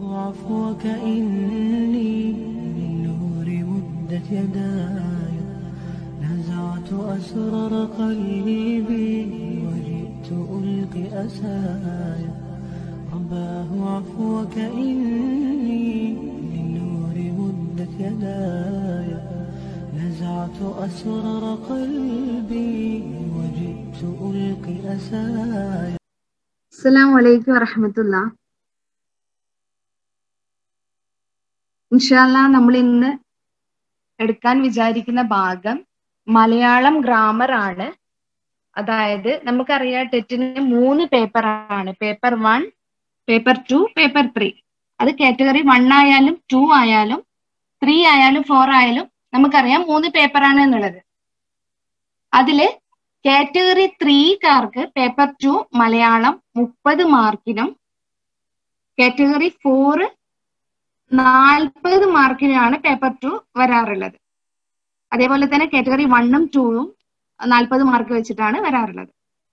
عفوك إني من نور مدت يداي نزعت أسرار قلبي وجئت ألقي أساي رباه عفوك إني من نور مدت يداي نزعت أسرار قلبي وجئت ألقي أساي. അസ്സലാമു അലൈക്കും വറഹ്മത്തുള്ളാഹി. ഇൻഷാല്ലാ നമ്മൾ ഇന്ന് എടുക്കാൻ വിചാരിക്കുന്ന ഭാഗം മലയാളം ഗ്രാമർ ആണ്. അതായത് നമുക്കറിയാം ടെറ്റിന് 3 പേപ്പറാണ്. Paper 1, paper 2, paper 3. അത് കാറ്റഗറി 1 ആയാലും 2 ആയാലും 3 ആയാലും 4 ആയാലും നമുക്കറിയാം 3 പേപ്പറാണ് എന്നുള്ളത്. അതില് കാറ്റഗറി 3കാർക്ക് പേപ്പർ 2 മലയാളം 30 മാർക്കിനും കാറ്റഗറി 4 40 മാർക്കിനാണ് പേപ്പർ 2 വരാറുള്ളത്. അതേപോലെ തന്നെ കാറ്റഗറി 1ഉം 2ഉം 40 മാർക്ക് വെച്ചിട്ടാണ് വരാറുള്ളത്.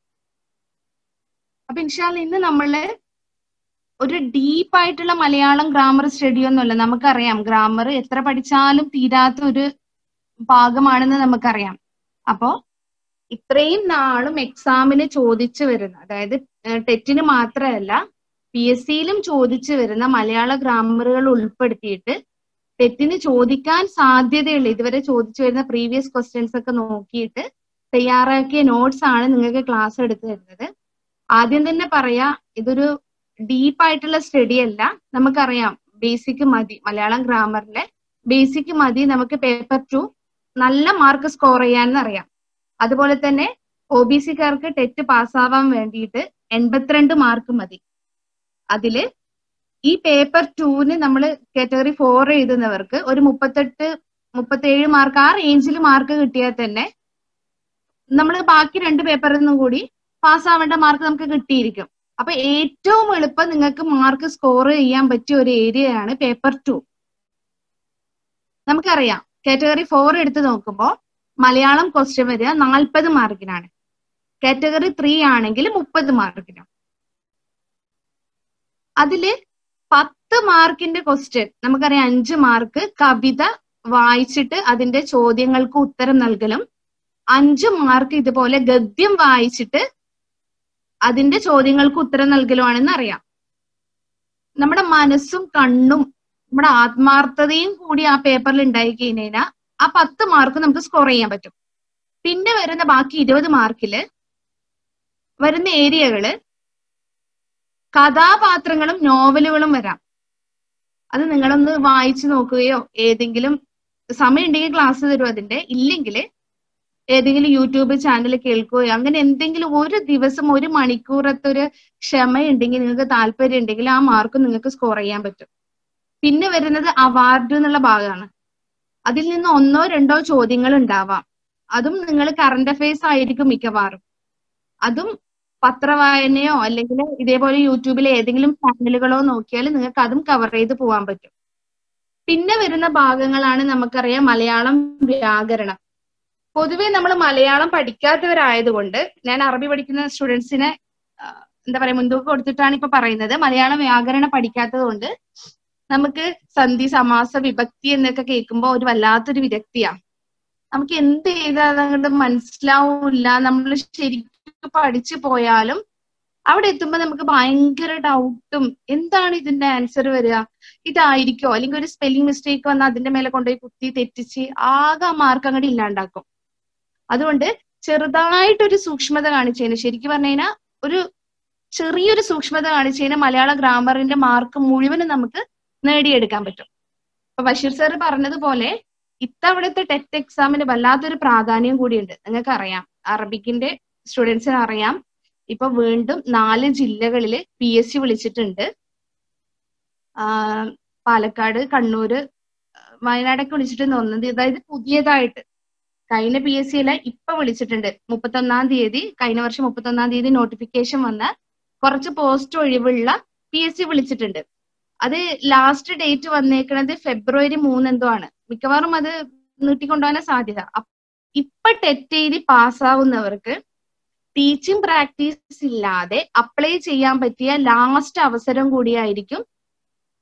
അപ്പൊ ഇൻഷാല്ലാ ഇന്ന് നമ്മള് ഒരു ഡീപ്പായിട്ടുള്ള മലയാളം ഗ്രാമർ സ്റ്റഡി ഒന്നുമല്ല. നമുക്കറിയാം ഗ്രാമർ എത്ര പഠിച്ചാലും തീരാത്ത ഒരു ഭാഗമാണെന്ന് നമുക്കറിയാം. അപ്പോ ഇത്രയും നാളും എക്സാമിന് ചോദിച്ചു വരുന്ന, അതായത് ടെറ്റിന് മാത്രമല്ല PSCയിലും ചോദിച്ചു വരുന്ന മലയാള ഗ്രാമറുകൾ ഉൾപ്പെടുത്തിയിട്ട് ടെറ്റിന് ചോദിക്കാൻ സാധ്യതയുള്ള ഇതുവരെ ചോദിച്ചു വരുന്ന പ്രീവിയസ് ക്വസ്റ്റ്യൻസ് ഒക്കെ നോക്കിയിട്ട് തയ്യാറാക്കിയ നോട്ട്സ് ആണ് നിങ്ങൾക്ക് ക്ലാസ് എടുത്തു തരുന്നത്. ആദ്യം തന്നെ പറയാ, ഇതൊരു ഡീപ്പായിട്ടുള്ള സ്റ്റഡി അല്ല. നമുക്കറിയാം ബേസിക് മതി, മലയാളം ഗ്രാമറിലെ ബേസിക് മതി നമുക്ക് പേപ്പർ 2 നല്ല മാർക്ക് സ്കോർ ചെയ്യാമെന്ന് അറിയാം. അതുപോലെ തന്നെ OBCക്കാർക്ക് ടെറ്റ് പാസ്സാവാൻ വേണ്ടിയിട്ട് 82 മാർക്ക് മതി. അതില് ഈ പേപ്പർ 2ന് നമ്മൾ കാറ്റഗറി 4 എഴുതുന്നവർക്ക് ഒരു 38-37 മാർക്ക്, ആ റേഞ്ചിൽ മാർക്ക് കിട്ടിയാൽ തന്നെ നമ്മൾ ബാക്കി 2 പേപ്പറിൽ നിന്നും കൂടി പാസ്സാവേണ്ട മാർക്ക് നമുക്ക് കിട്ടിയിരിക്കും. അപ്പൊ ഏറ്റവും എളുപ്പം നിങ്ങൾക്ക് മാർക്ക് സ്കോർ ചെയ്യാൻ പറ്റിയ ഒരു ഏരിയയാണ് പേപ്പർ 2. നമുക്കറിയാം കാറ്റഗറി 4 എടുത്ത് നോക്കുമ്പോൾ മലയാളം ക്വസ്റ്റ്യൻ വരിക 40 മാർക്കിനാണ്. കാറ്റഗറി 3 ആണെങ്കിൽ 30 മാർക്കിനും. അതില് 10 മാർക്കിന്റെ ക്വസ്റ്റ്യൻ നമുക്കറിയാം 5 മാർക്ക് കവിത വായിച്ചിട്ട് അതിന്റെ ചോദ്യങ്ങൾക്ക് ഉത്തരം നൽകലും, 5 മാർക്ക് ഇതുപോലെ ഗദ്യം വായിച്ചിട്ട് അതിന്റെ ചോദ്യങ്ങൾക്ക് ഉത്തരം നൽകലുമാണെന്ന് അറിയാം. നമ്മുടെ മനസ്സും കണ്ണും നമ്മുടെ ആത്മാർത്ഥതയും കൂടി ആ പേപ്പറിൽ ഉണ്ടായി കഴിഞ്ഞാൽ ആ 10 മാർക്ക് നമുക്ക് സ്കോർ ചെയ്യാൻ പറ്റും. പിന്നെ വരുന്ന ബാക്കി 20 മാർക്കില് വരുന്ന ഏരിയകള് കഥാപാത്രങ്ങളും നോവലുകളും വരാം. അത് നിങ്ങളൊന്ന് വായിച്ചു നോക്കുകയോ ഏതെങ്കിലും സമയം ഉണ്ടെങ്കിൽ ക്ലാസ് തരും, അതിന്റെ ഇല്ലെങ്കിൽ ഏതെങ്കിലും യൂട്യൂബ് ചാനൽ കേൾക്കുകയോ അങ്ങനെ എന്തെങ്കിലും ഒരു ദിവസം 1 മണിക്കൂറത്തെ ഒരു ക്ഷമയുണ്ടെങ്കിൽ, നിങ്ങൾക്ക് താല്പര്യം ഉണ്ടെങ്കിൽ ആ മാർക്ക് നിങ്ങൾക്ക് സ്കോർ ചെയ്യാൻ പറ്റും. പിന്നെ വരുന്നത് അവാർഡ് എന്നുള്ള ഭാഗമാണ്. അതിൽ നിന്ന് 1-2 ചോദ്യങ്ങൾ ഉണ്ടാവാം. അതും നിങ്ങൾ കറണ്ട് അഫയേഴ്സ് ആയിരിക്കും മിക്കവാറും. അതും പത്രവായനയോ അല്ലെങ്കിൽ ഇതേപോലെ യൂട്യൂബിലെ ഏതെങ്കിലും ചാനലുകളോ നോക്കിയാൽ നിങ്ങൾക്ക് അതും കവർ ചെയ്ത് പോകാൻ പറ്റും. പിന്നെ വരുന്ന ഭാഗങ്ങളാണ് നമുക്കറിയാം മലയാളം വ്യാകരണം. പൊതുവെ നമ്മൾ മലയാളം പഠിക്കാത്തവരായതുകൊണ്ട്, ഞാൻ അറബി പഠിക്കുന്ന സ്റ്റുഡൻസിനെ എന്താ പറയാ മുൻതൂക്കം കൊടുത്തിട്ടാണ് ഇപ്പൊ പറയുന്നത്. മലയാളം വ്യാകരണം പഠിക്കാത്തത് കൊണ്ട് നമുക്ക് സന്ധി, സമാസ, വിഭക്തി എന്നൊക്കെ കേൾക്കുമ്പോൾ ഒരു വല്ലാത്തൊരു വിരക്തിയാ. നമുക്ക് എന്ത് ചെയ്താൽ മനസ്സിലാവില്ല. നമ്മൾ ശരിക്കും പഠിച്ചു പോയാലും അവിടെ എത്തുമ്പോൾ നമുക്ക് ഭയങ്കര ഡൗട്ടും, എന്താണ് ഇതിന്റെ ആൻസർ വരിക, ഇതായിരിക്കോ, അല്ലെങ്കിൽ ഒരു സ്പെല്ലിംഗ് മിസ്റ്റേക്ക് വന്നാൽ അതിന്റെ മേലെ കൊണ്ടുപോയി കുത്തി തെറ്റിച്ച് ആകെ ആ മാർക്ക് അങ്ങോട്ട് ഇല്ലാണ്ടാക്കും. അതുകൊണ്ട് ചെറുതായിട്ടൊരു സൂക്ഷ്മത കാണിച്ചതിന്, ശരിക്കും പറഞ്ഞു കഴിഞ്ഞാൽ ഒരു ചെറിയൊരു സൂക്ഷ്മത കാണിച്ചതിന് മലയാള ഗ്രാമറിന്റെ മാർക്ക് മുഴുവനും നമുക്ക് നേടിയെടുക്കാൻ പറ്റും. അപ്പൊ ബഷീർ സാർ പറഞ്ഞതുപോലെ ഇത്തവണത്തെ ടെറ്റ് എക്സാമിന് വല്ലാത്തൊരു പ്രാധാന്യം കൂടിയുണ്ട്. നിങ്ങൾക്ക് അറിയാം, അറബിക്കിന്റെ സ്റ്റുഡൻസിന് അറിയാം, ഇപ്പൊ വീണ്ടും 4 ജില്ലകളിൽ PSC വിളിച്ചിട്ടുണ്ട്. പാലക്കാട്, കണ്ണൂര്, വയനാടൊക്കെ വിളിച്ചിട്ടുണ്ട് തോന്നുന്നത്. അതായത് പുതിയതായിട്ട് കഴിഞ്ഞ PSC അല്ല, ഇപ്പൊ വിളിച്ചിട്ടുണ്ട്. 31-ാം തീയതി, കഴിഞ്ഞ വർഷം 31-ാം തീയതി നോട്ടിഫിക്കേഷൻ വന്ന കുറച്ച് പോസ്റ്റ് ഒഴിവുള്ള PSC വിളിച്ചിട്ടുണ്ട്. അത് ലാസ്റ്റ് ഡേറ്റ് വന്നേക്കുന്നത് ഫെബ്രുവരി 3 എന്തോ ആണ്. മിക്കവാറും അത് നീട്ടിക്കൊണ്ടുപോകാൻ സാധ്യത. ഇപ്പൊ ടെറ്റ് എഴുതി പാസ്സാവുന്നവർക്ക് ടീച്ചിങ് പ്രാക്ടീസ് ഇല്ലാതെ അപ്ലൈ ചെയ്യാൻ പറ്റിയ ലാസ്റ്റ് അവസരം കൂടിയായിരിക്കും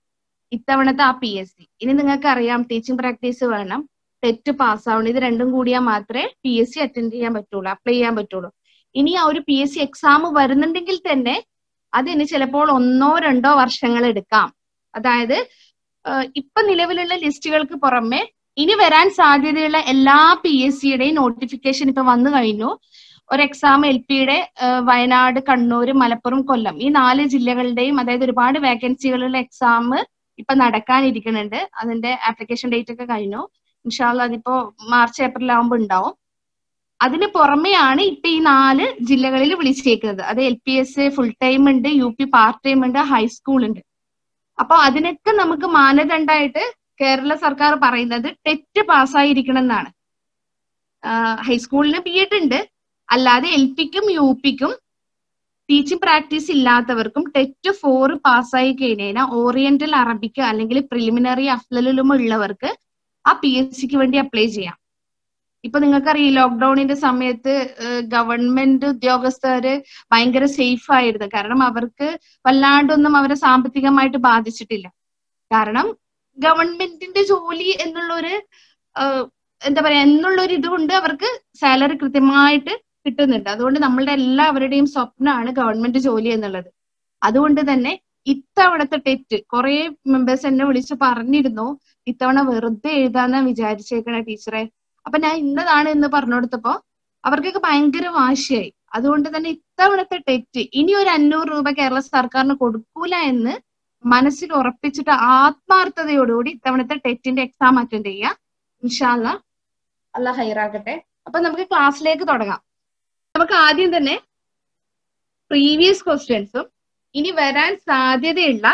ഇത്തവണത്തെ ആ PSC. ഇനി നിങ്ങൾക്ക് അറിയാം ടീച്ചിങ് പ്രാക്ടീസ് വേണം, ടെറ്റ് പാസ്സാവണം. ഇത് രണ്ടും കൂടിയാൽ മാത്രമേ PSC അറ്റൻഡ് ചെയ്യാൻ പറ്റുള്ളൂ, അപ്ലൈ ചെയ്യാൻ പറ്റുള്ളൂ. ഇനി ആ ഒരു PSC എക്സാം വരുന്നുണ്ടെങ്കിൽ തന്നെ അതിന് ചിലപ്പോൾ 1-2 വർഷങ്ങൾ എടുക്കാം. അതായത് ഇപ്പൊ നിലവിലുള്ള ലിസ്റ്റുകൾക്ക് പുറമെ ഇനി വരാൻ സാധ്യതയുള്ള എല്ലാ PSCയുടെയും നോട്ടിഫിക്കേഷൻ ഇപ്പൊ വന്നു കഴിഞ്ഞു. ഒരു എക്സാം LPയുടെ വയനാട്, കണ്ണൂർ, മലപ്പുറം, കൊല്ലം ഈ 4 ജില്ലകളുടെയും അതായത് ഒരുപാട് വേക്കൻസികളുള്ള എക്സാം ഇപ്പൊ നടക്കാനിരിക്കുന്നുണ്ട്. അതിന്റെ ആപ്ലിക്കേഷൻ ഡേറ്റ് ഒക്കെ കഴിഞ്ഞു. ഇൻഷാല്ല അതിപ്പോ മാർച്ച് ഏപ്രിൽ ആകുമ്പോൾ ഉണ്ടാവും. അതിന് പുറമെയാണ് ഇപ്പൊ ഈ 4 ജില്ലകളിൽ വിളിച്ചേക്കുന്നത്. അത് LPS ഫുൾ ടൈം ഉണ്ട്, UP പാർട്ട് ടൈം ഉണ്ട്, ഹൈസ്കൂൾ ഉണ്ട്. അപ്പൊ അതിനൊക്കെ നമുക്ക് മാനദണ്ഡമായിട്ട് കേരള സർക്കാർ പറയുന്നത് ടെറ്റ് പാസ്സായിരിക്കണം എന്നാണ്. ഹൈസ്കൂളിന് BEd ഉണ്ട്, അല്ലാതെ LPക്കും UPക്കും ടീച്ചിങ് പ്രാക്ടീസ് ഇല്ലാത്തവർക്കും ടെറ്റ് 4 പാസ്സായി കഴിഞ്ഞാൽ ഓറിയന്റൽ അറബിക്ക് അല്ലെങ്കിൽ പ്രിലിമിനറി അഫ്ലലുലും ഉള്ളവർക്ക് ആ PSCക്ക് വേണ്ടി അപ്ലൈ ചെയ്യാം. ഇപ്പൊ നിങ്ങൾക്കറിയാം ലോക്ക്ഡൌണിന്റെ സമയത്ത് ഗവൺമെന്റ് ഉദ്യോഗസ്ഥര് ഭയങ്കര സേഫ് ആയിരുന്നു. കാരണം അവർക്ക് വല്ലാണ്ടൊന്നും അവരെ സാമ്പത്തികമായിട്ട് ബാധിച്ചിട്ടില്ല. കാരണം ഗവൺമെന്റിന്റെ ജോലി എന്നുള്ളൊരു എന്താ പറയാ എന്നുള്ളൊരു ഇതുകൊണ്ട് അവർക്ക് സാലറി കൃത്യമായിട്ട് കിട്ടുന്നുണ്ട്. അതുകൊണ്ട് നമ്മളുടെ എല്ലാവരുടെയും സ്വപ്നമാണ് ഗവൺമെന്റ് ജോലി എന്നുള്ളത്. അതുകൊണ്ട് തന്നെ ഇത്തവണത്തെ ടെറ്റ് കുറെ മെമ്പേഴ്സ് എന്നെ വിളിച്ച് പറഞ്ഞിരുന്നു, ഇത്തവണ വെറുതെ എഴുതാന്നാ വിചാരിച്ചേക്കണ ടീച്ചറെ. അപ്പൊ ഞാൻ ഇന്നതാണ് എന്ന് പറഞ്ഞു കൊടുത്തപ്പോ അവർക്കൊക്കെ ഭയങ്കര വാശിയായി. അതുകൊണ്ട് തന്നെ ഇത്തവണത്തെ ടെറ്റ് ഇനി ഒരു 500 രൂപ കേരള സർക്കാരിന് കൊടുക്കൂല എന്ന് മനസ്സിൽ ഉറപ്പിച്ചിട്ട് ആത്മാർത്ഥതയോടുകൂടി ഇത്തവണത്തെ ടെറ്റിന്റെ എക്സാം അറ്റൻഡ് ചെയ്യുക. ഇൻഷാ അല്ലാഹ്, അല്ലാഹ് ഹൈറാകട്ടെ. അപ്പൊ നമുക്ക് ക്ലാസ്സിലേക്ക് തുടങ്ങാം. നമുക്ക് ആദ്യം തന്നെ പ്രീവിയസ് ക്വസ്റ്റ്യൻസും ഇനി വരാൻ സാധ്യതയുള്ള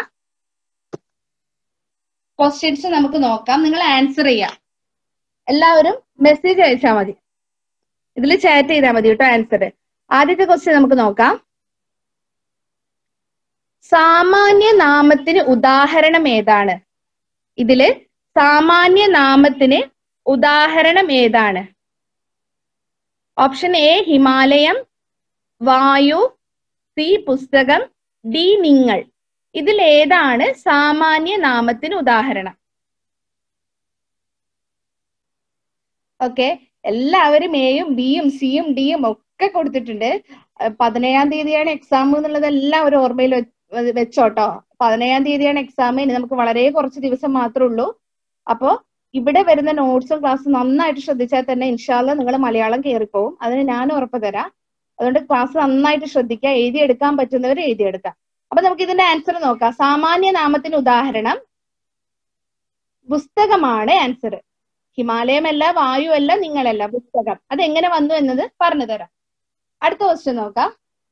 ക്വസ്റ്റ്യൻസ് നമുക്ക് നോക്കാം. നിങ്ങൾ ആൻസർ ചെയ്യാം. എല്ലാവരും മെസ്സേജ് അയച്ചാൽ മതി, ഇതിൽ ചാറ്റ് ചെയ്താൽ മതി കേട്ടോ ആൻസർ. ആദ്യത്തെ ക്വസ്റ്റ്യൻ നമുക്ക് നോക്കാം. സാമാന്യ നാമത്തിന് ഉദാഹരണം ഏതാണ്? ഇതില് സാമാന്യ നാമത്തിന് ഉദാഹരണം ഏതാണ്? ഓപ്ഷൻ എ ഹിമാലയം, വായു, സി പുസ്തകം, ഡി നിങ്ങൾ. ഇതിൽ ഏതാണ് സാമാന്യ നാമത്തിന് ഉദാഹരണം? ഓക്കെ, എല്ലാവരും എയും ബിയും സിയും ഡിയും ഒക്കെ കൊടുത്തിട്ടുണ്ട്. 17-ാം തീയതിയാണ് എക്സാം എന്നുള്ളത് എല്ലാവരും ഓർമ്മയിൽ വെച്ചോട്ടോ. 17-ാം തീയതിയാണ് എക്സാം. ഇനി നമുക്ക് വളരെ കുറച്ച് ദിവസം മാത്രമേ ഉള്ളൂ. അപ്പോ ഇവിടെ വരുന്ന നോട്ട്സും ക്ലാസ്സും നന്നായിട്ട് ശ്രദ്ധിച്ചാൽ തന്നെ ഇൻഷാല്ല നിങ്ങൾ മലയാളം കയറിപ്പോവും. അതിന് ഞാൻ ഉറപ്പ് തരാം. അതുകൊണ്ട് ക്ലാസ് നന്നായിട്ട് ശ്രദ്ധിക്കുക. എഴുതിയെടുക്കാൻ പറ്റുന്നവർ എഴുതിയെടുക്കാം. അപ്പൊ നമുക്ക് ഇതിന്റെ ആൻസർ നോക്കാം. സാമാന്യ നാമത്തിന് ഉദാഹരണം പുസ്തകമാണ് ആൻസർ. ഹിമാലയമല്ല, വായു അല്ല, നിങ്ങളല്ല, പുസ്തകം. അത് എങ്ങനെ വന്നു എന്നത് പറഞ്ഞു തരാം. അടുത്ത ക്വസ്റ്റ്യൻ നോക്കാം.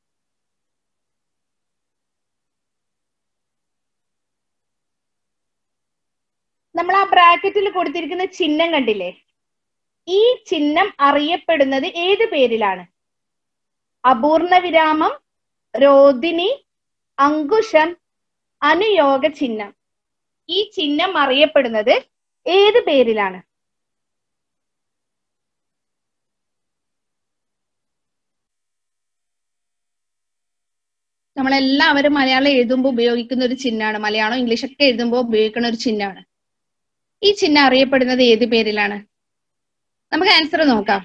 നമ്മൾ ആ ബ്രാക്കറ്റിൽ കൊടുത്തിരിക്കുന്ന ചിഹ്നം കണ്ടില്ലേ? ഈ ചിഹ്നം അറിയപ്പെടുന്നത് ഏത് പേരിലാണ്? അപൂർണ വിരാമം, രോദിനി, അങ്കുശം, അനുയോഗ ചിഹ്നം. ഈ ചിഹ്നം അറിയപ്പെടുന്നത് ഏത് പേരിലാണ്? നമ്മളെല്ലാവരും മലയാളം എഴുതുമ്പോൾ ഉപയോഗിക്കുന്ന ഒരു ചിഹ്നമാണ്. മലയാളം ഇംഗ്ലീഷ് ഒക്കെ എഴുതുമ്പോൾ ഉപയോഗിക്കുന്ന ഒരു ചിഹ്നമാണ്. ഈ ചിഹ്നം അറിയപ്പെടുന്നത് ഏത് പേരിലാണ്? നമുക്ക് ആൻസർ നോക്കാം.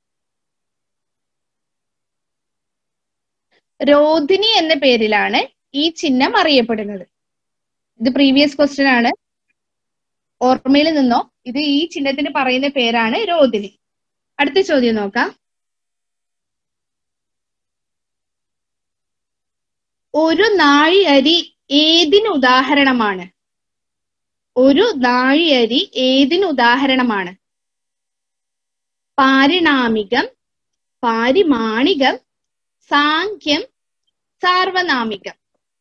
രോദിനി എന്ന പേരിലാണ് ഈ ചിഹ്നം അറിയപ്പെടുന്നത്. ഇത് പ്രീവിയസ് ക്വസ്റ്റ്യൻ ആണ്, ഓർമ്മയിൽ നിന്നോ. ഇത് ഈ ചിഹ്നത്തിന് പറയുന്ന പേരാണ് രോദിനി. അടുത്ത ചോദ്യം നോക്കാം. ഒരു നാഴി അരി ഏതിന് ഉദാഹരണമാണ്? ഒരു നാഴി അരി ഏതിന് ഉദാഹരണമാണ്? പാരിണാമികം, പാരിമാണികം, സാങ്ക്യം, സാർവനാമികം.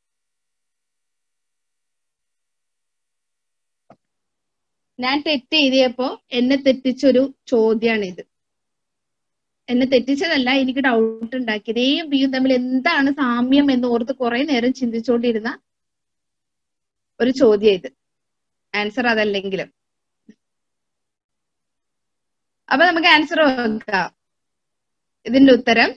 ഞാൻ തെറ്റ് എഴുതിയപ്പോ എന്നെ തെറ്റിച്ചൊരു ചോദ്യമാണിത്. എന്നെ തെറ്റിച്ചതല്ല, എനിക്ക് ഡൗട്ട് ഉണ്ടാക്കിയത്. എയും ബിയും തമ്മിൽ എന്താണ് സാമ്യം എന്ന് ഓർത്ത് കുറെ നേരം ചിന്തിച്ചുകൊണ്ടിരുന്ന ഒരു ചോദ്യം ഇത്. ആൻസർ അതല്ലെങ്കിലും. അപ്പൊ നമുക്ക് ആൻസർ നോക്കാം. ഇതിന്റെ ഉത്തരം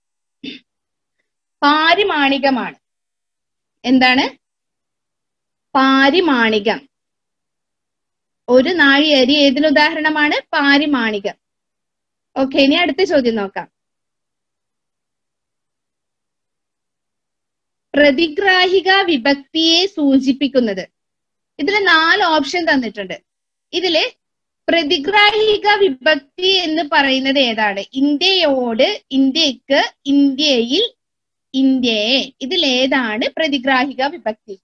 പാരിമാണികമാണ്. എന്താണ്? പാരിമാണികം. ഒരു നാഴി അരി ഏതിന് ഉദാഹരണമാണ്? പാരിമാണികം. ഓക്കെ, ഇനി അടുത്ത ചോദ്യം നോക്കാം. പ്രതിഗ്രാഹിക വിഭക്തിയെ സൂചിപ്പിക്കുന്നത്. ഇതിൽ 4 ഓപ്ഷൻ തന്നിട്ടുണ്ട്. ഇതില് പ്രതിഗ്രാഹിക വിഭക്തി എന്ന് പറയുന്നത് ഏതാണ്? ഇന്ത്യയോട്, ഇന്ത്യക്ക്, ഇന്ത്യയിൽ, ഇന്ത്യയെ. ഇതിൽ ഏതാണ് പ്രതിഗ്രാഹിക വിഭക്തി?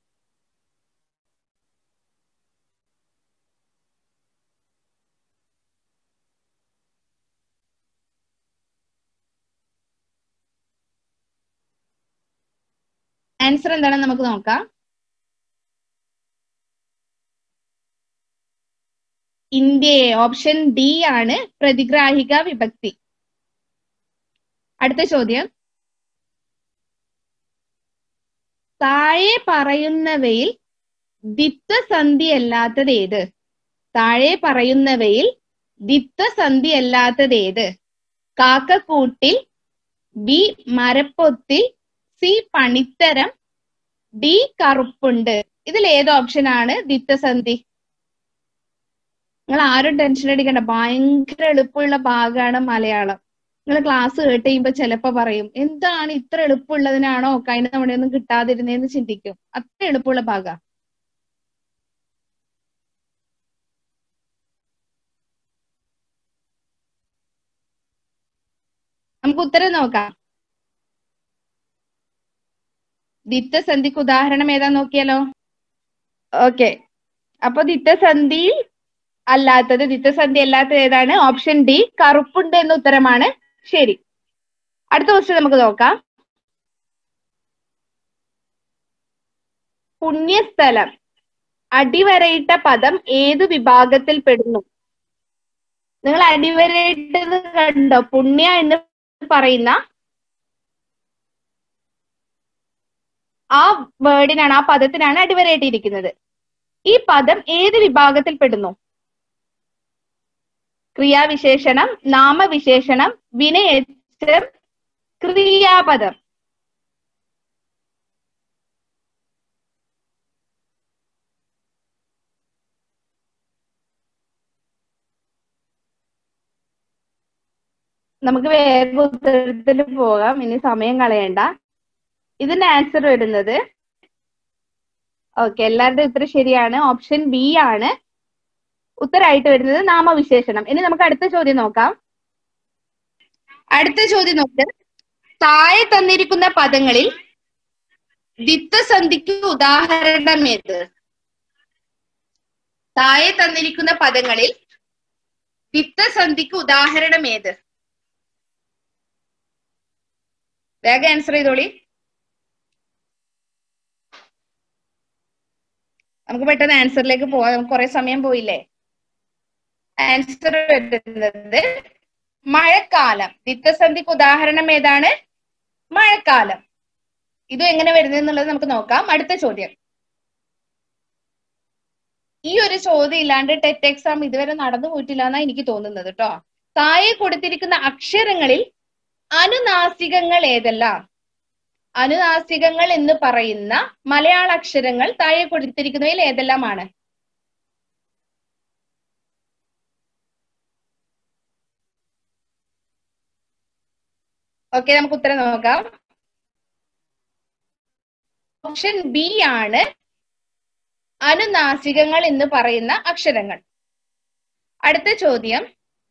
ആൻസർ എന്താണെന്ന് നമുക്ക് നോക്കാം. ഇന്ത്യയെ. ഓപ്ഷൻ ഡി ആണ് പ്രതിഗ്രാഹിക വിഭക്തി. അടുത്ത ചോദ്യം. താഴെ പറയുന്നവയിൽ ദ്വിത്വസന്ധി അല്ലാത്തത് ഏത്? താഴെ പറയുന്നവയിൽ ദ്വിത്വസന്ധി അല്ലാത്തത് ഏത്? കാക്കക്കൂട്ടിൽ, ബി മരപ്പൊത്തിൽ, സി പണിത്തരം, ഡി കറുപ്പുണ്ട്. ഇതിൽ ഏത് ഓപ്ഷൻ ആണ് ദ്വിത്വസന്ധി? നിങ്ങൾ ആരും ടെൻഷൻ അടിക്കണ്ട, ഭയങ്കര എളുപ്പമുള്ള ഭാഗമാണ് മലയാളം. നിങ്ങൾ ക്ലാസ് കേട്ട് കഴിയുമ്പോ ചിലപ്പോ പറയും, എന്താണ് ഇത്ര എളുപ്പമുള്ളതിനാണോ കഴിഞ്ഞ തവണയൊന്നും കിട്ടാതിരുന്നേന്ന് ചിന്തിക്കും. അത്ര എളുപ്പമുള്ള ഭാഗ. നമുക്ക് ഉത്തരം നോക്കാം. ദ്വിത്വസന്ധിക്ക് ഉദാഹരണം ഏതാ നോക്കിയാലോ? ഓക്കെ, അപ്പൊ ദ്വിത്വസന്ധി അല്ലാത്തത് ഏതാണ്? ഓപ്ഷൻ ഡി കറുപ്പുണ്ട് എന്ന ഉത്തരമാണ് ശരി. അടുത്ത ക്വസ്റ്റ്യൻ നമുക്ക് നോക്കാം. പുണ്യസ്ഥലം അടിവരയിട്ട പദം ഏത് വിഭാഗത്തിൽ പെടുന്നു? നിങ്ങൾ അടിവരയിട്ടത് കണ്ടോ? പുണ്യ എന്ന് പറയുന്ന ആ വേർഡിനാണ്, ആ പദത്തിനാണ് അടിവരയിട്ടിരിക്കുന്നത്. ഈ പദം ഏത് വിഭാഗത്തിൽ പെടുന്നു? ക്രിയാവിശേഷണം, നാമവിശേഷണം, വിനയേച്ഛം, ക്രിയാപദം. നമുക്ക് വേഗം ഉത്തരത്തിൽ പോകാം, ഇനി സമയം കളയണ്ട. ഇതിന്റെ ആൻസർ വരുന്നത്, ഓക്കെ, എല്ലാവരുടെയും ഉത്തരം ശരിയാണ്. ഓപ്ഷൻ ബി ആണ് ഉത്തരമായിട്ട് വരുന്നത്, നാമവിശേഷണം. ഇനി നമുക്ക് അടുത്ത ചോദ്യം നോക്കാം. അടുത്ത ചോദ്യം നോക്ക്. താഴെ തന്നിരിക്കുന്ന പദങ്ങളിൽ ദ്വിത്വസന്ധിക്ക് ഉദാഹരണം ഏത്? താഴെ തന്നിരിക്കുന്ന പദങ്ങളിൽ ദ്വിത്വസന്ധിക്ക് ഉദാഹരണം ഏത്? വേഗം ആൻസർ ചെയ്തോളി. നമുക്ക് പെട്ടെന്ന് ആൻസറിലേക്ക് പോവാം, നമുക്ക് കുറെ സമയം പോയില്ലേ. ആൻസർ വരുന്നത് മഴക്കാലം. ദ്വിത്വസന്ധിക്ക് ഉദാഹരണം ഏതാണ്? മഴക്കാലം. ഇത് എങ്ങനെ വരുന്നതെന്നുള്ളത് നമുക്ക് നോക്കാം. അടുത്ത ചോദ്യം. ഈ ഒരു ചോദ്യം ഇല്ലാണ്ട് ടെറ്റ് എക്സാം ഇതുവരെ നടന്നു പോയിട്ടില്ല എന്നാണ് എനിക്ക് തോന്നുന്നത് കേട്ടോ. താഴെ കൊടുത്തിരിക്കുന്ന അക്ഷരങ്ങളിൽ അനുനാസികങ്ങൾ ഏതെല്ലാം? അനുനാസികങ്ങൾ എന്ന് പറയുന്ന മലയാള അക്ഷരങ്ങൾ താഴെ കൊടുത്തിരിക്കുന്നതിൽ ഏതെല്ലാമാണ്? ഓക്കെ, നമുക്ക് ഉത്തരം നോക്കാം. ഓപ്ഷൻ ബി ആണ് അനുനാസികങ്ങൾ എന്ന് പറയുന്ന അക്ഷരങ്ങൾ. അടുത്ത ചോദ്യം.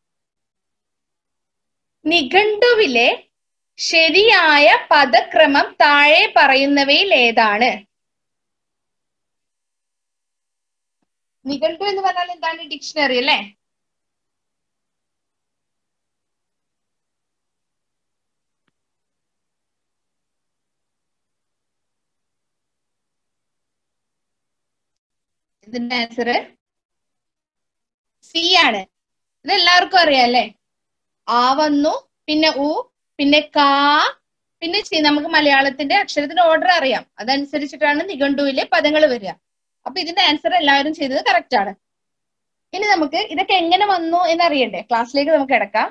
നിഘണ്ടുവിലെ ശരിയായ പദക്രമം താഴെ പറയുന്നവയിൽ ഏതാണ്? നിഘണ്ടു എന്ന് പറഞ്ഞാൽ എന്താണ്? ഡിക്ഷണറി അല്ലേ? ഇതിന്റെ ആൻസർ സി ആണ്. ഇത് എല്ലാവർക്കും അറിയാം അല്ലേ? ആ വന്നു, പിന്നെ ഉ, പിന്നെ കാ, പിന്നെ ചി. നമുക്ക് മലയാളത്തിന്റെ അക്ഷരത്തിന്റെ ഓർഡർ അറിയാം, അതനുസരിച്ചിട്ടാണ് നിഘണ്ടുവിലെ പദങ്ങൾ വരിക. അപ്പൊ ഇതിന്റെ ആൻസർ എല്ലാവരും ചെയ്തത് കറക്റ്റ് ആണ്. ഇനി നമുക്ക് ഇതൊക്കെ എങ്ങനെ വന്നു എന്നറിയണ്ടേ? ക്ലാസ്സിലേക്ക് നമുക്ക് കിടക്കാം.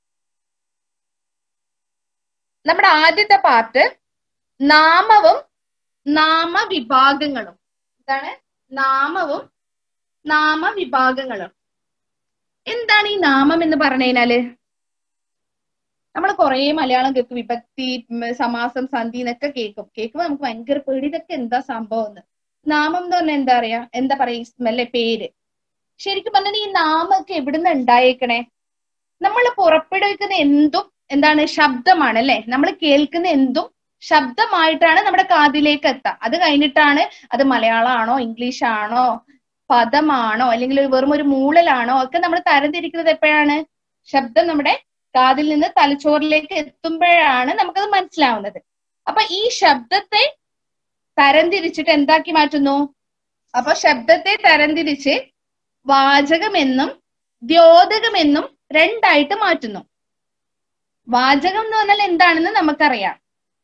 നമ്മുടെ ആദ്യത്തെ പാർട്ട് നാമവും നാമവിഭാഗങ്ങളും. എന്താണ്? നാമവും നാമവിഭാഗങ്ങളും. എന്താണ് ഈ നാമം എന്ന് പറഞ്ഞു കഴിഞ്ഞാല്? നമ്മൾ കുറെ മലയാളം കേൾക്കും, വിഭക്തി, സമാസം, സന്ധി എന്നൊക്കെ കേൾക്കുമ്പോ നമുക്ക് ഭയങ്കര പേടി, ഇതൊക്കെ എന്താ സംഭവം എന്ന്. നാമം എന്ന് പറഞ്ഞാൽ എന്താ പറയാ, അല്ലെ, പേര്. ശരിക്കും പറഞ്ഞാൽ ഈ നാമൊക്കെ എവിടുന്ന് ഉണ്ടായേക്കണേ? നമ്മൾ പുറപ്പെടുവിക്കുന്ന എന്തും എന്താണ്? ശബ്ദമാണ്, അല്ലെ? നമ്മൾ കേൾക്കുന്ന എന്തും ശബ്ദമായിട്ടാണ് നമ്മുടെ കാതിലേക്ക് എത്തുക. അത് കഴിഞ്ഞിട്ടാണ് അത് മലയാളമാണോ ഇംഗ്ലീഷ് ആണോ പദമാണോ അല്ലെങ്കിൽ വെറും ഒരു മൂളലാണോ ഒക്കെ നമ്മൾ തരംതിരിക്കുന്നത് എപ്പോഴാണ്? ശബ്ദം നമ്മുടെ കാതിൽ നിന്ന് തലച്ചോറിലേക്ക് എത്തുമ്പോഴാണ് നമുക്കത് മനസ്സിലാവുന്നത്. അപ്പൊ ഈ ശബ്ദത്തെ തരംതിരിച്ചിട്ട് എന്താക്കി മാറ്റുന്നു? അപ്പൊ ശബ്ദത്തെ തരംതിരിച്ച് വാചകമെന്നും ദ്യോതകമെന്നും രണ്ടായിട്ട് മാറ്റുന്നു. വാചകം എന്ന് പറഞ്ഞാൽ എന്താണെന്ന് നമുക്കറിയാം.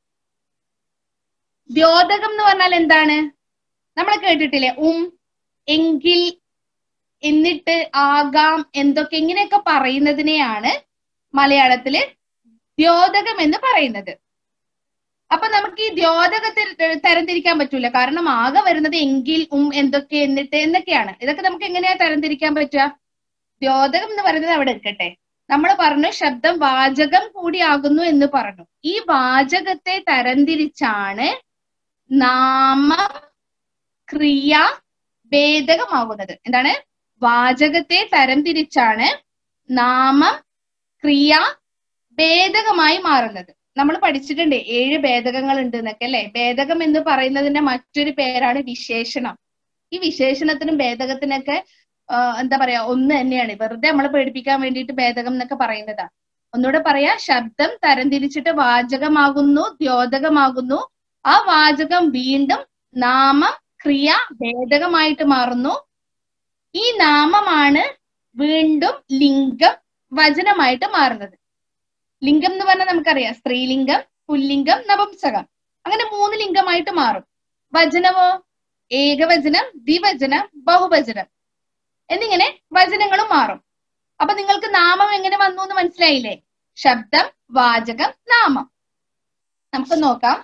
ദ്യോതകം എന്ന് പറഞ്ഞാൽ എന്താണ്? നമ്മൾ കേട്ടിട്ടില്ലേ? എങ്കിൽ, എന്നിട്ട്, ആകാം, എന്തൊക്കെ, ഇങ്ങനെയൊക്കെ പറയുന്നതിനെയാണ് മലയാളത്തില് ദ്യോതകം എന്ന് പറയുന്നത്. അപ്പൊ നമുക്ക് ഈ ദ്യോതകത്തെ തരംതിരിക്കാൻ പറ്റൂല. കാരണം ആകെ വരുന്നത് എങ്കിൽ, എന്തൊക്കെ, എന്നിട്ട് എന്നൊക്കെയാണ്. ഇതൊക്കെ നമുക്ക് എങ്ങനെയാ തരംതിരിക്കാൻ പറ്റുക? ദ്യോതകം എന്ന് പറയുന്നത് അവിടെ എടുക്കട്ടെ. നമ്മൾ പറഞ്ഞു ശബ്ദം വാചകം കൂടിയാകുന്നു എന്ന് പറഞ്ഞു. ഈ വാചകത്തെ തരംതിരിച്ചാണ് നാമം ക്രിയ ഭേദകമാകുന്നത്. എന്താണ്? വാചകത്തെ തരംതിരിച്ചാണ് നാമം ക്രിയ ഭേദകമായി മാറുന്നത്. നമ്മൾ പഠിച്ചിട്ടുണ്ട് 7 ഭേദകങ്ങൾ ഉണ്ട് എന്നൊക്കെ, അല്ലെ? ഭേദകം എന്ന് പറയുന്നതിന്റെ മറ്റൊരു പേരാണ് വിശേഷണം. ഈ വിശേഷണത്തിനും ഭേദകത്തിനൊക്കെ എന്താ പറയാ, ഒന്ന് തന്നെയാണ്. വെറുതെ നമ്മളെ പേടിപ്പിക്കാൻ വേണ്ടിയിട്ട് ഭേദകം എന്നൊക്കെ പറയുന്നതാ. ഒന്നുകൂടെ പറയാ, ശബ്ദം തരംതിരിച്ചിട്ട് വാചകമാകുന്നു, ദ്യോതകമാകുന്നു. ആ വാചകം വീണ്ടും നാമം ക്രിയ ഭേദകമായിട്ട് മാറുന്നു. ഈ നാമമാണ് വീണ്ടും ലിംഗം വചനമായിട്ട് മാറുന്നത്. ലിംഗം എന്ന് പറഞ്ഞാൽ നമുക്കറിയാം, സ്ത്രീലിംഗം, പുല്ലിംഗം, നപുംസകം, അങ്ങനെ 3 ലിംഗമായിട്ട് മാറും. വചനമോ ഏകവചനം, ദ്വിവചനം, ബഹുവചനം എന്നിങ്ങനെ വചനങ്ങളും മാറും. അപ്പൊ നിങ്ങൾക്ക് നാമം എങ്ങനെ വന്നു എന്ന് മനസ്സിലായില്ലേ? ശബ്ദം, വാചകം, നാമം. നമുക്ക് നോക്കാം.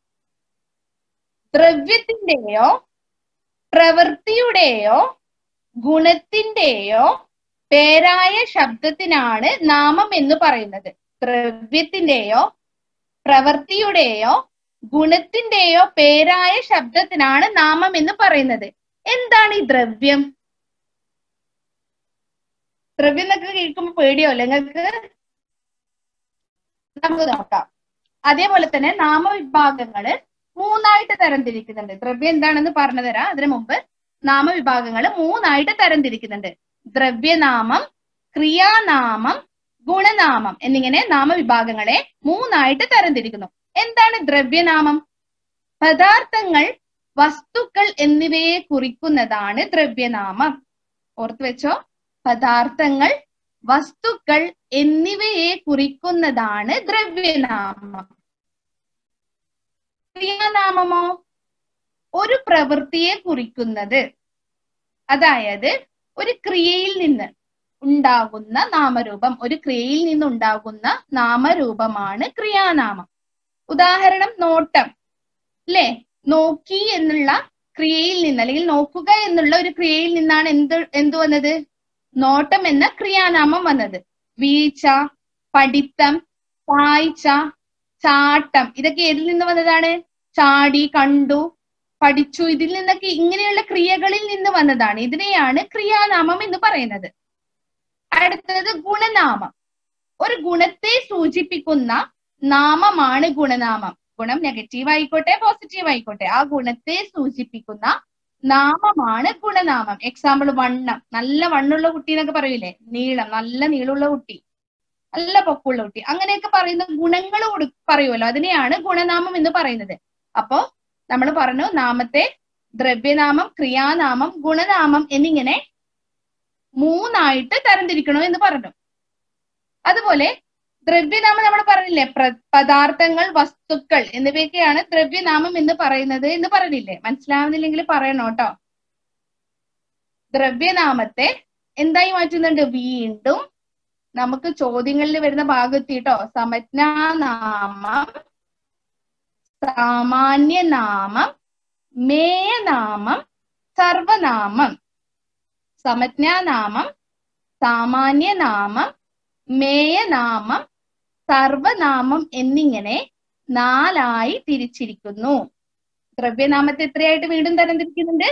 ദ്രവ്യത്തിന്റെയോ പ്രവൃത്തിയുടെയോ ഗുണത്തിന്റെയോ പേരായ ശബ്ദത്തിനാണ് നാമം എന്ന് പറയുന്നത്. ദ്രവ്യത്തിന്റെയോ പ്രവൃത്തിയുടെയോ ഗുണത്തിന്റെയോ പേരായ ശബ്ദത്തിനാണ് നാമം എന്ന് പറയുന്നത്. എന്താണ് ഈ ദ്രവ്യം? ദ്രവ്യം എന്നൊക്കെ കേൾക്കുമ്പോ പേടിയോല്ലേ നിങ്ങൾക്ക്? നമുക്ക് നോക്കാം. അതേപോലെ തന്നെ നാമവിഭാഗങ്ങള് 3ആയിട്ട് തരംതിരിക്കുന്നുണ്ട്. ദ്രവ്യം എന്താണെന്ന് പറഞ്ഞു തരാം. അതിനു മുമ്പ് നാമവിഭാഗങ്ങള് 3ആയിട്ട് തരംതിരിക്കുന്നുണ്ട്. ദ്രവ്യനാമം, ക്രിയാനാമം, ഗുണനാമം എന്നിങ്ങനെ നാമവിഭാഗങ്ങളെ 3ആയിട്ട് തരംതിരിക്കുന്നു. എന്താണ് ദ്രവ്യനാമം? പദാർത്ഥങ്ങൾ, വസ്തുക്കൾ എന്നിവയെ കുറിക്കുന്നതാണ് ദ്രവ്യനാമം. ഓർത്തു വെച്ചോ, പദാർത്ഥങ്ങൾ, വസ്തുക്കൾ എന്നിവയെ കുറിക്കുന്നതാണ് ദ്രവ്യനാമം. ക്രിയാനാമമോ ഒരു പ്രവൃത്തിയെ കുറിക്കുന്നത്, അതായത് ഒരു ക്രിയയിൽ നിന്ന് ഉണ്ടാകുന്ന നാമരൂപം, ഒരു ക്രിയയിൽ നിന്നുണ്ടാകുന്ന നാമരൂപമാണ് ക്രിയാനാമം. ഉദാഹരണം നോട്ടം, അല്ലെ? നോക്കി എന്നുള്ള ക്രിയയിൽ നിന്ന്, അല്ലെങ്കിൽ നോക്കുക എന്നുള്ള ഒരു ക്രിയയിൽ നിന്നാണ് എന്ത് വന്നത്? നോട്ടം എന്ന ക്രിയാനാമം വന്നത്. വീഴ്ച, പഠിത്തം, കാഴ്ച, ചാട്ടം, ഇതൊക്കെ ഏതിൽ നിന്ന് വന്നതാണ്? ചാടി, കണ്ടു, പഠിച്ചു, ഇതിൽ നിന്നൊക്കെ, ഇങ്ങനെയുള്ള ക്രിയകളിൽ നിന്ന് വന്നതാണ്. ഇതിനെയാണ് ക്രിയാനാമം എന്ന് പറയുന്നത്. അടുത്തത് ഗുണനാമം. ഒരു ഗുണത്തെ സൂചിപ്പിക്കുന്ന നാമമാണ് ഗുണനാമം. ഗുണം നെഗറ്റീവ് ആയിക്കോട്ടെ പോസിറ്റീവ് ആയിക്കോട്ടെ, ആ ഗുണത്തെ സൂചിപ്പിക്കുന്ന നാമമാണ് ഗുണനാമം. എക്സാമ്പിൾ വണ്ണം, നല്ല വണ്ണുള്ള കുട്ടി എന്നൊക്കെ പറയൂലേ? നീളം, നല്ല നീളമുള്ള കുട്ടി, നല്ല പൊക്കമുള്ള കുട്ടി, അങ്ങനെയൊക്കെ പറയുന്ന ഗുണങ്ങൾ പറയുമല്ലോ, അതിനെയാണ് ഗുണനാമം എന്ന് പറയുന്നത്. അപ്പോ നമ്മൾ പറഞ്ഞു നാമത്തെ ദ്രവ്യനാമം, ക്രിയാനാമം, ഗുണനാമം എന്നിങ്ങനെ 3ആയിട്ട് തരംതിരിക്കണോ എന്ന് പറഞ്ഞു. അതുപോലെ ദ്രവ്യനാമം നമ്മൾ പറഞ്ഞില്ലേ, പദാർത്ഥങ്ങൾ, വസ്തുക്കൾ എന്നിവയൊക്കെയാണ് ദ്രവ്യനാമം എന്ന് പറയുന്നത് എന്ന് പറഞ്ഞില്ലേ? മനസ്സിലാവുന്നില്ലെങ്കിൽ പറയണോ കേട്ടോ. ദ്രവ്യനാമത്തെ എന്തായി മാറ്റുന്നുണ്ട്? വീണ്ടും നമുക്ക് ചോദ്യങ്ങളിൽ വരുന്ന ഭാഗത്തിട്ടോ, സമജ്ഞാനാമം, സാമാന്യനാമം, മേയനാമം, സർവനാമം, സമജ്ഞാനാമം, സാമാന്യനാമം, മേയനാമം, സർവനാമം എന്നിങ്ങനെ 4 തിരിച്ചിരിക്കുന്നു. ദ്രവ്യനാമത്തെ എത്രയായിട്ട് വീണ്ടും തരംതിരിക്കുന്നുണ്ട്?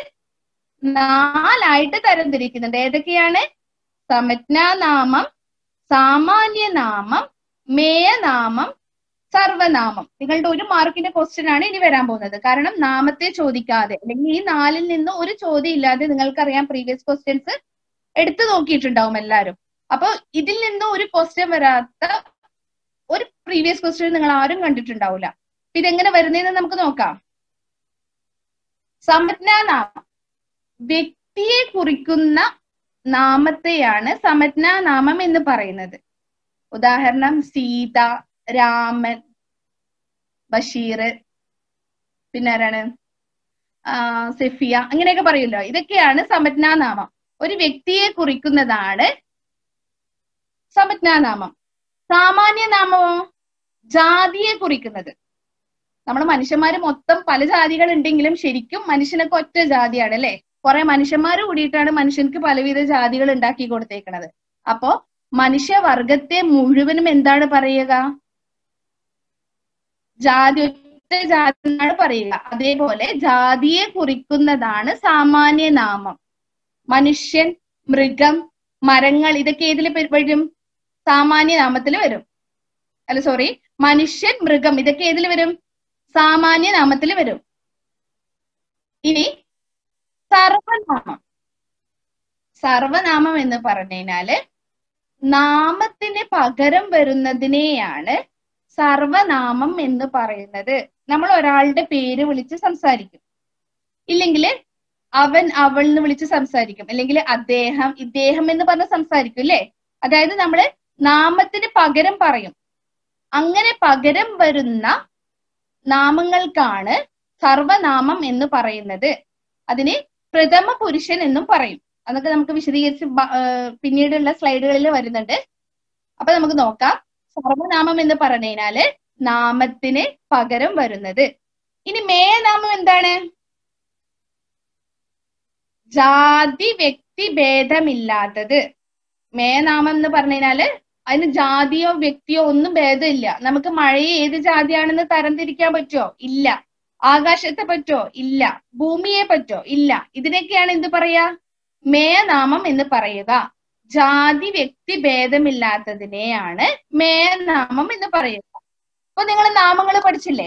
4 തരംതിരിക്കുന്നുണ്ട്. ഏതൊക്കെയാണ്? സമജ്ഞാനാമം, സാമാന്യനാമം, മേയനാമം, സർവനാമം. നിങ്ങളുടെ 1 മാർക്കിന്റെ ക്വസ്റ്റ്യൻ ആണ് ഇനി വരാൻ പോകുന്നത്. കാരണം നാമത്തെ ചോദിക്കാതെ, അല്ലെങ്കിൽ ഈ 4-ൽ നിന്ന് ഒരു ചോദ്യം ഇല്ലാതെ നിങ്ങൾക്കറിയാം പ്രീവിയസ് ക്വസ്റ്റ്യൻസ് എടുത്തു നോക്കിയിട്ടുണ്ടാവും എല്ലാവരും. അപ്പൊ ഇതിൽ നിന്ന് ഒരു ക്വസ്റ്റ്യൻ വരാത്ത ഒരു പ്രീവിയസ് ക്വസ്റ്റ്യൻ നിങ്ങൾ ആരും കണ്ടിട്ടുണ്ടാവില്ല. ഇതെങ്ങനെ വരുന്നതെന്ന് നമുക്ക് നോക്കാം. സമജ്ഞാനാമം, വ്യക്തിയെ കുറിക്കുന്ന നാമത്തെയാണ് സമജ്ഞാനാമം എന്ന് പറയുന്നത്. ഉദാഹരണം സീത, രാമൻ, ബഷീർ, പിന്നെ ആരാണ്, സെഫിയ, അങ്ങനെയൊക്കെ പറയുമല്ലോ. ഇതൊക്കെയാണ് സമജ്ഞാനാമം. ഒരു വ്യക്തിയെ കുറിക്കുന്നതാണ് സമജ്ഞാനാമം. സാമാന്യനാമമോ ജാതിയെ കുറിക്കുന്നത്. നമ്മൾ മനുഷ്യന്മാര് മൊത്തം പല ജാതികൾ ഉണ്ടെങ്കിലും ശരിക്കും മനുഷ്യനൊക്കെ ഒറ്റ ജാതിയാണ് അല്ലെ. കുറെ മനുഷ്യന്മാർ കൂടിയിട്ടാണ് മനുഷ്യർക്ക് പലവിധ ജാതികൾ ഉണ്ടാക്കി കൊടുത്തേക്കുന്നത്. അപ്പോ മനുഷ്യവർഗത്തെ മുഴുവനും എന്താണ് പറയുക? ജാതി, ഒറ്റ ജാതി എന്നാണ് പറയുക. അതേപോലെ ജാതിയെ കുറിക്കുന്നതാണ് സാമാന്യനാമം. മനുഷ്യൻ, മൃഗം, മരങ്ങൾ, ഇതൊക്കെ ഏതിൽ വരും? സാമാന്യനാമത്തിൽ വരും. അല്ല സോറി, മനുഷ്യൻ, മൃഗം, ഇതൊക്കെ ഏതിൽ വരും? സാമാന്യനാമത്തിൽ വരും. ഇനി സർവനാമം. സർവനാമം എന്ന് പറഞ്ഞു കഴിഞ്ഞാല് നാമത്തിന് പകരം വരുന്നതിനെയാണ് സർവനാമം എന്ന് പറയുന്നത്. നമ്മൾ ഒരാളുടെ പേര് വിളിച്ച് സംസാരിക്കും, ഇല്ലെങ്കിൽ അവൻ, അവൾ എന്ന് വിളിച്ച് സംസാരിക്കും, അല്ലെങ്കിൽ അദ്ദേഹം, ഇദ്ദേഹം എന്ന് പറഞ്ഞ് സംസാരിക്കും അല്ലെ. അതായത് നമ്മള് നാമത്തിന് പകരം പറയും. അങ്ങനെ പകരം വരുന്ന നാമങ്ങൾക്കാണ് സർവനാമം എന്ന് പറയുന്നത്. അതിന് പ്രഥമ പുരുഷൻ എന്നും പറയും. അതൊക്കെ നമുക്ക് വിശദീകരിച്ച് പിന്നീടുള്ള സ്ലൈഡുകളിൽ വരുന്നുണ്ട്. അപ്പൊ നമുക്ക് നോക്കാം. സർവനാമം എന്ന് പറഞ്ഞു കഴിഞ്ഞാല് നാമത്തിന് പകരം വരുന്നത്. ഇനി മേയനാമം എന്താണ്? ജാതി വ്യക്തി ഭേദമില്ലാത്തത്. മേയനാമം എന്ന് പറഞ്ഞു കഴിഞ്ഞാല് അതിന് ജാതിയോ വ്യക്തിയോ ഒന്നും ഭേദമില്ല. നമുക്ക് മഴയെ ഏത് ജാതിയാണെന്ന് തരംതിരിക്കാൻ പറ്റുമോ? ഇല്ല. ആകാശത്തെ പറ്റോ? ഇല്ല. ഭൂമിയെ പറ്റോ? ഇല്ല. ഇതിനൊക്കെയാണ് എന്ത് പറയാ? മേയനാമം എന്ന് പറയുക. ജാതി വ്യക്തി ഭേദമില്ലാത്തതിനെയാണ് മേയനാമം എന്ന് പറയുക. അപ്പൊ നിങ്ങൾ നാമങ്ങൾ പഠിച്ചില്ലേ?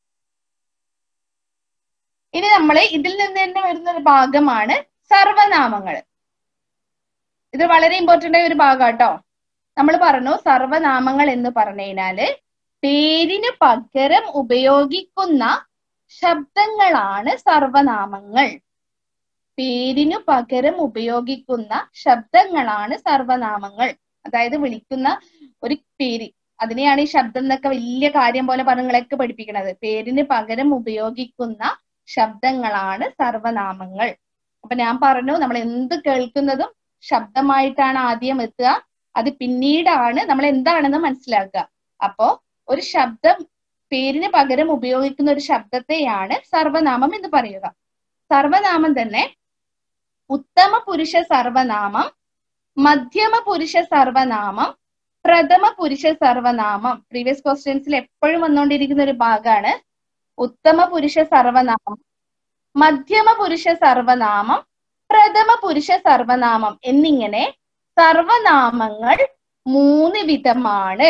ഇനി നമ്മള് ഇതിൽ നിന്ന് തന്നെ വരുന്ന ഒരു ഭാഗമാണ് സർവനാമങ്ങൾ. ഇത് വളരെ ഇമ്പോർട്ടന്റ് ആയ ഒരു ഭാഗം കേട്ടോ. നമ്മൾ പറഞ്ഞു സർവനാമങ്ങൾ എന്ന് പറഞ്ഞു കഴിഞ്ഞാല് പേരിന് പകരം ഉപയോഗിക്കുന്ന ശബ്ദങ്ങളാണ് സർവനാമങ്ങൾ. പേരിനു പകരം ഉപയോഗിക്കുന്ന ശബ്ദങ്ങളാണ് സർവനാമങ്ങൾ. അതായത് വിളിക്കുന്ന ഒരു പേര്, അതിനെയാണ് ഈ ശബ്ദം എന്നൊക്കെ വലിയ കാര്യം പോലെ പറഞ്ഞങ്ങളൊക്കെ പഠിപ്പിക്കുന്നത്. പേരിന് പകരം ഉപയോഗിക്കുന്ന ശബ്ദങ്ങളാണ് സർവനാമങ്ങൾ. അപ്പൊ ഞാൻ പറഞ്ഞു, നമ്മൾ എന്ത് കേൾക്കുന്നതും ശബ്ദമായിട്ടാണ് ആദ്യം എത്തുക. അത് പിന്നീടാണ് നമ്മൾ എന്താണെന്ന് മനസ്സിലാക്കുക. അപ്പോ ഒരു ശബ്ദം, പേരിന് പകരം ഉപയോഗിക്കുന്ന ഒരു ശബ്ദത്തെയാണ് സർവനാമം എന്ന് പറയുക. സർവനാമം തന്നെ ഉത്തമ പുരുഷ സർവനാമം, മധ്യമ പുരുഷ സർവനാമം, പ്രഥമ പുരുഷ സർവനാമം. പ്രീവിയസ് ക്വസ്റ്റ്യൻസിൽ എപ്പോഴും വന്നുകൊണ്ടിരിക്കുന്ന ഒരു ഭാഗമാണ്. ഉത്തമ പുരുഷ സർവനാമം, മധ്യമ പുരുഷ സർവനാമം, പ്രഥമ പുരുഷ സർവനാമം എന്നിങ്ങനെ സർവനാമങ്ങൾ 3 വിധമാണ്.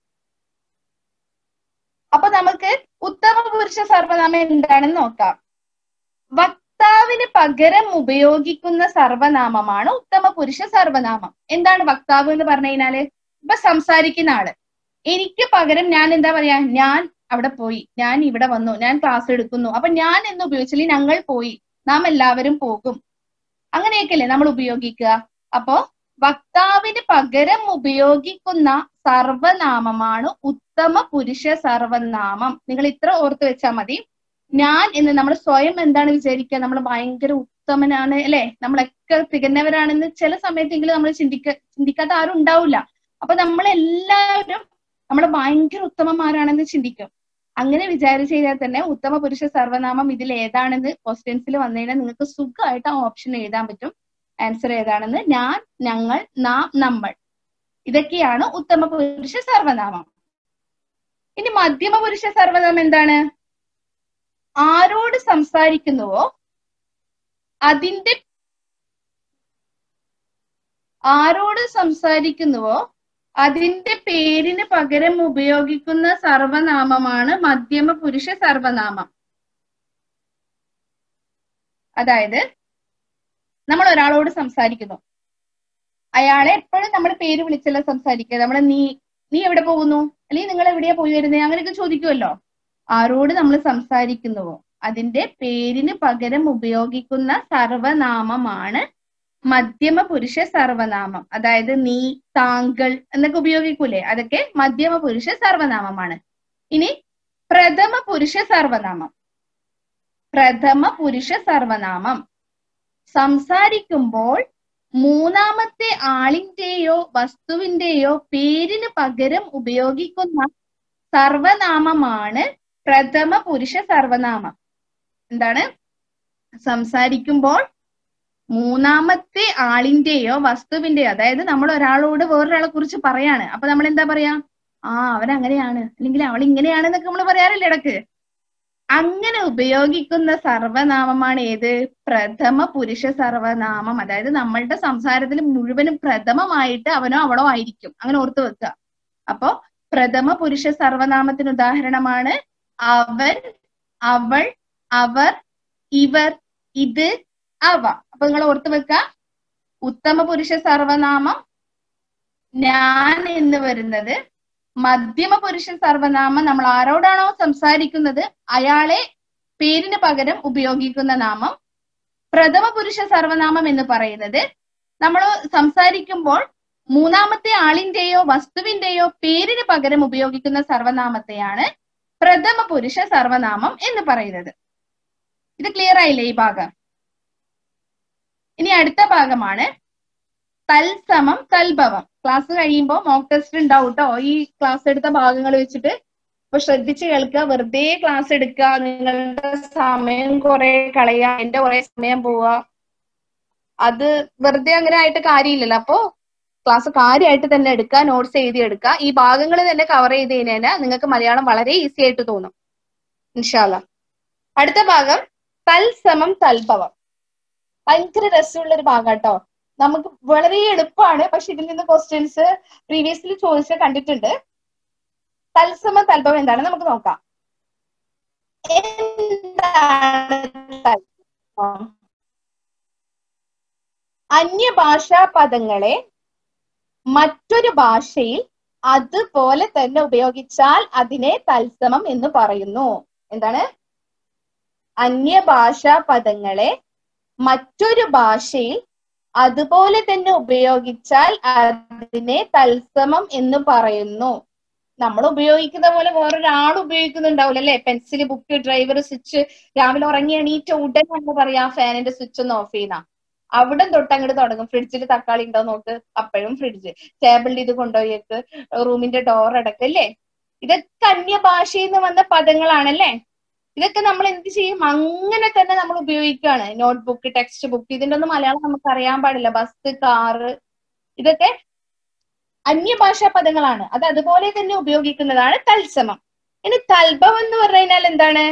അപ്പൊ നമുക്ക് ഉത്തമ പുരുഷ സർവനാമം എന്താണെന്ന് നോക്കാം. വക്താവിന് പകരം ഉപയോഗിക്കുന്ന സർവനാമമാണ് ഉത്തമ പുരുഷ സർവനാമം. എന്താണ് വക്താവ് എന്ന് പറഞ്ഞു കഴിഞ്ഞാല്? ഇപ്പൊ സംസാരിക്കുന്ന ആള്. എനിക്ക് പകരം ഞാൻ എന്താ പറയാ? ഞാൻ അവിടെ പോയി, ഞാൻ ഇവിടെ വന്നു, ഞാൻ ക്ലാസ് എടുക്കുന്നു. അപ്പൊ ഞാൻ എന്ന് ഉപയോഗിച്ചാൽ ഞങ്ങൾ പോയി, നാം എല്ലാവരും പോകും, അങ്ങനെയൊക്കെയല്ലേ നമ്മൾ ഉപയോഗിക്കുക. അപ്പോ വക്താവിന് പകരം ഉപയോഗിക്കുന്ന സർവനാമമാണ് ഉത്തമ പുരുഷ സർവനാമം. നിങ്ങൾ ഇത്ര ഓർത്ത് വെച്ചാൽ മതി. ഞാൻ എന്ന് നമ്മൾ സ്വയം എന്താണ് വിചാരിക്കുക? നമ്മൾ ഭയങ്കര ഉത്തമനാണ് അല്ലെ, നമ്മളൊക്കെ തികഞ്ഞവരാണെന്ന് ചില സമയത്തെങ്കിലും നമ്മൾ ചിന്തിക്കാത്ത ആരും ഉണ്ടാവില്ല. അപ്പൊ നമ്മളെല്ലാവരും നമ്മൾ ഭയങ്കര ഉത്തമന്മാരാണെന്ന് ചിന്തിക്കും. അങ്ങനെ വിചാരിച്ചു കഴിഞ്ഞാൽ തന്നെ ഉത്തമ പുരുഷ സർവനാമം ഇതിൽ ഏതാണെന്ന് ക്വസ്റ്റ്യൻസിൽ വന്നു കഴിഞ്ഞാൽ നിങ്ങൾക്ക് സുഖമായിട്ട് ആ ഓപ്ഷൻ എഴുതാൻ പറ്റും. ആൻസർ ഏതാണെന്ന്. ഞാൻ, ഞങ്ങൾ, നാം, നമ്മൾ, ഇതൊക്കെയാണ് ഉത്തമ പുരുഷ സർവനാമം. ഇനി മധ്യമ പുരുഷ സർവനാമം എന്താണ്? ആരോട് സംസാരിക്കുന്നുവോ അതിന്റെ പേരിന് പകരം ഉപയോഗിക്കുന്ന സർവനാമമാണ് മധ്യമ പുരുഷ സർവനാമം. അതായത് നമ്മൾ ഒരാളോട് സംസാരിക്കുന്നു, അയാളെ എപ്പോഴും നമ്മൾ പേര് വിളിച്ചല്ല സംസാരിക്കുക. നമ്മളെ നീ എവിടെ പോകുന്നു, അല്ലെങ്കിൽ നിങ്ങൾ എവിടെയാ പോയി വരുന്നത്, അങ്ങനെയൊക്കെ ചോദിക്കുമല്ലോ. ആരോട് നമ്മൾ സംസാരിക്കുന്നുവോ അതിന്റെ പേരിന് പകരം ഉപയോഗിക്കുന്ന സർവനാമമാണ് മധ്യമ പുരുഷ സർവനാമം. അതായത് നീ, താങ്കൾ എന്നൊക്കെ ഉപയോഗിക്കൂലേ, അതൊക്കെ മധ്യമ പുരുഷ സർവനാമമാണ്. ഇനി പ്രഥമ പുരുഷ സർവനാമം. പ്രഥമ പുരുഷ സർവനാമം സംസാരിക്കുമ്പോൾ മൂന്നാമത്തെ ആളിന്റെയോ വസ്തുവിന്റെയോ പേരിന് പകരം ഉപയോഗിക്കുന്ന സർവനാമമാണ് പ്രഥമ പുരുഷ സർവനാമം. എന്താണ്? സംസാരിക്കുമ്പോൾ മൂന്നാമത്തെ ആളിന്റെയോ വസ്തുവിന്റെയോ, അതായത് നമ്മൾ ഒരാളോട് വേറൊരാളെ കുറിച്ച് പറയാണ്, അപ്പൊ നമ്മൾ എന്താ പറയാ? അവൻ അങ്ങനെയാണ്, അല്ലെങ്കിൽ അവൾ ഇങ്ങനെയാണ് എന്നൊക്കെ നമ്മൾ പറയാറില്ല ഇടക്ക്. അങ്ങനെ ഉപയോഗിക്കുന്ന സർവനാമമാണ് ഏത്? പ്രഥമ പുരുഷ സർവനാമം. അതായത് നമ്മളുടെ സംസാരത്തിൽ മുഴുവനും പ്രഥമമായിട്ട് അവനോ അവളോ ആയിരിക്കും. അങ്ങനെ ഓർത്തു വെക്കുക. അപ്പോ പ്രഥമ പുരുഷ സർവനാമത്തിന് ഉദാഹരണമാണ് അവൻ, അവൾ, അവർ, ഇവർ, ഇത്, അവ. അപ്പൊ നിങ്ങൾ ഓർത്തു വെക്ക. ഉത്തമ പുരുഷ സർവനാമം ഞാൻ എന്ന് വരുന്നത്. മധ്യമ പുരുഷ സർവനാമം നമ്മൾ ആരോടാണോ സംസാരിക്കുന്നത് അയാളെ പേരിന് പകരം ഉപയോഗിക്കുന്ന നാമം. പ്രഥമ പുരുഷ സർവനാമം എന്ന് പറയുന്നത് നമ്മൾ സംസാരിക്കുമ്പോൾ മൂന്നാമത്തെ ആളിന്റെയോ വസ്തുവിന്റെയോ പേരിന് പകരം ഉപയോഗിക്കുന്ന സർവനാമത്തെയാണ് പ്രഥമ പുരുഷ സർവനാമം എന്ന് പറയുന്നത്. ഇത് ക്ലിയർ ആയില്ലേ ഈ ഭാഗം? ഇനി അടുത്ത ഭാഗമാണ് തൽസമം തൽഭവം. ക്ലാസ് കഴിയുമ്പോൾ മോക്ക് ടെസ്റ്റ് ഉണ്ടാവും കേട്ടോ, ഈ ക്ലാസ് എടുത്ത ഭാഗങ്ങൾ വെച്ചിട്ട്. അപ്പൊ ശ്രദ്ധിച്ച് കേൾക്കുക, വെറുതെ ക്ലാസ് എടുക്കുക, നിങ്ങളുടെ സമയം കുറെ കളയുക, എന്റെ കുറെ സമയം പോവുക, അത് വെറുതെ അങ്ങനെ ആയിട്ട് കാര്യമില്ലല്ലോ. അപ്പോ ക്ലാസ് കാര്യമായിട്ട് തന്നെ എടുക്കുക, നോട്ട്സ് എഴുതി എടുക്കുക. ഈ ഭാഗങ്ങൾ തന്നെ കവർ ചെയ്ത് കഴിഞ്ഞാൽ നിങ്ങൾക്ക് മലയാളം വളരെ ഈസി ആയിട്ട് തോന്നും ഇൻഷാ അല്ലാഹ്. അടുത്ത ഭാഗം തൽസമം തൽഭവം. ഭയങ്കര രസമുള്ള ഒരു ഭാഗം കേട്ടോ. നമുക്ക് വളരെ എളുപ്പമാണ്, പക്ഷെ ഇതിൽ നിന്ന് ക്വസ്റ്റ്യൻസ് പ്രീവിയസ്ലി ചോദിച്ച് കണ്ടിട്ടുണ്ട്. തൽസമം തൽഭവം എന്താണ് നമുക്ക് നോക്കാം. അന്യഭാഷാ പദങ്ങളെ മറ്റൊരു ഭാഷയിൽ അതുപോലെ തന്നെ ഉപയോഗിച്ചാൽ അതിനെ തൽസമം എന്ന് പറയുന്നു. എന്താണ്? അന്യഭാഷാ പദങ്ങളെ മറ്റൊരു ഭാഷയിൽ അതുപോലെ തന്നെ ഉപയോഗിച്ചാൽ അതിനെ തൽസമം എന്ന് പറയുന്നു. നമ്മൾ ഉപയോഗിക്കുന്ന പോലെ വേറൊരാൾ ഉപയോഗിക്കുന്നുണ്ടാവില്ല അല്ലെ? Pencil, book, driver, switch. രാവിലെ ഉറങ്ങി എണീറ്റ ഉടൻ നമ്മൾ പറയാ ഫാനിന്റെ സ്വിച്ച് ഒന്ന് ഓഫ് ചെയ്യുന്ന. അവിടെ തൊട്ട് അങ്ങോട്ട് തുടങ്ങും. ഫ്രിഡ്ജിൽ തക്കാളി ഉണ്ടോ നോക്ക്, അപ്പോഴും ഫ്രിഡ്ജ്. ടേബിളിൽ ഇത് കൊണ്ടുപോയേക്ക്, റൂമിന്റെ ഡോർ അടക്കം അല്ലേ? ഇതൊക്കെ അന്യഭാഷയിൽ നിന്ന് വന്ന പദങ്ങളാണല്ലേ? ഇതൊക്കെ നമ്മൾ എന്ത് ചെയ്യും? അങ്ങനെ തന്നെ നമ്മൾ ഉപയോഗിക്കുകയാണ്. നോട്ട്ബുക്ക്, ടെക്സ്റ്റ് ബുക്ക്, ഇതിന്റെ ഒന്നും മലയാളം നമുക്ക് അറിയാൻ പാടില്ല. ബസ്, കാറ്, ഇതൊക്കെ അന്യഭാഷാ പദങ്ങളാണ്. അത് അതുപോലെ തന്നെ ഉപയോഗിക്കുന്നതാണ് തൽസമം. ഇനി തൽഭവം എന്ന് പറഞ്ഞു കഴിഞ്ഞാൽ എന്താണ്?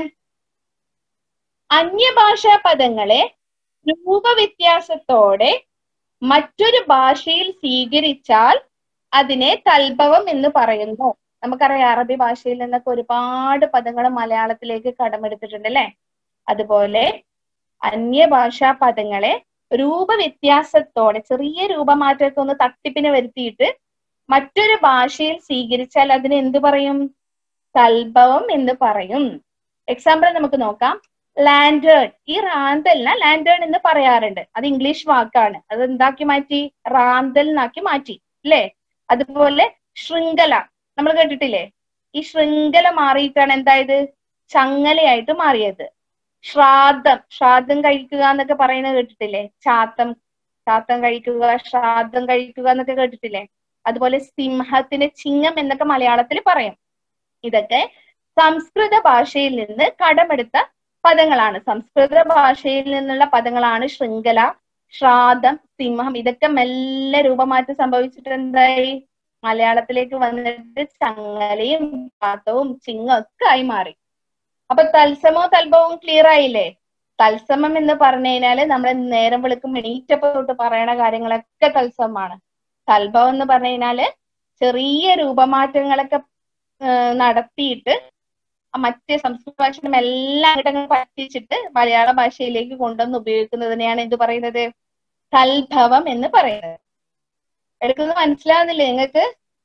അന്യഭാഷാ പദങ്ങളെ രൂപവ്യത്യാസത്തോടെ മറ്റൊരു ഭാഷയിൽ സ്വീകരിച്ചാൽ അതിനെ തൽഭവം എന്ന് പറയുന്നു. നമുക്കറിയാം അറബി ഭാഷയിൽ നിന്നൊക്കെ ഒരുപാട് പദങ്ങൾ മലയാളത്തിലേക്ക് കടമെടുത്തിട്ടുണ്ട് അല്ലെ? അതുപോലെ അന്യഭാഷാ പദങ്ങളെ രൂപവ്യത്യാസത്തോടെ, ചെറിയ രൂപമാറ്റമൊക്കെ ഒന്ന് തട്ടിപ്പിന് വരുത്തിയിട്ട് മറ്റൊരു ഭാഷയിൽ സ്വീകരിച്ചാൽ അതിന് എന്ത് പറയും? തൽഭവം എന്ന് പറയും. എക്സാമ്പിൾ നമുക്ക് നോക്കാം. ലാൻഡേൺ. ഈ റാന്തലിനെ ലാൻഡേൺ എന്ന് പറയാറുണ്ട്. അത് ഇംഗ്ലീഷ് വാക്കാണ്. അത് എന്താക്കി മാറ്റി? റാന്തലിനാക്കി മാറ്റി അല്ലേ? അതുപോലെ ശൃംഖല നമ്മൾ കേട്ടിട്ടില്ലേ? ഈ ശൃംഖല മാറിയിട്ടാണ് എന്തായത്? ചങ്ങലയായിട്ട് മാറിയത്. ശ്രാദ്ധം, ശ്രാദ്ധം കഴിക്കുക എന്നൊക്കെ പറയുന്നത് കേട്ടിട്ടില്ലേ? ചാത്തം കഴിക്കുക, ശ്രാദ്ധം കഴിക്കുക എന്നൊക്കെ കേട്ടിട്ടില്ലേ? അതുപോലെ സിംഹത്തിന് ചിങ്ങം എന്നൊക്കെ മലയാളത്തിൽ പറയും. ഇതൊക്കെ സംസ്കൃത ഭാഷയിൽ നിന്ന് കടമെടുത്ത പദങ്ങളാണ്. സംസ്കൃത ഭാഷയിൽ നിന്നുള്ള പദങ്ങളാണ് ശൃംഖല, ശ്രാദ്ധം, സിംഹം. ഇതൊക്കെ മെല്ലെ രൂപമാറ്റം സംഭവിച്ചിട്ട് എന്തായി മലയാളത്തിലേക്ക് വന്നിട്ട് ചങ്ങലയും പാത്തവും ചിങ്ങം ഒക്കെ ആയി മാറി. അപ്പൊ തത്സമവും തൽഭവും ക്ലിയർ ആയില്ലേ? തത്സമം എന്ന് പറഞ്ഞു കഴിഞ്ഞാല് നമ്മൾ നേരം വെളുക്കും എണീറ്റപ്പോ തൊട്ട് പറയണ കാര്യങ്ങളൊക്കെ തത്സമമാണ്. തൽഭവം എന്ന് പറഞ്ഞു കഴിഞ്ഞാല് ചെറിയ രൂപമാറ്റങ്ങളൊക്കെ നടത്തിയിട്ട് മറ്റേ സംസ്കൃത ഭാഷയും എല്ലാം അങ്ങോട്ടങ്ങ് പറ്റിച്ചിട്ട് മലയാള ഭാഷയിലേക്ക് കൊണ്ടുവന്ന് ഉപയോഗിക്കുന്നതിനെയാണ് എന്ത് പറയുന്നത്? തൽഭവം എന്ന് പറയുന്നത്. എടുക്കുന്നത് മനസ്സിലാവുന്നില്ലേ നിങ്ങൾക്ക്?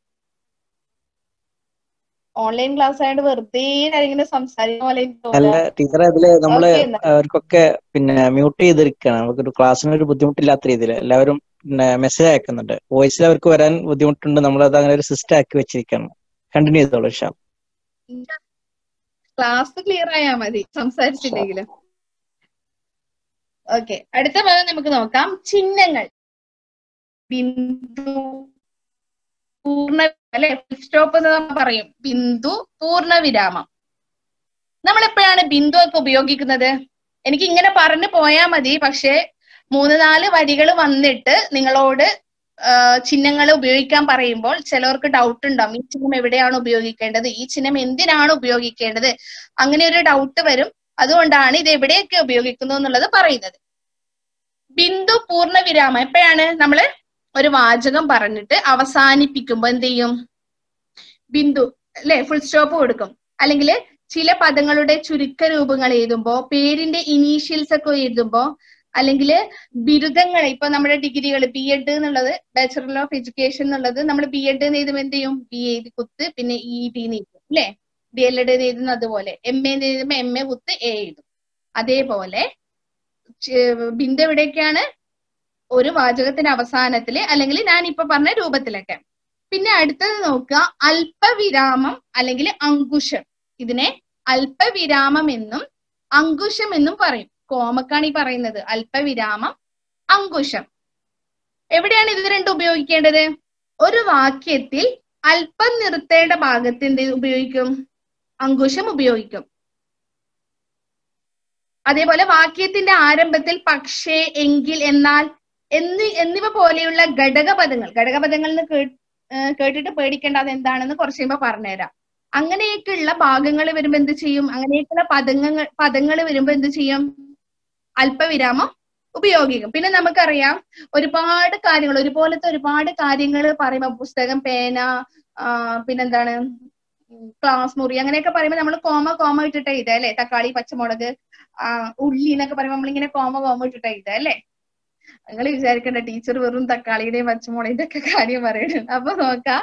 ഓൺലൈൻ ക്ലാസ് ആയിട്ട് വെറുതെ ഇങ്ങനെ സംസാരിക്കുന്ന പോലെ അല്ല ടീച്ചറെ, അതില് നമ്മള് അവർക്കൊക്കെ പിന്നെ മ്യൂട്ട് ചെയ്തിരിക്കുകയാണ്. നമുക്കൊരു ക്ലാസ്സിനൊരു ബുദ്ധിമുട്ടില്ലാത്ത രീതിയിൽ എല്ലാവരും പിന്നെ മെസ്സേജ് അയക്കുന്നുണ്ട്. വോയിസിൽ അവർക്ക് വരാൻ ബുദ്ധിമുട്ടുണ്ട്. നമ്മളത് അങ്ങനെ ഒരു സിസ്റ്റം ആക്കി വെച്ചിരിക്കുകയാണ്. കണ്ടിന്യൂ ചെയ്തോളൂ. ക്ലാസ് ക്ലിയർ ആയാൽ മതി, സംസാരിച്ചില്ലെങ്കിലും. ഓക്കെ, അടുത്ത ഭാഗം നമുക്ക് നോക്കാം. ചിഹ്നങ്ങൾ. ബിന്ദു, പൂർണ്ണ അല്ലെ, ഫുൾ സ്റ്റോപ്പ് എന്ന് നമ്മൾ പറയും. ബിന്ദു, പൂർണ്ണ വിരാമം. നമ്മൾ എപ്പോഴാണ് ബിന്ദു ഒക്കെ ഉപയോഗിക്കുന്നത്? എനിക്ക് ഇങ്ങനെ പറഞ്ഞു പോയാൽ മതി, പക്ഷെ 3-4 വരികൾ വന്നിട്ട് നിങ്ങളോട് ചിഹ്നങ്ങൾ ഉപയോഗിക്കാൻ പറയുമ്പോൾ ചിലവർക്ക് ഡൗട്ട് ഉണ്ടാവും. ഈ ചിഹ്നം എവിടെയാണ് ഉപയോഗിക്കേണ്ടത്, ഈ ചിഹ്നം എന്തിനാണ് ഉപയോഗിക്കേണ്ടത്, അങ്ങനെ ഒരു ഡൗട്ട് വരും. അതുകൊണ്ടാണ് ഇത് എവിടെയൊക്കെ ഉപയോഗിക്കുന്നു എന്നുള്ളത് പറയുന്നത്. ബിന്ദു, പൂർണ്ണ വിരാമം എപ്പോഴാണ്? നമ്മള് ഒരു വാചകം പറഞ്ഞിട്ട് അവസാനിപ്പിക്കുമ്പോ എന്ത് ചെയ്യും? ബിന്ദു അല്ലെ, ഫുൾ സ്റ്റോപ്പ് കൊടുക്കും. അല്ലെങ്കിൽ ചില പദങ്ങളുടെ ചുരുക്ക രൂപങ്ങൾ എഴുതുമ്പോ, പേരിന്റെ ഇനീഷ്യൽസ് ഒക്കെ എഴുതുമ്പോ, അല്ലെങ്കിൽ ബിരുദങ്ങൾ, ഇപ്പൊ നമ്മുടെ ഡിഗ്രികൾ BEd എന്നുള്ളത് ബാച്ചലർ ഓഫ് എഡ്യൂക്കേഷൻ എന്നുള്ളത് നമ്മൾ BEd എന്ന് എഴുതുമ്പോൾ എന്ത് ചെയ്യും? B എഴുതി കുത്ത് പിന്നെ ED എന്ന് എഴുതും അല്ലെ. DLEd എഴുതുന്ന അതുപോലെ. MA എന്ന് എഴുതുമ്പോൾ MA കുത്ത് A എഴുതും. അതേപോലെ ബിന്ദു എവിടെയൊക്കെയാണ്? ഒരു വാചകത്തിന്റെ അവസാനത്തില്, അല്ലെങ്കിൽ ഞാൻ ഇപ്പൊ പറഞ്ഞ രൂപത്തിലൊക്കെ. പിന്നെ അടുത്തത് നോക്കുക, അല്പവിരാമം അല്ലെങ്കിൽ അങ്കുശം. ഇതിനെ അല്പവിരാമം എന്നും അങ്കുശം എന്നും പറയും. കോമക്കാണ് ഈ പറയുന്നത്. അല്പവിരാമം, അങ്കുശം. എവിടെയാണ് ഇത് രണ്ടും ഉപയോഗിക്കേണ്ടത്? ഒരു വാക്യത്തിൽ അല്പം നിർത്തേണ്ട ഭാഗത്ത് എന്ത് ഉപയോഗിക്കും? അങ്കുശം ഉപയോഗിക്കും. അതേപോലെ വാക്യത്തിന്റെ ആരംഭത്തിൽ പക്ഷേ, എങ്കിൽ, എന്നാൽ എന്നിവ പോലെയുള്ള ഘടകപദങ്ങൾ എന്ന് കേട്ടിട്ട് പേടിക്കേണ്ട, അത് എന്താണെന്ന് കുറച്ച് കഴിയുമ്പോ പറഞ്ഞുതരാം. അങ്ങനെയൊക്കെയുള്ള ഭാഗങ്ങൾ വരുമ്പോ എന്ത് ചെയ്യും? അങ്ങനെയൊക്കെയുള്ള പദങ്ങൾ വരുമ്പോ എന്ത് ചെയ്യും? അല്പവിരാമം ഉപയോഗിക്കും. പിന്നെ നമുക്കറിയാം ഒരുപാട് കാര്യങ്ങൾ, ഒരുപോലത്തെ ഒരുപാട് കാര്യങ്ങൾ പറയുമ്പോ, പുസ്തകം, പേന, പിന്നെന്താണ് ക്ലാസ് മുറി, അങ്ങനെയൊക്കെ പറയുമ്പോൾ നമ്മൾ കോമ ഇട്ടിട്ട് എഴുതാം അല്ലെ. തക്കാളി, പച്ചമുളക്, ഉള്ളി എന്നൊക്കെ പറയുമ്പോൾ നമ്മളിങ്ങനെ കോമ ഇട്ടിട്ട് എഴുതാം അല്ലെ. നിങ്ങൾ വിചാരിക്കണ്ട ടീച്ചർ വെറും തക്കാളിയുടെയും പച്ചമുളകിന്റെ ഒക്കെ കാര്യം പറയുന്നുണ്ട്. അപ്പൊ നോക്കാം,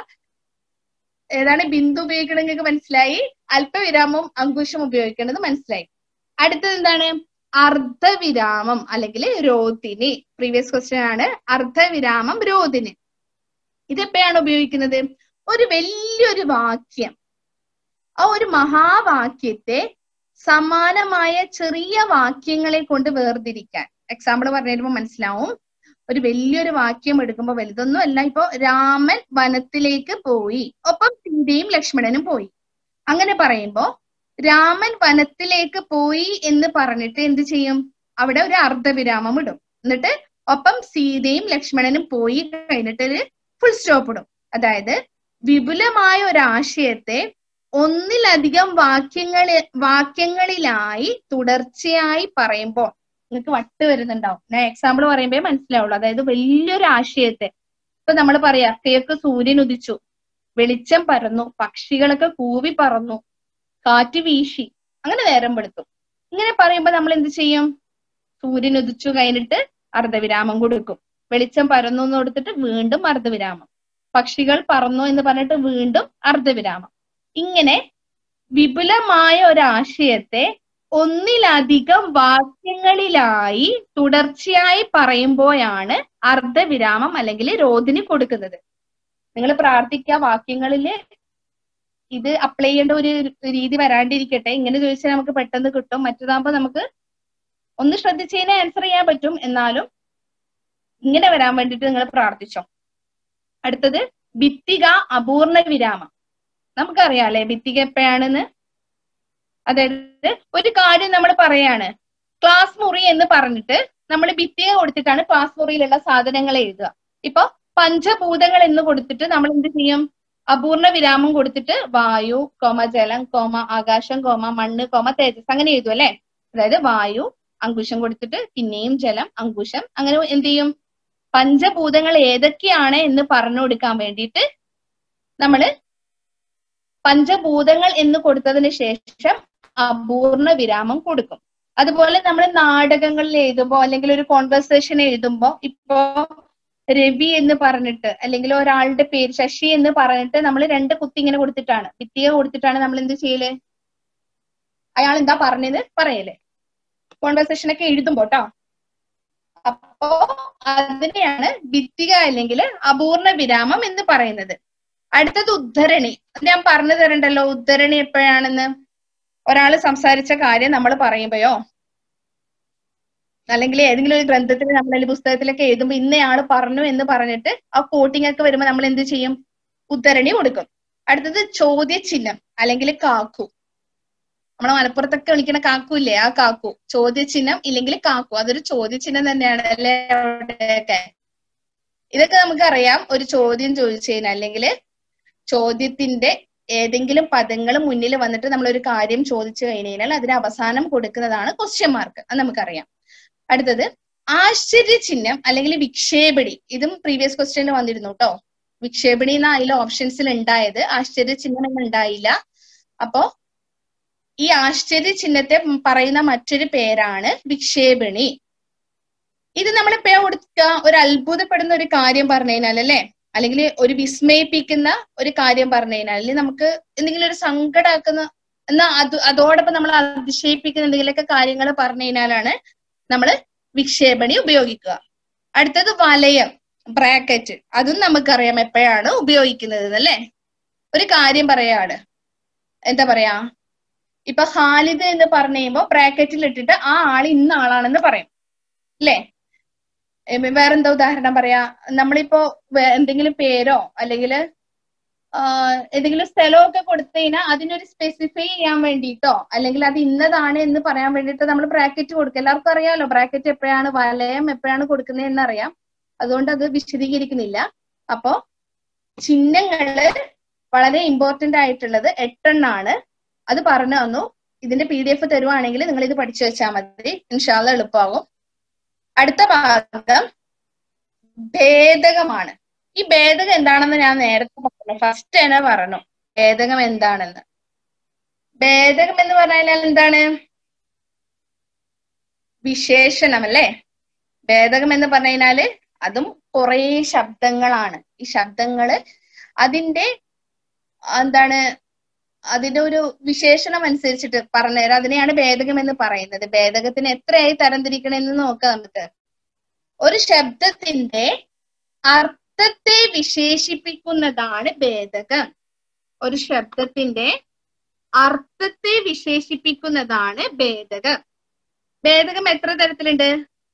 ഏതാണ് ബിന്ദു ഉപയോഗിക്കണം നിങ്ങൾക്ക് മനസ്സിലായി. അല്പവിരാമവും അങ്കുശം ഉപയോഗിക്കേണ്ടത് മനസ്സിലായി. അടുത്തത് എന്താണ്? അർദ്ധവിരാമം അല്ലെങ്കിൽ രോദിനി. പ്രീവിയസ് ക്വസ്റ്റ്യൻ ആണ്. അർദ്ധവിരാമം, രോദിനി. ഇതെപ്പോഴാണ് ഉപയോഗിക്കുന്നത്? ഒരു വലിയൊരു വാക്യം, ആ ഒരു മഹാവാക്യത്തെ സമാനമായ ചെറിയ വാക്യങ്ങളെ കൊണ്ട് വേർതിരിക്കാൻ. എക്സാമ്പിൾ പറഞ്ഞു തരുമ്പോൾ മനസ്സിലാവും. ഒരു വലിയൊരു വാക്യം എടുക്കുമ്പോൾ വലുതൊന്നും അല്ല. ഇപ്പൊ രാമൻ വനത്തിലേക്ക് പോയി, ഒപ്പം സീതയും ലക്ഷ്മണനും പോയി. അങ്ങനെ പറയുമ്പോ രാമൻ വനത്തിലേക്ക് പോയി എന്ന് പറഞ്ഞിട്ട് എന്ത് ചെയ്യും? അവിടെ ഒരു അർദ്ധവിരാമം ഇടും. എന്നിട്ട് ഒപ്പം സീതയും ലക്ഷ്മണനും പോയി കഴിഞ്ഞിട്ട് ഒരു ഫുൾ സ്റ്റോപ്പ് ഇടും. അതായത് വിപുലമായ ഒരാശയത്തെ ഒന്നിലധികം വാക്യങ്ങളിലായി തുടർച്ചയായി പറയുമ്പോൾ നിങ്ങൾക്ക് വട്ട് വരുന്നുണ്ടാവും. ഞാൻ എക്സാമ്പിൾ പറയുമ്പോ മനസ്സിലാവുള്ളൂ. അതായത് വലിയൊരു ആശയത്തെ, ഇപ്പൊ നമ്മൾ പറയാ, കിഴക്ക് സൂര്യൻ ഉദിച്ചു, വെളിച്ചം പരന്നു, പക്ഷികളൊക്കെ കൂവി പറന്നു, കാറ്റ് വീശി, അങ്ങനെ നേരം വെളുത്തു. ഇങ്ങനെ പറയുമ്പോ നമ്മൾ എന്ത് ചെയ്യും? സൂര്യൻ ഉദിച്ചു കഴിഞ്ഞിട്ട് അർദ്ധവിരാമം കൊടുക്കും. വെളിച്ചം പരന്നു എന്ന് കൊടുത്തിട്ട് വീണ്ടും അർദ്ധവിരാമം. പക്ഷികൾ പറന്നു എന്ന് പറഞ്ഞിട്ട് വീണ്ടും അർദ്ധവിരാമം. ഇങ്ങനെ വിപുലമായ ഒരാശയത്തെ ഒന്നിലധികം വാക്യങ്ങളിലായി തുടർച്ചയായി പറയുമ്പോഴാണ് അർദ്ധവിരാമം അല്ലെങ്കിൽ രോദിനി കൊടുക്കുന്നത്. നിങ്ങൾ പ്രാർത്ഥിക്കുക വാക്യങ്ങളില് ഇത് അപ്ലൈ ചെയ്യേണ്ട ഒരു രീതി വരാണ്ടിരിക്കട്ടെ. ഇങ്ങനെ ചോദിച്ചാൽ നമുക്ക് പെട്ടെന്ന് കിട്ടും. മറ്റേതാകുമ്പോൾ നമുക്ക് ഒന്ന് ശ്രദ്ധിച്ച് കഴിഞ്ഞാൽ ആൻസർ ചെയ്യാൻ പറ്റും. എന്നാലും ഇങ്ങനെ വരാൻ വേണ്ടിയിട്ട് നിങ്ങൾ പ്രാർത്ഥിച്ചോ. അടുത്തത് ഭിത്തിക, അപൂർണ വിരാമം. നമുക്കറിയാം അല്ലെ ഭിത്തിക എപ്പോഴാണെന്ന്? അതായത് ഒരു കാര്യം നമ്മൾ പറയാണ്, ക്ലാസ് മുറി എന്ന് പറഞ്ഞിട്ട് നമ്മൾ ഭിത്തിക കൊടുത്തിട്ടാണ് ക്ലാസ് മുറിയിലുള്ള സാധനങ്ങൾ എഴുതുക. ഇപ്പൊ പഞ്ചഭൂതങ്ങൾ എന്ന് കൊടുത്തിട്ട് നമ്മൾ എന്ത് ചെയ്യും? അപൂർണ വിരാമം കൊടുത്തിട്ട് വായു, ജലം, ആകാശം, മണ്ണ്, തേജസ് അങ്ങനെ എഴുതും അല്ലെ. അതായത് വായു അങ്കുശം കൊടുത്തിട്ട് പിന്നെയും ജലം, അങ്കുശം, അങ്ങനെ എന്ത് ചെയ്യും? പഞ്ചഭൂതങ്ങൾ ഏതൊക്കെയാണ് എന്ന് പറഞ്ഞു കൊടുക്കാൻ വേണ്ടിയിട്ട് നമ്മള് പഞ്ചഭൂതങ്ങൾ എന്ന് കൊടുത്തതിന് ശേഷം അപൂർണ വിരാമം കൊടുക്കും. അതുപോലെ നമ്മൾ നാടകങ്ങളിൽ എഴുതുമ്പോ അല്ലെങ്കിൽ ഒരു കോൺവെർസേഷൻ എഴുതുമ്പോ ഇപ്പോ രവി എന്ന് പറഞ്ഞിട്ട് അല്ലെങ്കിൽ ഒരാളുടെ പേര് ശശി എന്ന് പറഞ്ഞിട്ട് നമ്മൾ 2 കുത്തി ഇങ്ങനെ കൊടുത്തിട്ടാണ്, ഭിത്തിക കൊടുത്തിട്ടാണ് നമ്മൾ എന്ത് ചെയ്യല്? അയാൾ എന്താ പറഞ്ഞത് പറയല്, കോൺവെർസേഷൻ ഒക്കെ എഴുതുമ്പോ ട്ടോ. അപ്പോ അതിനെയാണ് ഭിത്തിക അല്ലെങ്കിൽ അപൂർണ വിരാമം എന്ന് പറയുന്നത്. അടുത്തത് ഉദ്ധരണി. ഞാൻ പറഞ്ഞു തരണ്ടല്ലോ ഉദ്ധരണി എപ്പോഴാണെന്ന്. ഒരാൾ സംസാരിച്ച കാര്യം നമ്മൾ പറയുമ്പോയോ അല്ലെങ്കിൽ ഏതെങ്കിലും ഒരു ഗ്രന്ഥത്തിൽ നമ്മൾ പുസ്തകത്തിലൊക്കെ എഴുതുമ്പോൾ ഇന്നയാള് പറഞ്ഞു എന്ന് പറഞ്ഞിട്ട് ആ കോട്ടിംഗ് ഒക്കെ വരുമ്പോൾ നമ്മൾ എന്ത് ചെയ്യും? ഉദ്ധരണി കൊടുക്കും. അടുത്തത് ചോദ്യചിഹ്നം അല്ലെങ്കിൽ കാക്കു. നമ്മളെ മലപ്പുറത്തൊക്കെ വിളിക്കുന്ന കാക്കു ഇല്ലേ, ആ കാക്കു. ചോദ്യചിഹ്നം ഇല്ലെങ്കിൽ കാക്കു, അതൊരു ചോദ്യചിഹ്നം തന്നെയാണ് അല്ലേ അവിടെയൊക്കെ. ഇതൊക്കെ നമുക്കറിയാം. ഒരു ചോദ്യം ചോദിച്ചു കഴിഞ്ഞാൽ അല്ലെങ്കിൽ ചോദ്യത്തിന്റെ ഏതെങ്കിലും പദങ്ങൾ മുന്നിൽ വന്നിട്ട് നമ്മൾ ഒരു കാര്യം ചോദിച്ചു കഴിഞ്ഞാൽ അതിന് അവസാനം കൊടുക്കുന്നതാണ് ക്വസ്റ്റ്യൻ മാർക്ക്. അത് നമുക്കറിയാം. അടുത്തത് ആശ്ചര്യചിഹ്നം അല്ലെങ്കിൽ വിക്ഷേപണി. ഇതും പ്രീവിയസ് ക്വസ്റ്റ്യനിൽ വന്നിരുന്നു കേട്ടോ. വിക്ഷേപണി എന്ന അതിലെ ഓപ്ഷൻസിൽ ഉണ്ടായത്, ആശ്ചര്യചിഹ്നം എന്ന് ഉണ്ടായില്ല. അപ്പോ ഈ ആശ്ചര്യചിഹ്നത്തെ പറയുന്ന മറ്റൊരു പേരാണ് വിക്ഷേപണി. ഇത് നമ്മൾ എപ്പോഴാ കൊടുക്കുക? ഒരു അത്ഭുതപ്പെടുന്ന ഒരു കാര്യം പറഞ്ഞു കഴിഞ്ഞാൽ അല്ലെ, അല്ലെങ്കിൽ ഒരു വിസ്മയിപ്പിക്കുന്ന ഒരു കാര്യം പറഞ്ഞു കഴിഞ്ഞാൽ, അല്ലെങ്കിൽ നമുക്ക് എന്തെങ്കിലും ഒരു സങ്കടമാക്കുന്ന എന്നാ അതോടൊപ്പം നമ്മൾ അതിശയിപ്പിക്കുന്ന എന്തെങ്കിലുമൊക്കെ കാര്യങ്ങൾ പറഞ്ഞു കഴിഞ്ഞാലാണ് നമ്മൾ വിക്ഷേപണി ഉപയോഗിക്കുക. അടുത്തത് വലയം, ബ്രാക്കറ്റ്. അതും നമുക്കറിയാം എപ്പോഴാണ് ഉപയോഗിക്കുന്നത് അല്ലെ. ഒരു കാര്യം പറയാണ്, എന്താ പറയാ, ഇപ്പൊ ഖാലിദ് എന്ന് പറഞ്ഞു കഴിയുമ്പോ ബ്രാക്കറ്റിൽ ഇട്ടിട്ട് ആ ആൾ ഇന്ന ആളാണെന്ന് പറയും അല്ലേ. വേറെന്താ ഉദാഹരണം പറയാ? നമ്മളിപ്പോ എന്തെങ്കിലും പേരോ അല്ലെങ്കിൽ ഏതെങ്കിലും സ്ഥലമൊക്കെ കൊടുത്തു കഴിഞ്ഞാൽ അതിനൊരു സ്പെസിഫൈ ചെയ്യാൻ വേണ്ടിയിട്ടോ അല്ലെങ്കിൽ അത് ഇന്നതാണ് എന്ന് പറയാൻ വേണ്ടിയിട്ട് നമ്മൾ ബ്രാക്കറ്റ് കൊടുക്കുക. എല്ലാവർക്കും അറിയാമല്ലോ ബ്രാക്കറ്റ് എപ്പോഴാണ്, വലയം എപ്പോഴാണ് കൊടുക്കുന്നത് എന്നറിയാം. അതുകൊണ്ട് അത് വിശദീകരിക്കുന്നില്ല. അപ്പോ ചിഹ്നങ്ങള് വളരെ ഇമ്പോർട്ടന്റ് ആയിട്ടുള്ളത് 8 എണ്ണാണ്. അത് പറഞ്ഞു തന്നു. ഇതിന്റെ PDF തരുവാണെങ്കിൽ നിങ്ങൾ ഇത് പഠിച്ചു വെച്ചാൽ മതി, ഇൻഷാ അല്ലാഹ് എളുപ്പമാകും. അടുത്ത ഭാഗം ഭേദകമാണ്. ഈ ഭേദകം എന്താണെന്ന് ഞാൻ നേരത്തെ പറഞ്ഞു, ഫസ്റ്റ് തന്നെ പറഞ്ഞു ഭേദകം എന്താണെന്ന്. ഭേദകം എന്ന് പറഞ്ഞാൽ എന്താണ്? വിശേഷണം അല്ലേ. ഭേദകം എന്ന് പറഞ്ഞു കഴിഞ്ഞാല് അതും കുറെ ശബ്ദങ്ങളാണ്. ഈ ശബ്ദങ്ങള് അതിന്റെ എന്താണ്, അതിന്റെ ഒരു വിശേഷണം അനുസരിച്ചിട്ട് പറഞ്ഞുതരാം. അതിനെയാണ് ഭേദകം എന്ന് പറയുന്നത്. ഭേദകത്തിന് എത്രയായി തരംതിരിക്കണമെന്ന് നോക്കാം നമുക്ക്. ഒരു ശബ്ദത്തിന്റെ അർത്ഥത്തെ വിശേഷിപ്പിക്കുന്നതാണ് ഭേദകം. ഒരു ശബ്ദത്തിന്റെ അർത്ഥത്തെ വിശേഷിപ്പിക്കുന്നതാണ് ഭേദകം. ഭേദകം എത്ര തരത്തിലുണ്ട്?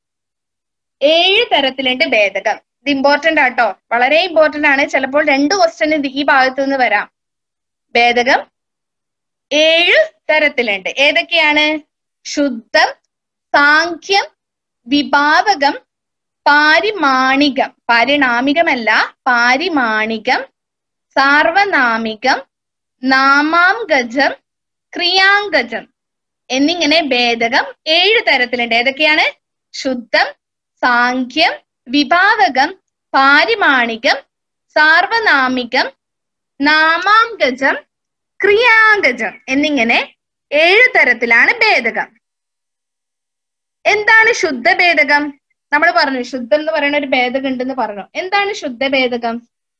7 തരത്തിലുണ്ട് ഭേദകം. ഇത് ഇമ്പോർട്ടന്റ് ആട്ടോ, വളരെ ഇമ്പോർട്ടന്റ് ആണ്. ചിലപ്പോൾ 2 ക്വസ്റ്റ്യൻ ഈ ഭാഗത്തു നിന്ന് വരാം. ഭേദകം 7 തരത്തിലുണ്ട്. ഏതൊക്കെയാണ്? ശുദ്ധം, സാഖ്യം, വിഭാവകം, പാരിമാണികം, പാരിണാമികമല്ല പാരിമാണികം, സാർവനാമികം, നാമാംഗജം, ക്രിയാംഗജം എന്നിങ്ങനെ ഭേദകം 7 തരത്തിലുണ്ട്. ഏതൊക്കെയാണ്? ശുദ്ധം, സാഖ്യം, വിഭാവകം, പാരിമാണികം, സാർവനാമികം, നാമാംഗജം, ക്രിയാംഗജം എന്നിങ്ങനെ 7 തരത്തിലാണ് ഭേദകം. എന്താണ് ശുദ്ധഭേദകം? നമ്മൾ പറഞ്ഞു ശുദ്ധം എന്ന് പറയുന്ന ഒരു ഭേദകം ഉണ്ടെന്ന് പറഞ്ഞു. എന്താണ് ശുദ്ധഭേദകം?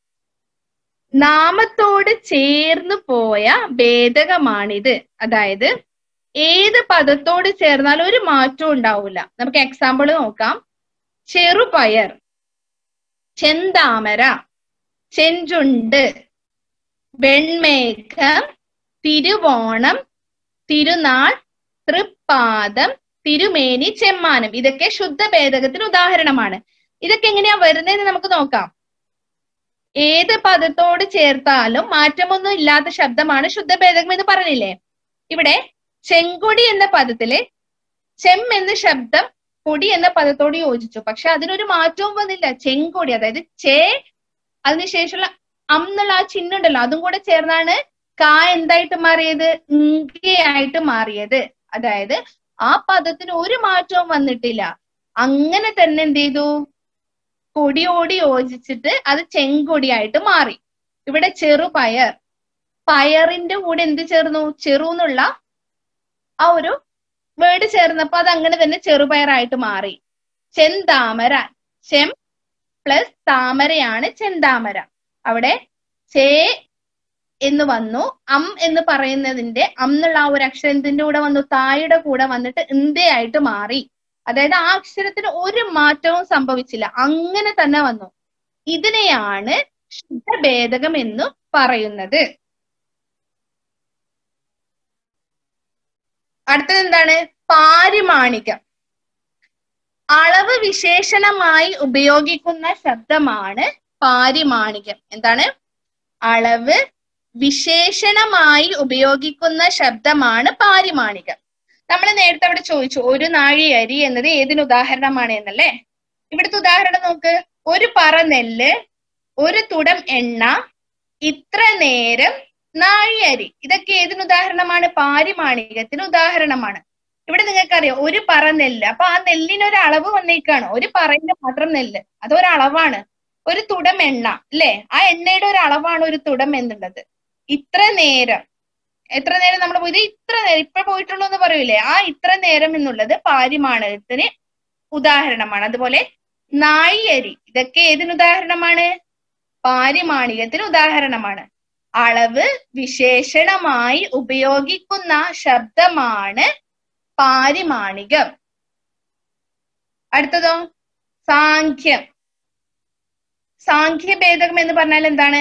നാമത്തോട് ചേർന്ന് പോയ ഭേദകമാണിത്. അതായത് ഏത് പദത്തോട് ചേർന്നാലും ഒരു മാറ്റവും ഉണ്ടാവില്ല. നമുക്ക് എക്സാമ്പിൾ നോക്കാം. ചെറുപയർ, ചെന്താമര, ചെഞ്ചുണ്ട്, വെൺമേഘം, തിരുവോണം, തിരുനാൾ, തൃപ്പാദം, തിരുമേനി, ചെമ്മാനം. ഇതൊക്കെ ശുദ്ധഭേദകത്തിന് ഉദാഹരണമാണ്. ഇതൊക്കെ എങ്ങനെയാ വരുന്നതെന്ന് നമുക്ക് നോക്കാം. ഏത് പദത്തോട് ചേർത്താലും മാറ്റമൊന്നും ഇല്ലാത്ത ശബ്ദമാണ് ശുദ്ധഭേദകം എന്ന് പറഞ്ഞില്ലേ. ഇവിടെ ചെങ്കൊടി എന്ന പദത്തില് ചെം എന്ന ശബ്ദം കൊടി എന്ന പദത്തോട് യോജിച്ചു. പക്ഷെ അതിനൊരു മാറ്റവും വന്നില്ല. ചെങ്കൊടി, അതായത് ചേ അതിനുശേഷമുള്ള എന്നുള്ള ആ ചിഹ്നം ഉണ്ടല്ലോ, അതും കൂടെ ചേർന്നാണ് കാ എന്തായിട്ട് മാറിയത്? ആയിട്ട് മാറിയത്. അതായത് ആ പദത്തിന് ഒരു മാറ്റവും വന്നിട്ടില്ല. അങ്ങനെ തന്നെ എന്ത് ചെയ്തു? കൊടിയോട് യോജിച്ചിട്ട് അത് ചെങ്കൊടിയായിട്ട് മാറി. ഇവിടെ ചെറുപയർ, പയറിന്റെ കൂടെ എന്ത് ചേർന്നു? ചെറു എന്നുള്ള ആ ഒരു വേർഡ് ചേർന്നപ്പോ അത് അങ്ങനെ തന്നെ ചെറുപയറായിട്ട് മാറി. ചെന്താമര, ചെം പ്ലസ് താമരയാണ് ചെന്താമര. അവിടെ ചേ എന്ന് വന്നു. എന്ന് പറയുന്നതിന്റെ എന്നുള്ള ആ ഒരു അക്ഷരത്തിന്റെ കൂടെ വന്നു, തായുടെ കൂടെ വന്നിട്ട് ഇന്ത്യയായിട്ട് മാറി. അതായത് ആ അക്ഷരത്തിന് ഒരു മാറ്റവും സംഭവിച്ചില്ല, അങ്ങനെ തന്നെ വന്നു. ഇതിനെയാണ് ശുദ്ധഭേദകം എന്ന് പറയുന്നത്. അടുത്തത് എന്താണ്? പാരിമാണികം. അളവ് വിശേഷണമായി ഉപയോഗിക്കുന്ന ശബ്ദമാണ് പാരിമാണികം. എന്താണ്? അളവ് വിശേഷണമായി ഉപയോഗിക്കുന്ന ശബ്ദമാണ് പാരിമാണികം. നമ്മൾ നേരത്തെ അവിടെ ചോദിച്ചു ഒരു നാഴി അരി എന്നത് ഏതിന് ഉദാഹരണമാണ് എന്നല്ലേ. ഇവിടുത്തെ ഉദാഹരണം നോക്ക്. ഒരു പറ നെല്ല്, ഒരു തുടം എണ്ണ, ഇത്ര നേരം നാഴി അരി. ഇതൊക്കെ ഏതിന് ഉദാഹരണമാണ്? പാരിമാണികത്തിന് ഉദാഹരണമാണ്. ഇവിടെ നിങ്ങൾക്കറിയാം ഒരു പറ നെല്ല്, അപ്പൊ ആ നെല്ലിന് ഒരു അളവ് വന്നേക്കാണ്. ഒരു പറയിന്റെ മാത്രം നെല്ല്, അതൊരളവാണ്. ഒരു തുടം എണ്ണ അല്ലെ, ആ എണ്ണയുടെ ഒരു അളവാണ് ഒരു തുടം എന്നുള്ളത്. ഇത്ര നേരം, എത്ര നേരം നമ്മൾ പോയത്? ഇത്ര നേരം, ഇപ്പൊ പോയിട്ടുള്ളൂ എന്ന് പറയൂലേ, ആ ഇത്ര നേരം എന്നുള്ളത് പാരിമാണികത്തിന് ഉദാഹരണമാണ്. അതുപോലെ നാഴി അരി, ഇതൊക്കെ ഏതിന് ഉദാഹരണമാണ്? പാരിമാണികത്തിന് ഉദാഹരണമാണ്. അളവ് വിശേഷണമായി ഉപയോഗിക്കുന്ന ശബ്ദമാണ് പാരിമാണികം. അടുത്തതോ സാഖ്യം. സാഖ്യഭേദകം എന്ന് പറഞ്ഞാൽ എന്താണ്?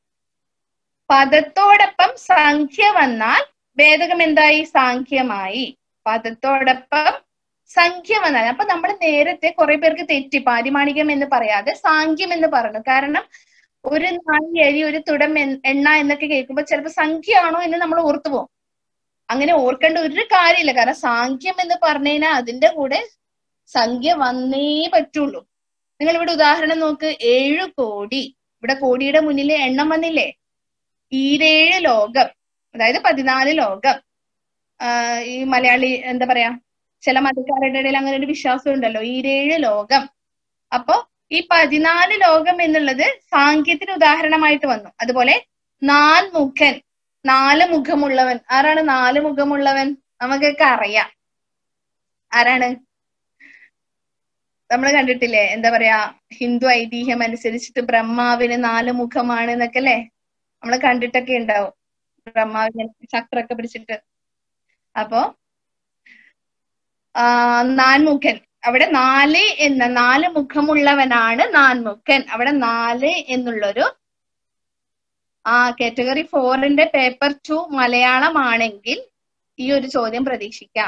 പദത്തോടൊപ്പം സംഖ്യ വന്നാൽ ഭേദകം എന്തായി? സാഖ്യമായി. പദത്തോടൊപ്പം സംഖ്യ വന്നാൽ, അപ്പൊ നമ്മൾ നേരത്തെ കുറെ പേർക്ക് തെറ്റി പാരിമാണികം എന്ന് പറയാതെ സാഖ്യം എന്ന് പറഞ്ഞു. കാരണം ഒരു നാഴി അരി, ഒരു തുടം എണ്ണ എന്നൊക്കെ കേൾക്കുമ്പോൾ ചിലപ്പോൾ സംഖ്യ ആണോ എന്ന് നമ്മൾ ഓർത്തു പോകും. അങ്ങനെ ഓർക്കേണ്ട ഒരു കാര്യമില്ല. കാരണം സാഖ്യം എന്ന് പറഞ്ഞു കഴിഞ്ഞാൽ അതിന്റെ കൂടെ സംഖ്യ വന്നേ പറ്റുള്ളൂ. നിങ്ങൾ ഇവിടെ ഉദാഹരണം നോക്ക്. 7 കോടി, ഇവിടെ കോടിയുടെ മുന്നിൽ എണ്ണം വന്നില്ലേ? 27 ലോകം, അതായത് 14 ലോകം. ഈ മലയാളി എന്താ പറയാ, ചില മതക്കാരുടെ ഇടയിൽ അങ്ങനെ ഒരു വിശ്വാസം ഉണ്ടല്ലോ, 27 ലോകം. അപ്പൊ ഈ 14 ലോകം എന്നുള്ളത് സാഖ്യത്തിന് ഉദാഹരണമായിട്ട് വന്നു. അതുപോലെ നാൽമുഖൻ, 4 മുഖമുള്ളവൻ. ആരാണ് 4 മുഖമുള്ളവൻ? നമുക്കൊക്കെ അറിയാം. ആരാണ്? നമ്മൾ കണ്ടിട്ടില്ലേ, എന്താ പറയാ, ഹിന്ദു ഐതിഹ്യം അനുസരിച്ചിട്ട് ബ്രഹ്മാവിന് 4 മുഖമാണ് എന്നൊക്കെ അല്ലേ നമ്മൾ കണ്ടിട്ടൊക്കെ ഉണ്ടാവും. ബ്രഹ്മാവിന് ചക്രമൊക്കെ പിടിച്ചിട്ട്. അപ്പോ നാൻമുഖൻ, അവിടെ 4 മുഖമുള്ളവനാണ് നാൻമുഖൻ. അവിടെ 4 എന്നുള്ളൊരു കാറ്റഗറി 4ന്റെ പേപ്പർ 2 മലയാളമാണെങ്കിൽ ഈ ഒരു ചോദ്യം പ്രതീക്ഷിക്കാം.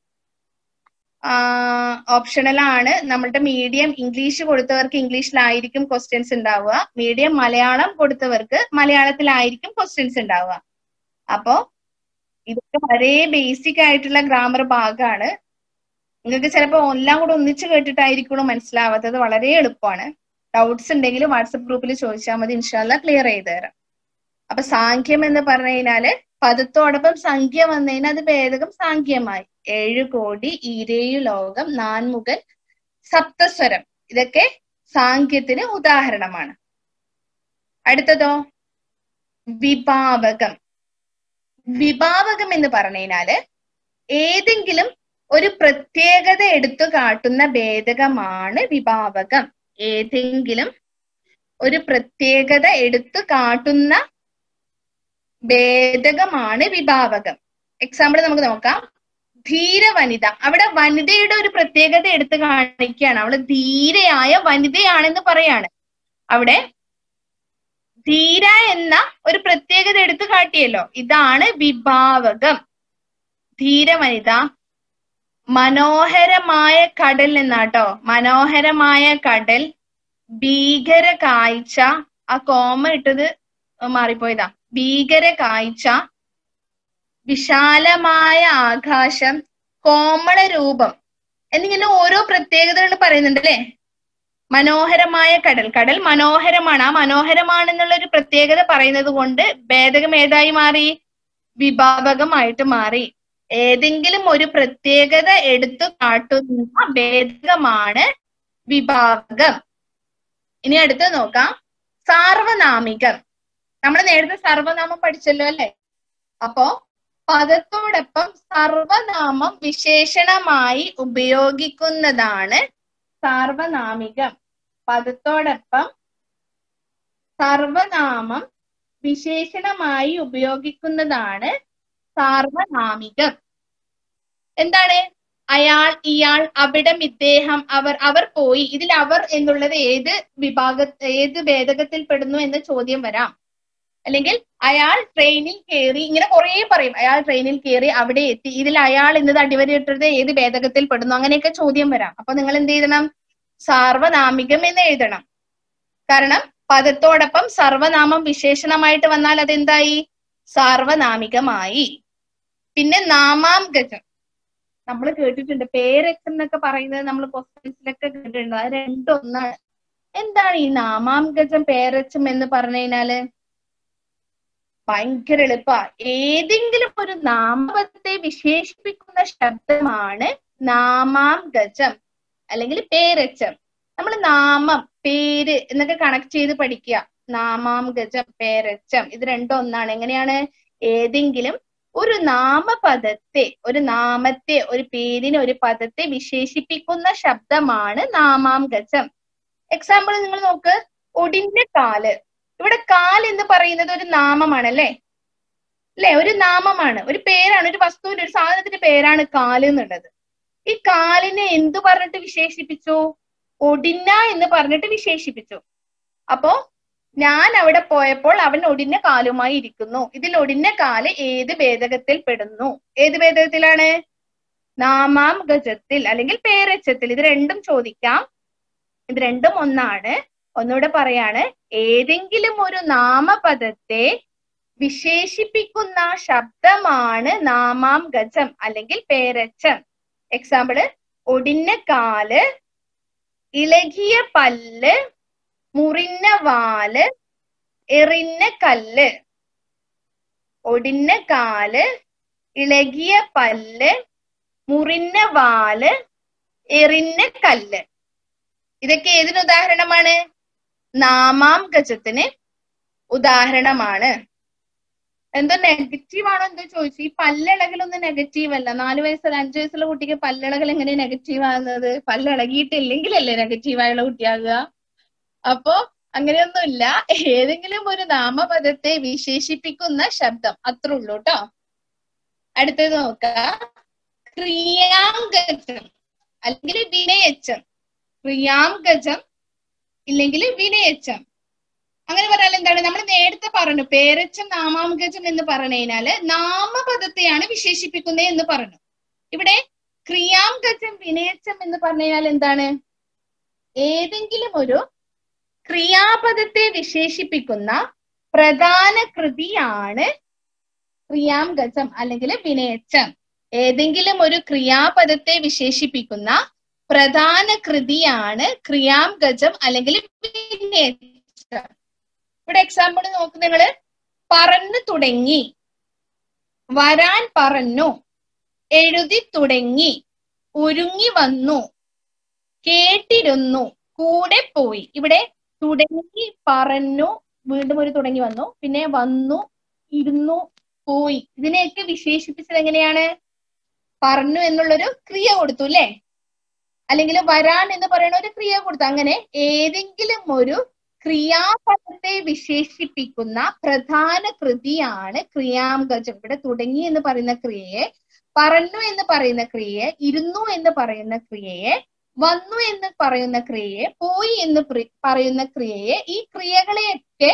ഓപ്ഷണൽ ആണ്. നമ്മളുടെ മീഡിയം ഇംഗ്ലീഷ് കൊടുത്തവർക്ക് ഇംഗ്ലീഷിലായിരിക്കും ക്വസ്റ്റ്യൻസ് ഉണ്ടാവുക. മീഡിയം മലയാളം കൊടുത്തവർക്ക് മലയാളത്തിലായിരിക്കും ക്വസ്റ്റ്യൻസ് ഉണ്ടാവുക. അപ്പോ ഇതൊക്കെ വളരെ ബേസിക് ആയിട്ടുള്ള ഗ്രാമർ ഭാഗമാണ്. നിങ്ങൾക്ക് ചിലപ്പോൾ എല്ലാം കൂടെ ഒന്നിച്ച് കേട്ടിട്ടായിരിക്കണം മനസ്സിലാവാത്തത്. വളരെ എളുപ്പമാണ്. ഡൗട്ട്സ് ഉണ്ടെങ്കിൽ വാട്സപ്പ് ഗ്രൂപ്പിൽ ചോദിച്ചാൽ മതി, ഇൻഷാല്ല ക്ലിയർ ചെയ്ത് തരാം. അപ്പൊ സാഖ്യം എന്ന് പറഞ്ഞു കഴിഞ്ഞാല് പദത്തോടൊപ്പം സംഖ്യ വന്നു കഴിഞ്ഞാൽ അത് ഭേദകം സാഖ്യമായി. 7 കോടി, 27 ലോകം, നാൻമുഖൻ, സപ്തസ്വരം, ഇതൊക്കെ സാഖ്യത്തിന് ഉദാഹരണമാണ്. അടുത്തതോ വിഭാവകം. വിഭാവകം എന്ന് പറഞ്ഞു കഴിഞ്ഞാല് ഏതെങ്കിലും ഒരു പ്രത്യേകത എടുത്തു കാട്ടുന്ന ഭേദകമാണ് വിഭാവകം. ഏതെങ്കിലും ഒരു പ്രത്യേകത എടുത്തു കാട്ടുന്ന ഭേദകമാണ് വിഭാവകം. എക്സാമ്പിൾ നമുക്ക് നോക്കാം. ധീര വനിത, അവിടെ വനിതയുടെ ഒരു പ്രത്യേകത എടുത്തു കാണിക്കുകയാണ്. അവള് ധീരയായ വനിതയാണെന്ന് പറയാണ്. അവിടെ ധീര എന്ന ഒരു പ്രത്യേകത എടുത്തു കാട്ടിയല്ലോ, ഇതാണ് വിഭാവകം. ധീര വനിത. മനോഹരമായ കടൽ എന്നാട്ടോ, മനോഹരമായ കടൽ. ഭീകര കാഴ്ച, ആ കോമ ഇട്ടത് മാറിപ്പോയതാ. ഭീകര കാഴ്ച. വിശാലമായ ആകാശം, കോമള രൂപം എന്നിങ്ങനെ ഓരോ പ്രത്യേകതകൾ പറയുന്നുണ്ട് അല്ലെ. മനോഹരമായ കടൽ, കടൽ മനോഹരമാണ്. ആ മനോഹരമാണെന്നുള്ള ഒരു പ്രത്യേകത പറയുന്നത് കൊണ്ട് ഭേദകം ഏതായി മാറി? വിഭാവകമായിട്ട് മാറി. ഏതെങ്കിലും ഒരു പ്രത്യേകത എടുത്തു കാട്ടുന്ന ഭേദകമാണ് വിഭാവകം. ഇനി അടുത്ത് നോക്കാം, സാർവനാമികം. നമ്മൾ നേരത്തെ സർവനാമം പഠിച്ചല്ലോ അല്ലെ. അപ്പോ പദത്തോടൊപ്പം സർവനാമം വിശേഷണമായി ഉപയോഗിക്കുന്നതാണ് സാർവനാമികം. പദത്തോടൊപ്പം സർവനാമം വിശേഷണമായി ഉപയോഗിക്കുന്നതാണ് സാർവനാമികം. എന്താണ്? അയാൾ, ഇയാൾ, അവിടം, ഇദ്ദേഹം, അവർ, അവർ പോയി. ഇതിൽ അവർ എന്നുള്ളത് ഏത് ഭേദകത്തിൽ പെടുന്നു എന്ന ചോദ്യം വരാം. അല്ലെങ്കിൽ അയാൾ ട്രെയിനിൽ കയറി, ഇങ്ങനെ കുറെ പറയും. അയാൾ ട്രെയിനിൽ കയറി, അവിടെ എത്തി. ഇതിൽ അയാൾ എന്നത് അടിവരയിട്ടത് ഏത് ഭേദകത്തിൽ പെടുന്നു, അങ്ങനെയൊക്കെ ചോദ്യം വരാം. അപ്പൊ നിങ്ങൾ എന്ത് എഴുതണം? സാർവനാമികം എന്ന് എഴുതണം. കാരണം പദത്തോടൊപ്പം സർവനാമം വിശേഷണമായിട്ട് വന്നാൽ അതെന്തായി? സാർവനാമികമായി. പിന്നെ നാമാംഗജം നമ്മൾ കേട്ടിട്ടുണ്ട്. പേരക്ഷം എന്നൊക്കെ പറയുന്നത് നമ്മൾ ക്വസ്റ്റ്യൻസിലൊക്കെ കേട്ടിട്ടുണ്ട്. അത് രണ്ടൊന്നാണ്. എന്താണ് ഈ നാമാംഗജം, പേരക്ഷം എന്ന് പറഞ്ഞു കഴിഞ്ഞാല്? ഭയങ്കര എളുപ്പ. ഏതെങ്കിലും ഒരു നാമപദത്തെ വിശേഷിപ്പിക്കുന്ന ശബ്ദമാണ് നാമാംഗജം അല്ലെങ്കിൽ പേരക്ഷം. നമ്മൾ നാമം, പേര് എന്നൊക്കെ കണക്ട് ചെയ്ത് പഠിക്കുക. നാമാംഗജം, പേരക്ഷം ഇത് രണ്ടും ഒന്നാണ്. എങ്ങനെയാണ്? ഏതെങ്കിലും ഒരു നാമപദത്തെ, ഒരു നാമത്തെ, ഒരു പേരിനെ, ഒരു പദത്തെ വിശേഷിപ്പിക്കുന്ന ശബ്ദമാണ് നാമാംഗജം. എക്സാമ്പിൾ നിങ്ങൾ നോക്ക്, ഒടിഞ്ഞ കാല്. ഇവിടെ കാൽ എന്ന് പറയുന്നത് ഒരു നാമമാണ് അല്ലെ. ഒരു നാമമാണ്, ഒരു പേരാണ്, ഒരു വസ്തുവിന്റെ, ഒരു സാധനത്തിന്റെ പേരാണ് കാല് എന്നുള്ളത്. ഈ കാലിനെ എന്തു പറഞ്ഞിട്ട് വിശേഷിപ്പിച്ചു? ഒടിഞ്ഞ എന്ന് പറഞ്ഞിട്ട് വിശേഷിപ്പിച്ചു. അപ്പോ ഞാൻ അവിടെ പോയപ്പോൾ അവൻ ഒടിഞ്ഞ കാലുമായി ഇരിക്കുന്നു. ഇതിൽ ഒടിഞ്ഞ കാല് ഏത് ഭേദകത്തിൽ പെടുന്നു? ഏത് ഭേദകത്തിലാണ്? നാമാംഗജത്തിൽ അല്ലെങ്കിൽ പേരച്ചത്തിൽ. ഇത് രണ്ടും ചോദിക്കാം. ഇത് രണ്ടും ഒന്നാണ്. ഒന്നുകൂടെ പറയാണ്, ഏതെങ്കിലും ഒരു നാമപദത്തെ വിശേഷിപ്പിക്കുന്ന ശബ്ദമാണ് നാമാംഗജം അല്ലെങ്കിൽ പേരച്ചം. എക്സാമ്പിള്, ഒടിഞ്ഞ കാല്, ഇളകിയ പല്ല്, മുറിഞ്ഞ വാല്, എറിഞ്ഞ കല്ല്. ഒടിഞ്ഞ കാല്, ഇളകിയ പല്ല്, മുറിഞ്ഞ വാല്, എറിഞ്ഞ കല്ല്. ഇതൊക്കെ ഏതിന് ഉദാഹരണമാണ്? നാമാംഗജത്തിന് ഉദാഹരണമാണ്. എന്തോ നെഗറ്റീവ് ആണോ എന്തോ ചോദിച്ചു. ഈ പല്ലിളകലൊന്നും നെഗറ്റീവ് അല്ല. 4 വയസ്സുള്ള 5 വയസ്സുള്ള കുട്ടിക്ക് പല്ലിളകൽ എങ്ങനെ നെഗറ്റീവ് ആകുന്നത്? പല്ലിളകിയിട്ടില്ലെങ്കിലല്ലേ നെഗറ്റീവായുള്ള കുട്ടിയാകുക. അപ്പോ അങ്ങനെയൊന്നുമില്ല. ഏതെങ്കിലും ഒരു നാമപദത്തെ വിശേഷിപ്പിക്കുന്ന ശബ്ദം, അത്ര ഉള്ളൂ കേട്ടോ. അടുത്തത് നോക്കാം, ക്രിയാംഗജം അല്ലെങ്കിൽ വിനയച്ചം. ക്രിയാംഗജം ഇല്ലെങ്കിൽ വിനയച്ചം. അങ്ങനെ പറഞ്ഞാൽ എന്താണ്? നമ്മൾ നേരത്തെ പറഞ്ഞു പേരച്ചം നാമാംഗജം എന്ന് പറഞ്ഞു കഴിഞ്ഞാല് നാമപദത്തെയാണ് വിശേഷിപ്പിക്കുന്നത് എന്ന് പറഞ്ഞു. ഇവിടെ ക്രിയാംഗജം വിനയച്ചം എന്ന് പറഞ്ഞു കഴിഞ്ഞാൽ എന്താണ്? ഏതെങ്കിലും ഒരു ക്രിയാപദത്തെ വിശേഷിപ്പിക്കുന്ന പ്രധാന കൃതിയാണ് ക്രിയാംഗജം അല്ലെങ്കിൽ വിനയച്ചം. ഏതെങ്കിലും ഒരു ക്രിയാപദത്തെ വിശേഷിപ്പിക്കുന്ന പ്രധാന കൃതിയാണ് ക്രിയാംഗജം അല്ലെങ്കിൽ വിനയച്ചം. ഇവിടെ എക്സാമ്പിൾ നോക്ക് നിങ്ങള്. പറഞ്ഞു തുടങ്ങി, വരാൻ പറഞ്ഞു, എഴുതി തുടങ്ങി, ഒരുങ്ങി വന്നു, കേട്ടിരുന്നു, കൂടെ പോയി. ഇവിടെ തുടങ്ങി, പറഞ്ഞു, വീണ്ടും ഒരു തുടങ്ങി വന്നു, പിന്നെ വന്നു, ഇരുന്നു, പോയി. ഇതിനെയൊക്കെ വിശേഷിപ്പിച്ചത് എങ്ങനെയാണ്? പറഞ്ഞു എന്നുള്ളൊരു ക്രിയ കൊടുത്തു അല്ലെ, അല്ലെങ്കിൽ വരാൻ എന്ന് പറയുന്ന ഒരു ക്രിയ കൊടുത്തു. അങ്ങനെ ഏതെങ്കിലും ഒരു ക്രിയാപദത്തെ വിശേഷിപ്പിക്കുന്ന പ്രധാന കൃതിയാണ് ക്രിയാംഗജം. ഇവിടെ തുടങ്ങി എന്ന് പറയുന്ന ക്രിയയെ, പറഞ്ഞു എന്ന് പറയുന്ന ക്രിയയെ, ഇരുന്നു എന്ന് പറയുന്ന ക്രിയയെ, വന്നു എന്ന് പറയുന്ന ക്രിയയെ, പോയി എന്ന് പറയുന്ന ക്രിയയെ, ഈ ക്രിയകളെയൊക്കെ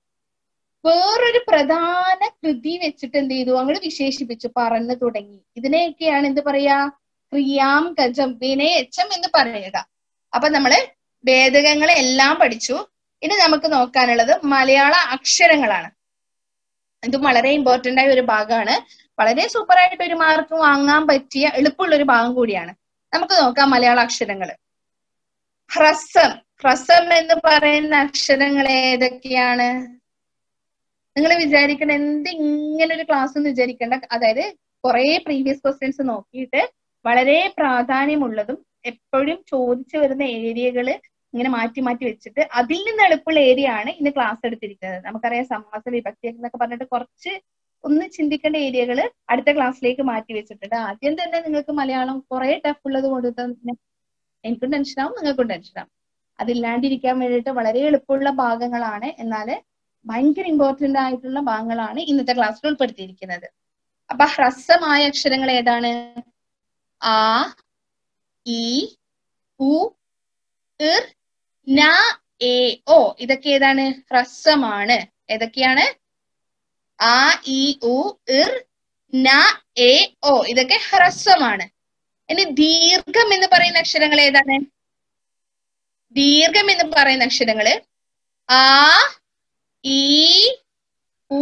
വേറൊരു പ്രധാന കൃതി വെച്ചിട്ട് എന്ത് ചെയ്തു? അങ്ങോട്ട് വിശേഷിപ്പിച്ചു. പറഞ്ഞു തുടങ്ങി. ഇതിനെയൊക്കെയാണ് എന്ത് പറയാ? ക്രിയാംഗജം വിനയച്ചം എന്ന് പറയുക. അപ്പൊ നമ്മള് ഭേദകങ്ങളെ എല്ലാം പഠിച്ചു. ഇനി നമുക്ക് നോക്കാനുള്ളത് മലയാള അക്ഷരങ്ങളാണ്. ഇതും വളരെ ഇമ്പോർട്ടന്റ് ആയ ഒരു ഭാഗമാണ്. വളരെ സൂപ്പറായിട്ട് ഒരു മാർക്ക് വാങ്ങാൻ പറ്റിയ എളുപ്പമുള്ള ഒരു ഭാഗം കൂടിയാണ്. നമുക്ക് നോക്കാം മലയാള അക്ഷരങ്ങൾ. ഹ്രസ്വം. ഹ്രസ്വം എന്ന് പറയുന്ന അക്ഷരങ്ങൾ ഏതൊക്കെയാണ്? നിങ്ങൾ വിചാരിക്കണ എന്ത് ഇങ്ങനെ ഒരു ക്ലാസ് എന്ന് വിചാരിക്കേണ്ട. അതായത് കുറെ പ്രീവിയസ് ക്വസ്റ്റ്യൻസ് നോക്കിയിട്ട് വളരെ പ്രാധാന്യമുള്ളതും എപ്പോഴും ചോദിച്ചു വരുന്ന ഏരിയകൾ ഇങ്ങനെ മാറ്റി മാറ്റി വെച്ചിട്ട് അതിൽ നിന്ന് എളുപ്പമുള്ള ഏരിയ ആണ് ഇന്ന് ക്ലാസ് എടുത്തിരിക്കുന്നത്. നമുക്കറിയാം സമാസ വിഭക്തി എന്നൊക്കെ പറഞ്ഞിട്ട് കുറച്ച് ഒന്ന് ചിന്തിക്കേണ്ട ഏരിയകൾ അടുത്ത ക്ലാസ്സിലേക്ക് മാറ്റി വെച്ചിട്ടുണ്ട്. ആദ്യം തന്നെ നിങ്ങൾക്ക് മലയാളം കുറെ ടഫ് ഉള്ളത് കൊണ്ട് തന്നെ എനിക്കും ടെൻഷനാവും, നിങ്ങൾക്കും ടെൻഷനാവും. അതില്ലാണ്ടിരിക്കാൻ വേണ്ടിയിട്ട് വളരെ എളുപ്പമുള്ള ഭാഗങ്ങളാണ്, എന്നാൽ ഭയങ്കര ഇമ്പോർട്ടന്റ് ആയിട്ടുള്ള ഭാഗങ്ങളാണ് ഇന്നത്തെ ക്ലാസ്സിൽ ഉൾപ്പെടുത്തിയിരിക്കുന്നത്. അപ്പൊ ഹ്രസ്വമായ അക്ഷരങ്ങൾ ഏതാണ്? ആ, ഇ, ഉ, ഇർ, ന, എ, ഓ. ഇതൊക്കെ ഏതാണ്? ഹ്രസ്വമാണ്. ഏതൊക്കെയാണ്? ആ, ഇ, ഉ, ഇർ, ന, എ, ഓ. ഇതൊക്കെ ഹ്രസ്വമാണ്. ഇനി ദീർഘം എന്ന് പറയുന്ന അക്ഷരങ്ങൾ ഏതാണ്? ദീർഘം എന്ന് പറയുന്ന അക്ഷരങ്ങള് ആ, ഈ, ഊ.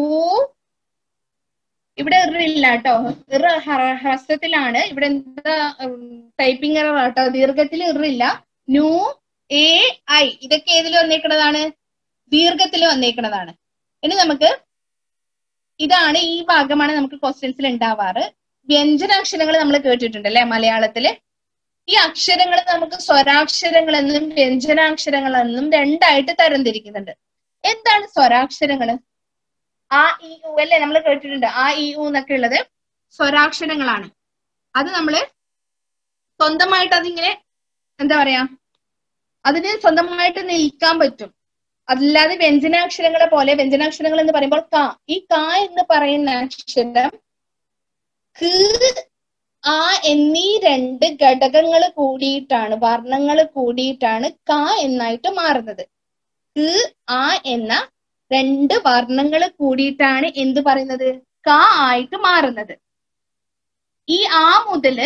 ഇവിടെ ഇല്ല കേട്ടോ, ഹ്രസ്വത്തിലാണ്. ഇവിടെ എന്താ ടൈപ്പിംഗ് എറർ കേട്ടോ. ദീർഘത്തിൽ ഇറില്ല. നു, എ, ഐ. ഇതൊക്കെ ഏതിൽ വന്നേക്കുന്നതാണ്? ദീർഘത്തിൽ വന്നേക്കുന്നതാണ്. ഇനി നമുക്ക് ഇതാണ്, ഈ ഭാഗമാണ് നമുക്ക് ക്വസ്റ്റ്യൻസിൽ ഉണ്ടാവാറ്. വ്യഞ്ജനാക്ഷരങ്ങൾ നമ്മൾ കേട്ടിട്ടുണ്ട് അല്ലെ മലയാളത്തില്. ഈ അക്ഷരങ്ങൾ നമുക്ക് സ്വരാക്ഷരങ്ങൾ എന്നും വ്യഞ്ജനാക്ഷരങ്ങൾ എന്നും രണ്ടായിട്ട് തരംതിരിക്കുന്നുണ്ട്. എന്താണ് സ്വരാക്ഷരങ്ങള്? ആ, ഇ, ഉ അല്ലെ നമ്മൾ കേട്ടിട്ടുണ്ട്. ആ, ഇ, ഉ എന്നൊക്കെ ഉള്ളത് സ്വരാക്ഷരങ്ങളാണ്. അത് നമ്മള് സ്വന്തമായിട്ട് അതിങ്ങനെ എന്താ പറയാ, അതിന് സ്വന്തമായിട്ട് നിൽക്കാൻ പറ്റും. അല്ലാതെ വ്യഞ്ജനാക്ഷരങ്ങളെ പോലെ, വ്യഞ്ജനാക്ഷരങ്ങൾ എന്ന് പറയുമ്പോൾ ക, ഈ ക എന്ന് പറയുന്ന അക്ഷരം ക, ആ എന്നീ രണ്ട് ഘടകങ്ങൾ കൂടിയിട്ടാണ്, വർണ്ണങ്ങൾ കൂടിയിട്ടാണ് ക എന്നായിട്ട് മാറുന്നത്. ക, ആ എന്ന രണ്ട് വർണ്ണങ്ങൾ കൂടിയിട്ടാണ് എന്ത് പറയുന്നത്? ക ആയിട്ട് മാറുന്നത്. ഈ ആ മുതല്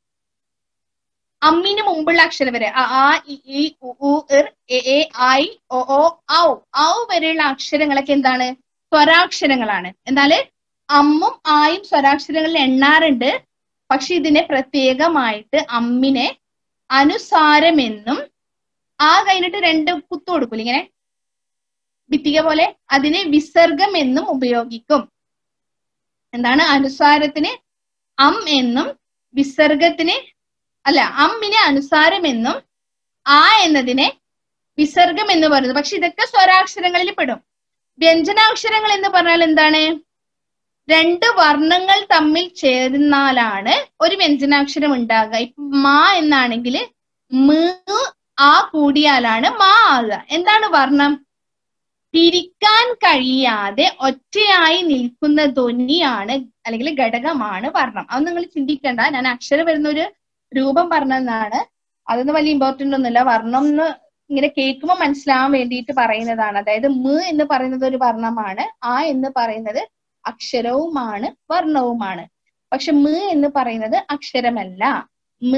അമ്മിന് മുമ്പുള്ള അക്ഷരം വരെ ആ, ഇ, ഉ, ഇർ, എ, ഐ, ഒ, ഔ. ഔ വരെയുള്ള അക്ഷരങ്ങളൊക്കെ എന്താണ്? സ്വരാക്ഷരങ്ങളാണ്. എന്നാല് അമ്മും ആയും സ്വരാക്ഷരങ്ങളിൽ എണ്ണാറുണ്ട്. പക്ഷെ ഇതിനെ പ്രത്യേകമായിട്ട് അമ്മിനെ അനുസാരമെന്നും ആ കഴിഞ്ഞിട്ട് രണ്ട് കുത്തു കൊടുക്കൂല ഇങ്ങനെ ഭിത്തിക പോലെ, അതിനെ വിസർഗം എന്നും ഉപയോഗിക്കും. എന്താണ്? അനുസാരത്തിന് അം എന്നും വിസർഗത്തിന് അല്ല, അമ്മിനെ അനുസാരം എന്നും ആ എന്നതിനെ വിസർഗം എന്ന് പറയുന്നത്. പക്ഷെ ഇതൊക്കെ സ്വരാക്ഷരങ്ങളിൽ പെടും. വ്യഞ്ജനാക്ഷരങ്ങൾ എന്ന് പറഞ്ഞാൽ എന്താണ്? രണ്ട് വർണ്ണങ്ങൾ തമ്മിൽ ചേർന്നാലാണ് ഒരു വ്യഞ്ജനാക്ഷരം ഉണ്ടാകുക. ഇപ്പൊ മാ എന്നാണെങ്കിൽ മ, ആ കൂടിയാലാണ് മാ ആകുക. എന്താണ് വർണ്ണം? പിരിക്കാൻ കഴിയാതെ ഒറ്റയായി നിൽക്കുന്ന ധ്വനിയാണ് അല്ലെങ്കിൽ ഘടകമാണ് വർണ്ണം. അത് നിങ്ങൾ ചിന്തിക്കേണ്ട. ഞാൻ അക്ഷരം വരുന്ന ഒരു രൂപം പറഞ്ഞതാണ്. അതൊന്നും വലിയ ഇമ്പോർട്ടന്റ് ഒന്നുമില്ല. വർണ്ണം എന്ന് ഇങ്ങനെ കേൾക്കുമ്പോൾ മനസ്സിലാവാൻ വേണ്ടിയിട്ട് പറയുന്നതാണ്. അതായത് മ എന്ന് പറയുന്നത് ഒരു വർണ്ണമാണ്, ആ എന്ന് പറയുന്നത് അക്ഷരവുമാണ്, വർണ്ണവുമാണ്. പക്ഷെ മ എന്ന് പറയുന്നത് അക്ഷരമല്ല. മ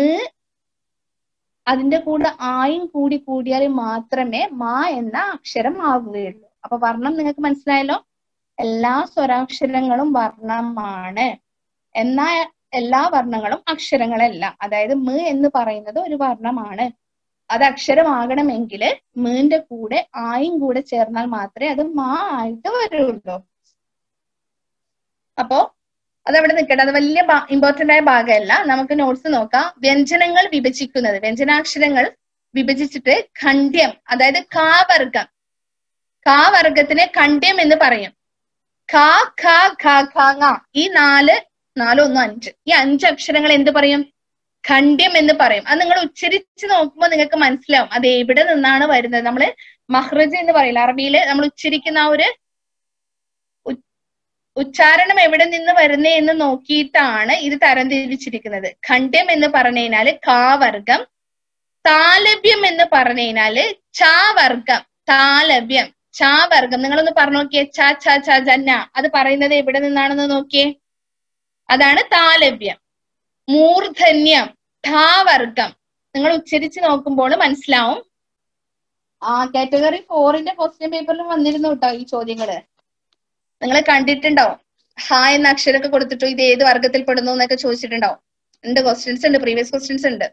അതിന്റെ കൂടെ ആയും കൂടി കൂടിയാൽ മാത്രമേ മാ എന്ന അക്ഷരം ആകുകയുള്ളൂ. അപ്പൊ വർണ്ണം നിങ്ങൾക്ക് മനസ്സിലായല്ലോ. എല്ലാ സ്വരാക്ഷരങ്ങളും വർണ്ണമാണ്, എന്നാൽ എല്ലാ വർണ്ണങ്ങളും അക്ഷരങ്ങളല്ല. അതായത് മ എന്ന് പറയുന്നത് ഒരു വർണ്ണമാണ്. അത് അക്ഷരമാകണമെങ്കിൽ മന്റെ കൂടെ ആയും കൂടെ ചേർന്നാൽ മാത്രമേ അത് മാ ആയിട്ട് വരുള്ളൂ. അപ്പോ അതവിടെ നിൽക്കട്ടെ. അത് വലിയ ഇമ്പോർട്ടന്റ് ആയ ഭാഗമല്ല. നമുക്ക് നോട്ട്സ് നോക്കാം. വ്യഞ്ജനങ്ങൾ വിഭജിക്കുന്നത്, വ്യഞ്ജനാക്ഷരങ്ങൾ വിഭജിച്ചിട്ട് ഖണ്ഡ്യം, അതായത് കാ വർഗം, കാ വർഗത്തിനെ ഖണ്ഡ്യം എന്ന് പറയും. ഖ, ഖ, ഖ, ഖ, ങ. ഈ നാലൊന്നും 5, ഈ 5 അക്ഷരങ്ങൾ എന്ത് പറയും? ഖണ്ഡ്യം എന്ന് പറയും. അത് നിങ്ങൾ ഉച്ചരിച്ച് നോക്കുമ്പോൾ നിങ്ങൾക്ക് മനസ്സിലാവും അത് എവിടെ നിന്നാണ് വരുന്നത്. നമ്മള് മഹ്റജ് എന്ന് പറയില്ല അറബിയില്, നമ്മൾ ഉച്ചരിക്കുന്ന ആ ഒരു ഉച്ചാരണം എവിടെ നിന്ന് വരുന്നേ എന്ന് നോക്കിയിട്ടാണ് ഇത് തരംതിരിച്ചിരിക്കുന്നത്. ഖണ്ഡ്യം എന്ന് പറഞ്ഞു കഴിഞ്ഞാല് കാ വർഗം, താലവ്യം എന്ന് പറഞ്ഞു കഴിഞ്ഞാല് ചാ വർഗം. താലവ്യം, ചാ വർഗം. നിങ്ങളൊന്ന് പറഞ്ഞു നോക്കിയേ. ച, ച, ച, ജന്ന. അത് പറയുന്നത് എവിടെ നിന്നാണെന്ന് നോക്കിയേ. അതാണ് താലവ്യം. മൂർധന്യം, ധാ വർഗം. നിങ്ങൾ ഉച്ചരിച്ച് നോക്കുമ്പോൾ മനസ്സിലാവും. കാറ്റഗറി 4ന്റെ ക്വസ്റ്റ്യൻ പേപ്പറിൽ വന്നിരുന്നു കേട്ടോ ഈ ചോദ്യങ്ങള്. നിങ്ങൾ കണ്ടിട്ടുണ്ടാവും. ഹ എന്ന അക്ഷരമൊക്കെ കൊടുത്തിട്ട് ഇത് ഏത് വർഗത്തിൽ പെടുന്നു എന്നൊക്കെ ചോദിച്ചിട്ടുണ്ടാവും. ഉണ്ട്, ക്വസ്റ്റ്യൻസ് ഉണ്ട്, പ്രീവിയസ് ക്വസ്റ്റ്യൻസ് ഉണ്ട്.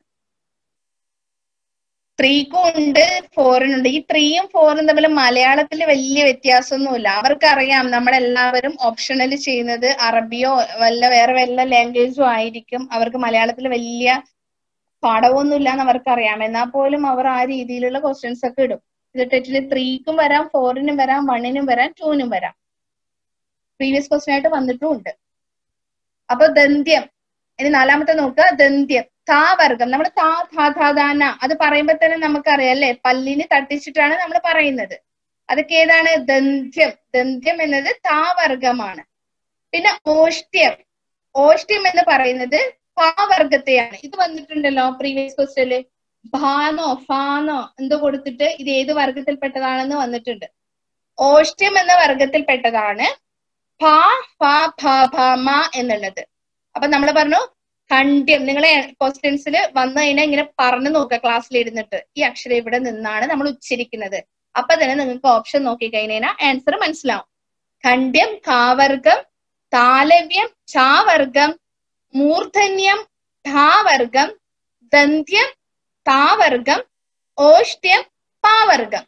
3ക്കും ഉണ്ട് 4-നും ഉണ്ട്. ഈ 3-ഉം 4-ഉം തമ്മിൽ മലയാളത്തിൽ വലിയ വ്യത്യാസമൊന്നുമില്ല. അവർക്കറിയാം നമ്മളെല്ലാവരും ഓപ്ഷണൽ ചെയ്യുന്നത് അറബിയോ വേറെ വല്ല ലാംഗ്വേജോ ആയിരിക്കും. അവർക്ക് മലയാളത്തിൽ വലിയ പാഠമൊന്നുമില്ല എന്ന് അവർക്കറിയാം. എന്നാൽ പോലും അവർ ആ രീതിയിലുള്ള ക്വസ്റ്റ്യൻസ് ഒക്കെ ഇടും. ഇത് ടെറ്റിൽ 3ക്കും വരാം, 4-നും വരാം, 1-നും വരാം, 2-നും വരാം. പ്രീവിയസ് ക്വസ്റ്റ്യൻ ആയിട്ട് വന്നിട്ടുമുണ്ട്. അപ്പൊ ദന്ത്യം, ഇനി 4-മത്തെ നോക്കുക. ദന്ത്യം, താ വർഗം. നമ്മൾ താ ധാ ധാ ദാന അത് പറയുമ്പോ തന്നെ നമുക്കറിയാം അല്ലെ, പല്ലിന് തട്ടിച്ചിട്ടാണ് നമ്മൾ പറയുന്നത്. അതൊക്കെ ഏതാണ്? ദന്ത്യം. ദന്ത്യം എന്നത് താ വർഗമാണ്. പിന്നെ ഓഷ്ട്യം. ഓഷ്ട്യം എന്ന് പറയുന്നത് ഫാ വർഗത്തെയാണ്. ഇത് വന്നിട്ടുണ്ടല്ലോ പ്രീവിയസ് ക്വസ്റ്റ്യനില്. ഭാനോ ഫാനോ എന്തോ കൊടുത്തിട്ട് ഇത് ഏത് വർഗത്തിൽപ്പെട്ടതാണെന്ന് വന്നിട്ടുണ്ട്. ഓഷ്ട്യം എന്ന വർഗത്തിൽപ്പെട്ടതാണ് ഫ ഫ ഭ ഭ മ എന്നുള്ളത്. അപ്പൊ നമ്മൾ പറഞ്ഞു ഖണ്ഡ്യം. നിങ്ങളെ ക്വസ്റ്റ്യൻസിൽ വന്നു കഴിഞ്ഞാൽ ഇങ്ങനെ പറഞ്ഞു നോക്കുക ക്ലാസ്സിൽ ഇരുന്നിട്ട്, ഈ അക്ഷരം ഇവിടെ നിന്നാണ് നമ്മൾ ഉച്ചരിക്കുന്നത്. അപ്പൊ തന്നെ നിങ്ങൾക്ക് ഓപ്ഷൻ നോക്കി കഴിഞ്ഞാൽ ആൻസർ മനസ്സിലാവും. ഖണ്ഡ്യം ഖാവർഗം, താലവ്യം ഛാവർഗം, മൂർധന്യം ഠാവർഗം, ദന്ത്യം താവർഗം, ഓഷ്ട്യം പാവർഗം.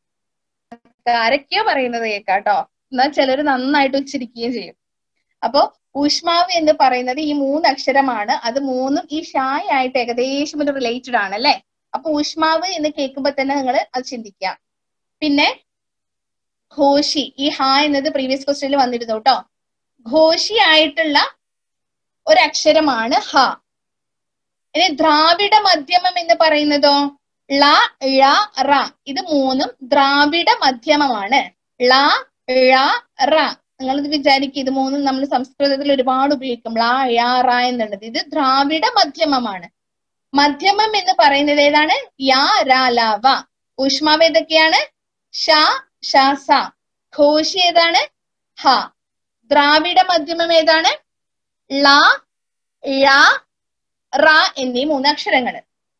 ആരൊക്കെയോ പറയുന്നത് കേൾക്കാട്ടോ. എന്നാൽ ചിലര് നന്നായിട്ട് ഉച്ചരിക്കുകയും ചെയ്യും. അപ്പോ ഊഷ്മാവ് എന്ന് പറയുന്നത് ഈ 3 അക്ഷരമാണ്. അത് 3ഉം ഈ ഷായായിട്ട് ഏകദേശം ഒരു റിലേറ്റഡ് ആണ് അല്ലെ. അപ്പൊ ഊഷ്മാവ് എന്ന് കേൾക്കുമ്പോ തന്നെ നിങ്ങൾ അത് ചിന്തിക്കുക. പിന്നെ ഘോഷി, ഈ ഹ എന്നത് പ്രീവിയസ് ക്വസ്റ്റ്യനിൽ വന്നിരുന്നു കേട്ടോ. ഘോഷി ആയിട്ടുള്ള ഒരക്ഷരമാണ് ഹ. ഇനി ദ്രാവിഡ മധ്യമം എന്ന് പറയുന്നതോ ള ഴ റ. ഇത് 3ഉം ദ്രാവിഡ മധ്യമമാണ്. ള ഴ റ. നിങ്ങളിത് വിചാരിക്കുക, ഇത് 3ഉം നമ്മൾ സംസ്കൃതത്തിൽ ഒരുപാട് ഉപയോഗിക്കും. ള ഴ റ എന്നുള്ളത്. ഇത് ദ്രാവിഡ മധ്യമമാണ്. മധ്യമം എന്ന് പറയുന്നത് ഏതാണ്? യാ ര ല വ. ഊഷ്മാവ് ഏതൊക്കെയാണ്? ഷ ഷ സ. ഘോഷി ഏതാണ്? ഹ. ദ്രാവിഡ മധ്യമം ഏതാണ്? ള ഴ റ എന്നീ 3 അക്ഷരങ്ങൾ.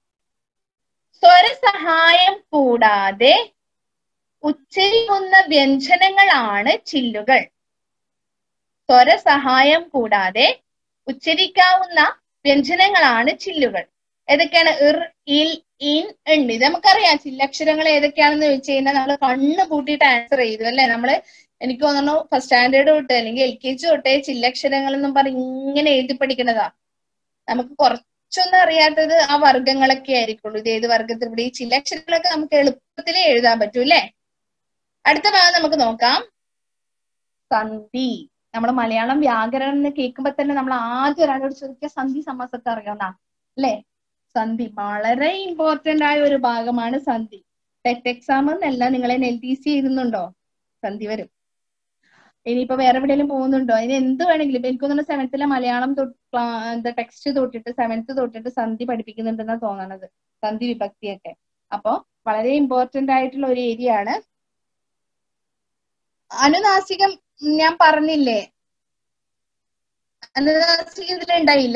സ്വരസഹായം കൂടാതെ ഉച്ചരിക്കുന്ന വ്യഞ്ജനങ്ങളാണ് ചില്ലുകൾ. സ്വരസഹായം കൂടാതെ ഉച്ചരിക്കാവുന്ന വ്യഞ്ജനങ്ങളാണ് ചില്ലുകൾ. ഏതൊക്കെയാണ്? ഇർ, ഇൽ, ഇൻ, ഉണ്ട്. ഇത് നമുക്കറിയാം. ചില്ലക്ഷരങ്ങൾ ഏതൊക്കെയാണെന്ന് ചോദിച്ചു കഴിഞ്ഞാൽ നമ്മൾ കണ്ണ് പൂട്ടിയിട്ട് ആൻസർ ചെയ്തു അല്ലെ. നമ്മള് എനിക്ക് തോന്നുന്നു ഫസ്റ്റ് സ്റ്റാൻഡേർഡ് തൊട്ട് അല്ലെങ്കിൽ LKG തൊട്ടേ ചില്ലക്ഷരങ്ങൾ എന്നും പറഞ്ഞ് ഇങ്ങനെ എഴുതി പഠിക്കുന്നതാ. നമുക്ക് കുറച്ചൊന്നും അറിയാത്തത് ആ വർഗങ്ങളൊക്കെ ആയിരിക്കുള്ളൂ. ഇത് ഏത് വർഗത്തിൽ ഇവിടെ ഈ ചില്ലക്ഷരങ്ങളൊക്കെ നമുക്ക് എളുപ്പത്തിലേ എഴുതാൻ പറ്റൂ അല്ലെ. അടുത്ത ഭാഗം നമുക്ക് നോക്കാം. സന്ധി. നമ്മൾ മലയാളം വ്യാകരണം എന്ന് കേൾക്കുമ്പോ തന്നെ നമ്മൾ ആദ്യം ഒരാളോട് ചോദിക്കുക സന്ധി സമാസമൊക്കെ അറിയാവുന്ന അല്ലെ. സന്ധി വളരെ ഇമ്പോർട്ടന്റ് ആയ ഒരു ഭാഗമാണ് സന്ധി. ടെറ്റ് എക്സാം എന്നല്ല, നിങ്ങളെ LTC എഴുതുന്നുണ്ടോ സന്ധി വരും. ഇനിയിപ്പോ വേറെ എവിടെയെങ്കിലും പോകുന്നുണ്ടോ, അതിന് എന്ത് വേണമെങ്കിലും. എനിക്ക് തോന്നുന്നു 7th മലയാളം ടെക്സ്റ്റ് തൊട്ടിട്ട് 7th തൊട്ടിട്ട് സന്ധി പഠിപ്പിക്കുന്നുണ്ടെന്നാ തോന്നണത്, സന്ധി വിഭക്തിയൊക്കെ. അപ്പോ വളരെ ഇമ്പോർട്ടന്റ് ആയിട്ടുള്ള ഒരു ഏരിയ ആണ്. അനുനാസികം ഞാൻ പറഞ്ഞില്ലേ, അനുനാസികം ഇതിലുണ്ടായില്ല.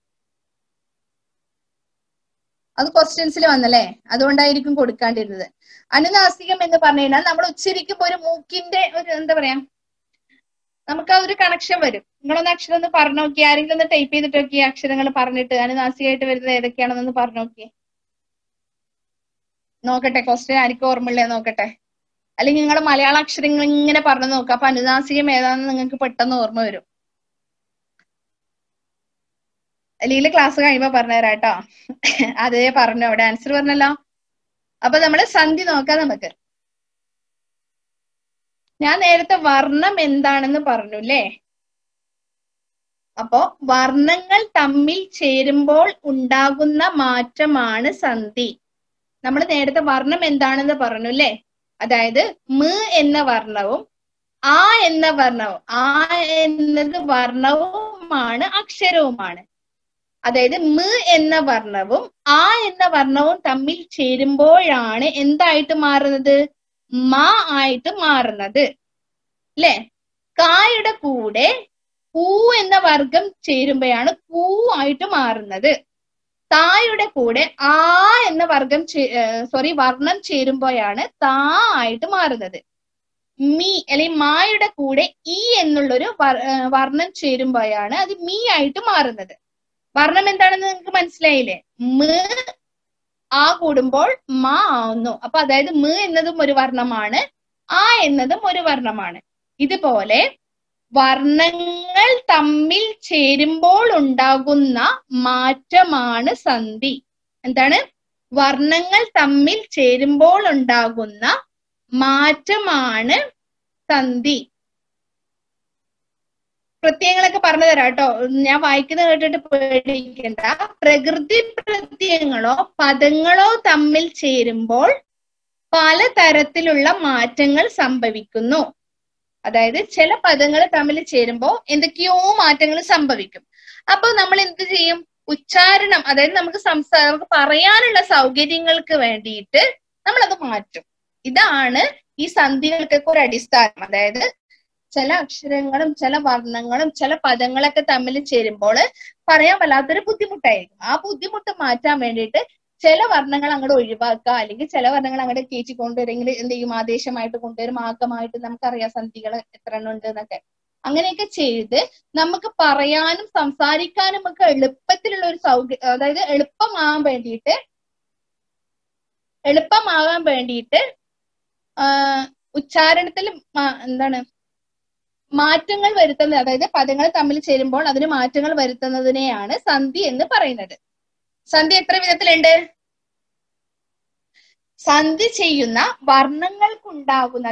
അത് ക്വസ്റ്റ്യൻസിൽ വന്നല്ലേ, അതുകൊണ്ടായിരിക്കും കൊടുക്കാണ്ടിരുന്നത്. അനുനാസികം എന്ന് പറഞ്ഞു കഴിഞ്ഞാൽ നമ്മൾ ഉച്ചരിക്കുമ്പോ ഒരു മൂക്കിന്റെ ഒരു എന്താ പറയാ, നമുക്ക് ആ ഒരു കണക്ഷൻ വരും. നിങ്ങളൊന്ന് അക്ഷരം ഒന്ന് പറഞ്ഞു നോക്കിയേ, ആരെങ്കിലും ഒന്ന് ടൈപ്പ് ചെയ്തിട്ട് നോക്കിയേ അക്ഷരങ്ങൾ പറഞ്ഞിട്ട് അനുനാസികമായിട്ട് വരുന്നത് ഏതൊക്കെയാണെന്നൊന്ന് പറഞ്ഞു നോക്കിയേ. നോക്കട്ടെ, ക്വസ്റ്റ്യൻ ആർക്കും ഓർമ്മയില്ലേ നോക്കട്ടെ. അല്ലെങ്കിൽ നിങ്ങൾ മലയാള അക്ഷരങ്ങൾ ഇങ്ങനെ പറഞ്ഞു നോക്കുക. അപ്പൊ അനുനാസികം ഏതാണെന്ന് നിങ്ങൾക്ക് പെട്ടെന്ന് ഓർമ്മ വരും. അല്ലെങ്കിൽ ക്ലാസ് കഴിയുമ്പോ പറഞ്ഞുതരാം കേട്ടോ. അതേ പറഞ്ഞു, അവിടെ ആൻസർ പറഞ്ഞല്ലോ. അപ്പൊ നമ്മള് സന്ധി നോക്കാം നമുക്ക്. ഞാൻ നേരത്തെ വർണ്ണം എന്താണെന്ന് പറഞ്ഞു അല്ലേ. അപ്പോ വർണ്ണങ്ങൾ തമ്മിൽ ചേരുമ്പോൾ ഉണ്ടാകുന്ന മാറ്റമാണ് സന്ധി. നമ്മൾ നേരത്തെ വർണ്ണം എന്താണെന്ന് പറഞ്ഞു അല്ലേ. അതായത് മ എന്ന വർണ്ണവും ആ എന്ന വർണ്ണവും, ആ എന്നത് വർണ്ണവുമാണ് അക്ഷരവുമാണ്. അതായത് മ എന്ന വർണ്ണവും ആ എന്ന വർണ്ണവും തമ്മിൽ ചേരുമ്പോഴാണ് എന്തായിട്ട് മാറുന്നത്? മ ആയിട്ട് മാറുന്നത് അല്ലെ. കായുടെ കൂടെ കൂ എന്ന വർഗം ചേരുമ്പോഴാണ് കൂ ആയിട്ട് മാറുന്നത്. തായുടെ കൂടെ ആ എന്ന വർഗം വർണ്ണം ചേരുമ്പോഴാണ് താ ആയിട്ട് മാറുന്നത്. മീ അല്ലെങ്കിൽ മായുടെ കൂടെ ഈ എന്നുള്ളൊരു വർണ്ണം ചേരുമ്പോഴാണ് അത് മീ ആയിട്ട് മാറുന്നത്. വർണ്ണം എന്താണെന്ന് നിങ്ങൾക്ക് മനസ്സിലായില്ലേ? മ ആ കൂടുമ്പോൾ മാ ആവുന്നു. അപ്പൊ അതായത് മ എന്നതും ഒരു വർണ്ണമാണ്, ആ എന്നതും ഒരു വർണ്ണമാണ്. ഇതുപോലെ വർണ്ണങ്ങൾ തമ്മിൽ ചേരുമ്പോൾ ഉണ്ടാകുന്ന മാറ്റമാണ് സന്ധി. എന്താണ്? വർണ്ണങ്ങൾ തമ്മിൽ ചേരുമ്പോൾ ഉണ്ടാകുന്ന മാറ്റമാണ് സന്ധി. പ്രത്യയങ്ങളൊക്കെ പറഞ്ഞു തരാം കേട്ടോ. ഞാൻ വായിക്കുന്നത് കേട്ടിട്ട് പേടിക്കണ്ട. പ്രകൃതി പ്രത്യയങ്ങളോ പദങ്ങളോ തമ്മിൽ ചേരുമ്പോൾ പലതരത്തിലുള്ള മാറ്റങ്ങൾ സംഭവിക്കുന്നു. അതായത് ചില പദങ്ങൾ തമ്മിൽ ചേരുമ്പോൾ എന്തൊക്കെയോ മാറ്റങ്ങൾ സംഭവിക്കും. അപ്പൊ നമ്മൾ എന്ത് ചെയ്യും? ഉച്ചാരണം, അതായത് നമുക്ക് നമുക്ക് പറയാനുള്ള സൗകര്യങ്ങൾക്ക് വേണ്ടിയിട്ട് നമ്മളത് മാറ്റും. ഇതാണ് ഈ സന്ധികൾക്കൊക്കെ ഒരു അടിസ്ഥാനം. അതായത് ചില അക്ഷരങ്ങളും ചില വർണ്ണങ്ങളും ചില പദങ്ങളൊക്കെ തമ്മിൽ ചേരുമ്പോൾ പറയാൻ വല്ലാത്തൊരു ബുദ്ധിമുട്ടായിരിക്കും. ആ ബുദ്ധിമുട്ട് മാറ്റാൻ വേണ്ടിയിട്ട് ചില വർണ്ണങ്ങൾ അങ്ങോട്ട് ഒഴിവാക്കുക, അല്ലെങ്കിൽ ചില വർണ്ണങ്ങൾ അങ്ങോട്ട് കയറ്റി കൊണ്ടുവരെങ്കിൽ എന്ത് ചെയ്യും? ആദേശമായിട്ട് കൊണ്ടുവരും, ആക്കമായിട്ട്. നമുക്കറിയാം സന്ധികൾ എത്ര എണ്ണം ഉണ്ട് എന്നൊക്കെ. അങ്ങനെയൊക്കെ ചെയ്ത് നമുക്ക് പറയാനും സംസാരിക്കാനും ഒക്കെ എളുപ്പത്തിലുള്ള ഒരു സൗകര്യം, അതായത് എളുപ്പമാകാൻ വേണ്ടിയിട്ട് ഉച്ചാരണത്തിൽ എന്താണ് മാറ്റങ്ങൾ വരുത്തുന്നത്, അതായത് പദങ്ങൾ തമ്മിൽ ചേരുമ്പോൾ അതിന് മാറ്റങ്ങൾ വരുത്തുന്നതിനെയാണ് സന്ധി എന്ന് പറയുന്നത്. സന്ധി എത്ര വിധത്തിലുണ്ട്? സന്ധി ചെയ്യുന്ന വർണ്ണങ്ങൾക്കുണ്ടാകുന്ന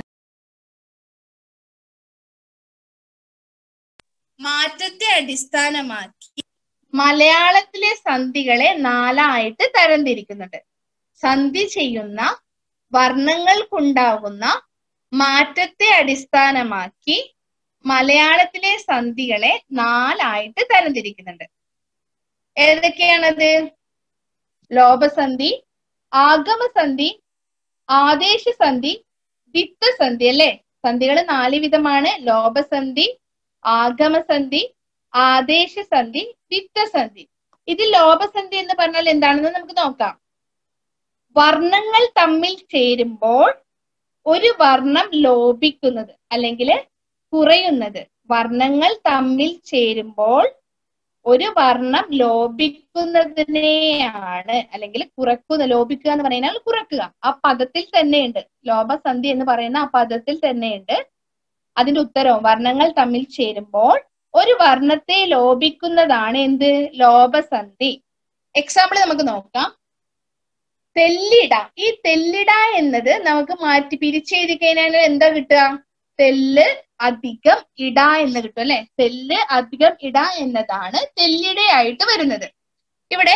മാറ്റത്തെ അടിസ്ഥാനമാക്കി മലയാളത്തിലെ സന്ധികളെ 4ആയിട്ട് തരംതിരിക്കുന്നുണ്ട്. സന്ധി ചെയ്യുന്ന വർണ്ണങ്ങൾക്കുണ്ടാകുന്ന മാറ്റത്തെ അടിസ്ഥാനമാക്കി മലയാളത്തിലെ സന്ധികളെ 4ആയിട്ട് തരംതിരിക്കുന്നുണ്ട്. ഏതൊക്കെയാണത്? ലോപസന്ധി, ആഗമസന്ധി, ആദേശസന്ധി, ദ്വിത്വസന്ധി. അല്ലെ? സന്ധികൾ 4 വിധമാണ്. ലോപസന്ധി, ആഗമസന്ധി, ആദേശസന്ധി, ദ്വിത്വസന്ധി. ഇതിൽ ലോപസന്ധി എന്ന് പറഞ്ഞാൽ എന്താണെന്ന് നമുക്ക് നോക്കാം. വർണ്ണങ്ങൾ തമ്മിൽ ചേരുമ്പോൾ ഒരു വർണ്ണം ലോപിക്കുന്നത് അല്ലെങ്കിൽ കുറയുന്നത്. വർണ്ണങ്ങൾ തമ്മിൽ ചേരുമ്പോൾ ഒരു വർണ്ണം ലോപിക്കുന്നതിനെയാണ് അല്ലെങ്കിൽ ലോപിക്കുക എന്ന് പറയുന്നത് കുറക്കുക. ആ പദത്തിൽ തന്നെയുണ്ട്. ലോപസന്ധി എന്ന് പറയുന്ന ആ പദത്തിൽ തന്നെയുണ്ട് അതിന്റെ ഉത്തരവും. വർണ്ണങ്ങൾ തമ്മിൽ ചേരുമ്പോൾ ഒരു വർണ്ണത്തെ ലോപിക്കുന്നതാണ് എന്ത്? ലോപസന്ധി. എക്സാമ്പിൾ നമുക്ക് നോക്കാം. തെല്ലിട. ഈ തെല്ലിട എന്നത് നമുക്ക് മാറ്റി പിരിച്ചെഴുതി കഴിഞ്ഞാൽ എന്താ കിട്ടുക? തെല്ല് അധികം ഇട എന്ന് കിട്ടും. അല്ലെ? തെല്ല് അധികം ഇട എന്നതാണ് തെല്ലിടയായിട്ട് വരുന്നത്. ഇവിടെ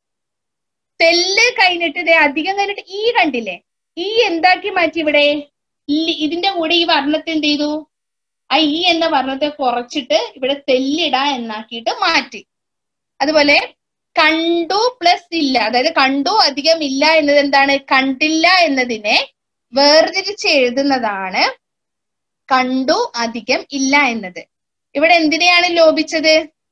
തെല്ല് കഴിഞ്ഞിട്ട് അധികം കഴിഞ്ഞിട്ട് ഈ കണ്ടില്ലേ? ഈ എന്താക്കി മാറ്റി? ഇവിടെ ഇതിന്റെ കൂടെ ഈ വർണ്ണത്തെ എന്ത് ചെയ്തു? ആ ഈ എന്ന വർണ്ണത്തെ കുറച്ചിട്ട് ഇവിടെ തെല്ലിട എന്നാക്കിയിട്ട് മാറ്റി. അതുപോലെ കണ്ടു പ്ലസ് ഇല്ല, അതായത് കണ്ടു അധികം ഇല്ല എന്നത് എന്താണ്? കണ്ടില്ല എന്നതിനെ വേർതിരിച്ച് എഴുതുന്നതാണ് കണ്ടു അധികം ഇല്ല എന്നത്. ഇവിടെ എന്തിനെയാണ് ലോപിച്ചത്?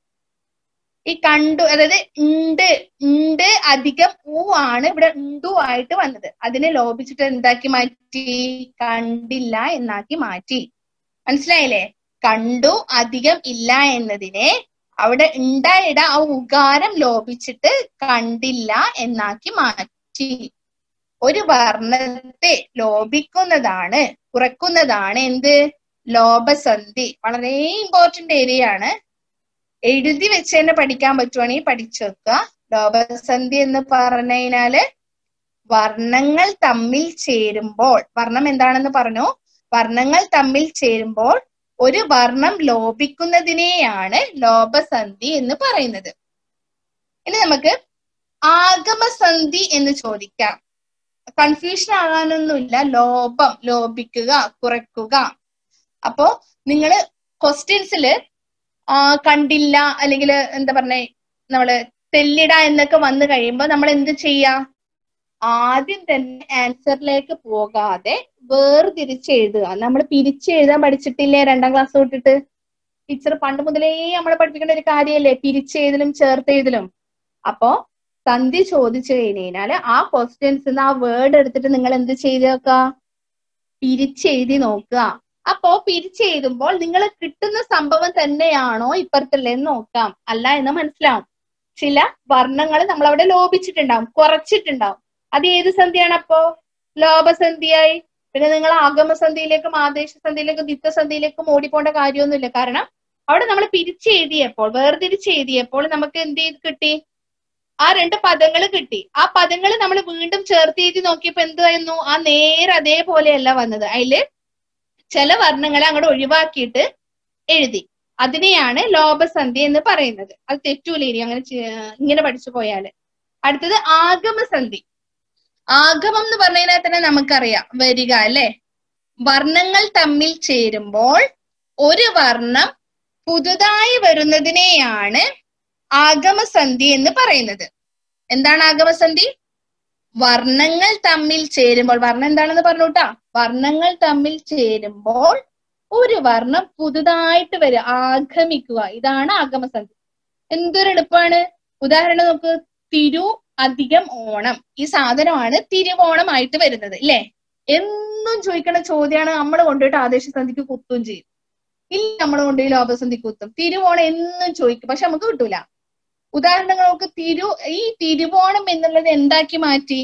ഈ കണ്ടു, അതായത് ഉണ്ട് അധികം ഊ ആണ് ഇവിടെ ഉണ്ടു ആയിട്ട് വന്നത്. അതിനെ ലോപിച്ചിട്ട് എന്താക്കി മാറ്റി? കണ്ടില്ല എന്നാക്കി മാറ്റി. മനസ്സിലായില്ലേ? കണ്ടു അധികം ഇല്ല എന്നതിനെ അവിടെ ഉണ്ടായിട ആ ഉകാരം ലോപിച്ചിട്ട് കണ്ടില്ല എന്നാക്കി മാറ്റി. ഒരു വർണ്ണത്തെ ലോപിക്കുന്നതാണ്, കുറക്കുന്നതാണ് എന്ത്? ലോപസന്ധി. വളരെ ഇമ്പോർട്ടന്റ് ഏരിയ ആണ്. എഴുതി വെച്ച് തന്നെ പഠിക്കാൻ പറ്റുവാണെങ്കിൽ പഠിച്ചു വെക്കുക. ലോപസന്ധി എന്ന് പറഞ്ഞു കഴിഞ്ഞാല് വർണ്ണങ്ങൾ തമ്മിൽ ചേരുമ്പോൾ, വർണ്ണം എന്താണെന്ന് പറഞ്ഞു, വർണ്ണങ്ങൾ തമ്മിൽ ചേരുമ്പോൾ ഒരു വർണ്ണം ലോപിക്കുന്നതിനെയാണ് ലോപസന്ധി എന്ന് പറയുന്നത്. ഇനി നമുക്ക് ആഗമസന്ധി എന്ന് ചോദിക്കാം. കൺഫ്യൂഷൻ ആകാനൊന്നുമില്ല. ലോപം, ലോപിക്കുക, കുറയ്ക്കുക. അപ്പോ നിങ്ങള് ക്വസ്റ്റ്യൻസില് കണ്ടില്ല അല്ലെങ്കിൽ എന്താ പറഞ്ഞേ നമ്മള് തെല്ലിട എന്നൊക്കെ വന്നു കഴിയുമ്പോൾ നമ്മൾ എന്ത് ചെയ്യാ? ആദ്യം തന്നെ ആൻസറിലേക്ക് പോകാതെ വേർതിരിച്ച് എഴുതുക. നമ്മൾ പിരിച്ചെഴുതാൻ പഠിച്ചിട്ടില്ലേ 2ാം ക്ലാസ് തൊട്ടിട്ട്? ടീച്ചർ പണ്ട് മുതലേ നമ്മളെ പഠിപ്പിക്കേണ്ട ഒരു കാര്യമല്ലേ പിരിച്ചെഴുതലും ചേർത്തെഴുതലും. അപ്പോ സന്ധി ചോദിച്ചു കഴിഞ്ഞാല് ആ ക്വസ്റ്റ്യൻസ് ആ വേർഡ് എടുത്തിട്ട് നിങ്ങൾ എന്ത് ചെയ്ത് നോക്കുക? പിരിച്ചെഴുതി നോക്കുക. അപ്പോ പിരിച്ചെഴുതുമ്പോൾ നിങ്ങൾ കിട്ടുന്ന സംഭവം തന്നെയാണോ ഇപ്പുറത്തുള്ളതെന്ന് നോക്കാം. അല്ല എന്ന് മനസ്സിലാവും. ചില വർണ്ണങ്ങൾ നമ്മൾ അവിടെ ലോപിച്ചിട്ടുണ്ടാവും, കുറച്ചിട്ടുണ്ടാവും. അത് ഏത് സന്ധിയാണ് അപ്പോ? ലോപസന്ധിയായി. പിന്നെ നിങ്ങൾ ആഗമസന്ധിയിലേക്കും ആദേശസന്ധിയിലേക്കും ദിത്തസന്ധിയിലേക്കും ഓടിപ്പോണ്ട കാര്യമൊന്നുമില്ല. കാരണം അവിടെ നമ്മൾ പിരിച്ചെഴുതിയപ്പോൾ, വേർതിരിച്ചെഴുതിയപ്പോൾ നമുക്ക് എന്ത് ചെയ്ത് കിട്ടി? ആ 2 പദങ്ങൾ കിട്ടി. ആ പദങ്ങൾ നമ്മൾ വീണ്ടും ചേർത്ത് എഴുതി നോക്കിയപ്പോ എന്തായിരുന്നു? ആ നേരെ അതേപോലെയല്ല വന്നത്. അതില് ചില വർണ്ണങ്ങളെ അങ്ങോട്ട് ഒഴിവാക്കിയിട്ട് എഴുതി. അതിനെയാണ് ലോപസന്ധി എന്ന് പറയുന്നത്. അത് തെറ്റൂലേരി അങ്ങനെ ഇങ്ങനെ പഠിച്ചു പോയാല്. അടുത്തത് ആഗമസന്ധി. ആഗമം എന്ന് പറഞ്ഞതിനാൽ തന്നെ നമുക്കറിയാം, വരിക അല്ലെ. വർണ്ണങ്ങൾ തമ്മിൽ ചേരുമ്പോൾ ഒരു വർണ്ണം പുതുതായി വരുന്നതിനെയാണ് ആഗമസന്ധി എന്ന് പറയുന്നത്. എന്താണ് ആഗമസന്ധി? വർണ്ണങ്ങൾ തമ്മിൽ ചേരുമ്പോൾ, വർണ്ണം എന്താണെന്ന് പറഞ്ഞുട്ടാ, വർണ്ണങ്ങൾ തമ്മിൽ ചേരുമ്പോൾ ഒരു വർണ്ണം പുതുതായിട്ട് വരിക, ആഗമിക്കുക. ഇതാണ് ആഗമസന്ധി. എന്തൊരു എളുപ്പമാണ്. ഉദാഹരണം നോക്ക്, തിരു അധികം ഓണം. ഈ സാധനമാണ് തിരുവോണമായിട്ട് വരുന്നത് അല്ലേ? എന്നും ചോദിക്കുന്ന ചോദ്യമാണ്. നമ്മൾ കൊണ്ടുപോയിട്ട് ആദേശസന്ധിക്ക് കുത്തും ചെയ്യും. ഇല്ല, നമ്മൾ കൊണ്ടുപോയി ലോപസന്ധിക്ക് കുത്തും. തിരുവോണം എന്നും ചോദിക്കും, പക്ഷെ നമുക്ക് കിട്ടൂല. ഉദാഹരണങ്ങൾക്ക് ഈ തിരുവോണം എന്നുള്ളത് എന്താക്കി മാറ്റി?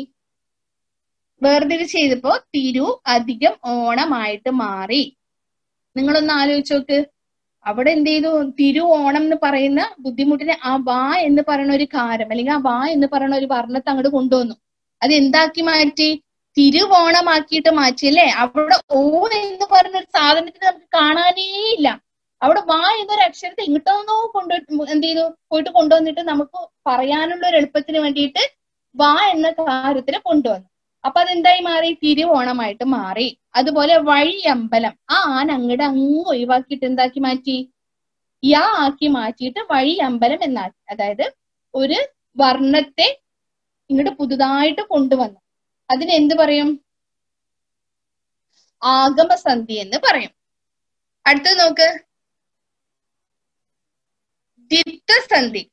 വേർതിരിച്ച് ചെയ്തപ്പോ തിരു അധികം ഓണമായിട്ട് മാറി. നിങ്ങളൊന്ന് ആലോചിച്ച് നോക്ക്. അവിടെ എന്ത് ചെയ്തു? തിരുവോണം എന്ന് പറയുന്ന ബുദ്ധിമുട്ടിനെ ആ വാ എന്ന് പറയുന്ന ഒരു കാരം, അല്ലെങ്കിൽ ആ വാ എന്ന് പറയുന്ന ഒരു വർണ്ണത്തെ അങ്ങോട്ട് കൊണ്ടുവന്നു. അത് എന്താക്കി മാറ്റി? തിരുവോണമാക്കിയിട്ട് മാറ്റി അല്ലേ? അവിടെ ഓ എന്ന് പറയുന്ന ഒരു സാധനത്തിന് നമുക്ക് കാണാനേ ഇല്ല. അവിടെ വാ എന്നൊരു അക്ഷരത്തെ ഇങ്ങോട്ടൊന്നോ എന്ത് ചെയ്തു? പോയിട്ട് കൊണ്ടുവന്നിട്ട് നമുക്ക് പറയാനുള്ള ഒരു എളുപ്പത്തിന് വേണ്ടിയിട്ട് വാ എന്ന കാര്യത്തിന് കൊണ്ടുവന്നു. അപ്പൊ അതെന്തായി മാറി? തിരുവോണമായിട്ട് മാറി. അതുപോലെ വഴിയമ്പലം, ആ ആന അങ്ങോട്ട് അങ്ങ് ഒഴിവാക്കിയിട്ട് എന്താക്കി മാറ്റി? യാ ആക്കി മാറ്റിയിട്ട് വഴിയമ്പലം എന്നാക്കി. അതായത് ഒരു വർണ്ണത്തെ ഇങ്ങോട്ട് പുതുതായിട്ട് കൊണ്ടുവന്നു. അതിന് എന്ത് പറയും? ആഗമസന്ധി എന്ന് പറയും. അടുത്തത് നോക്ക്, ദിത്തസന്ധി.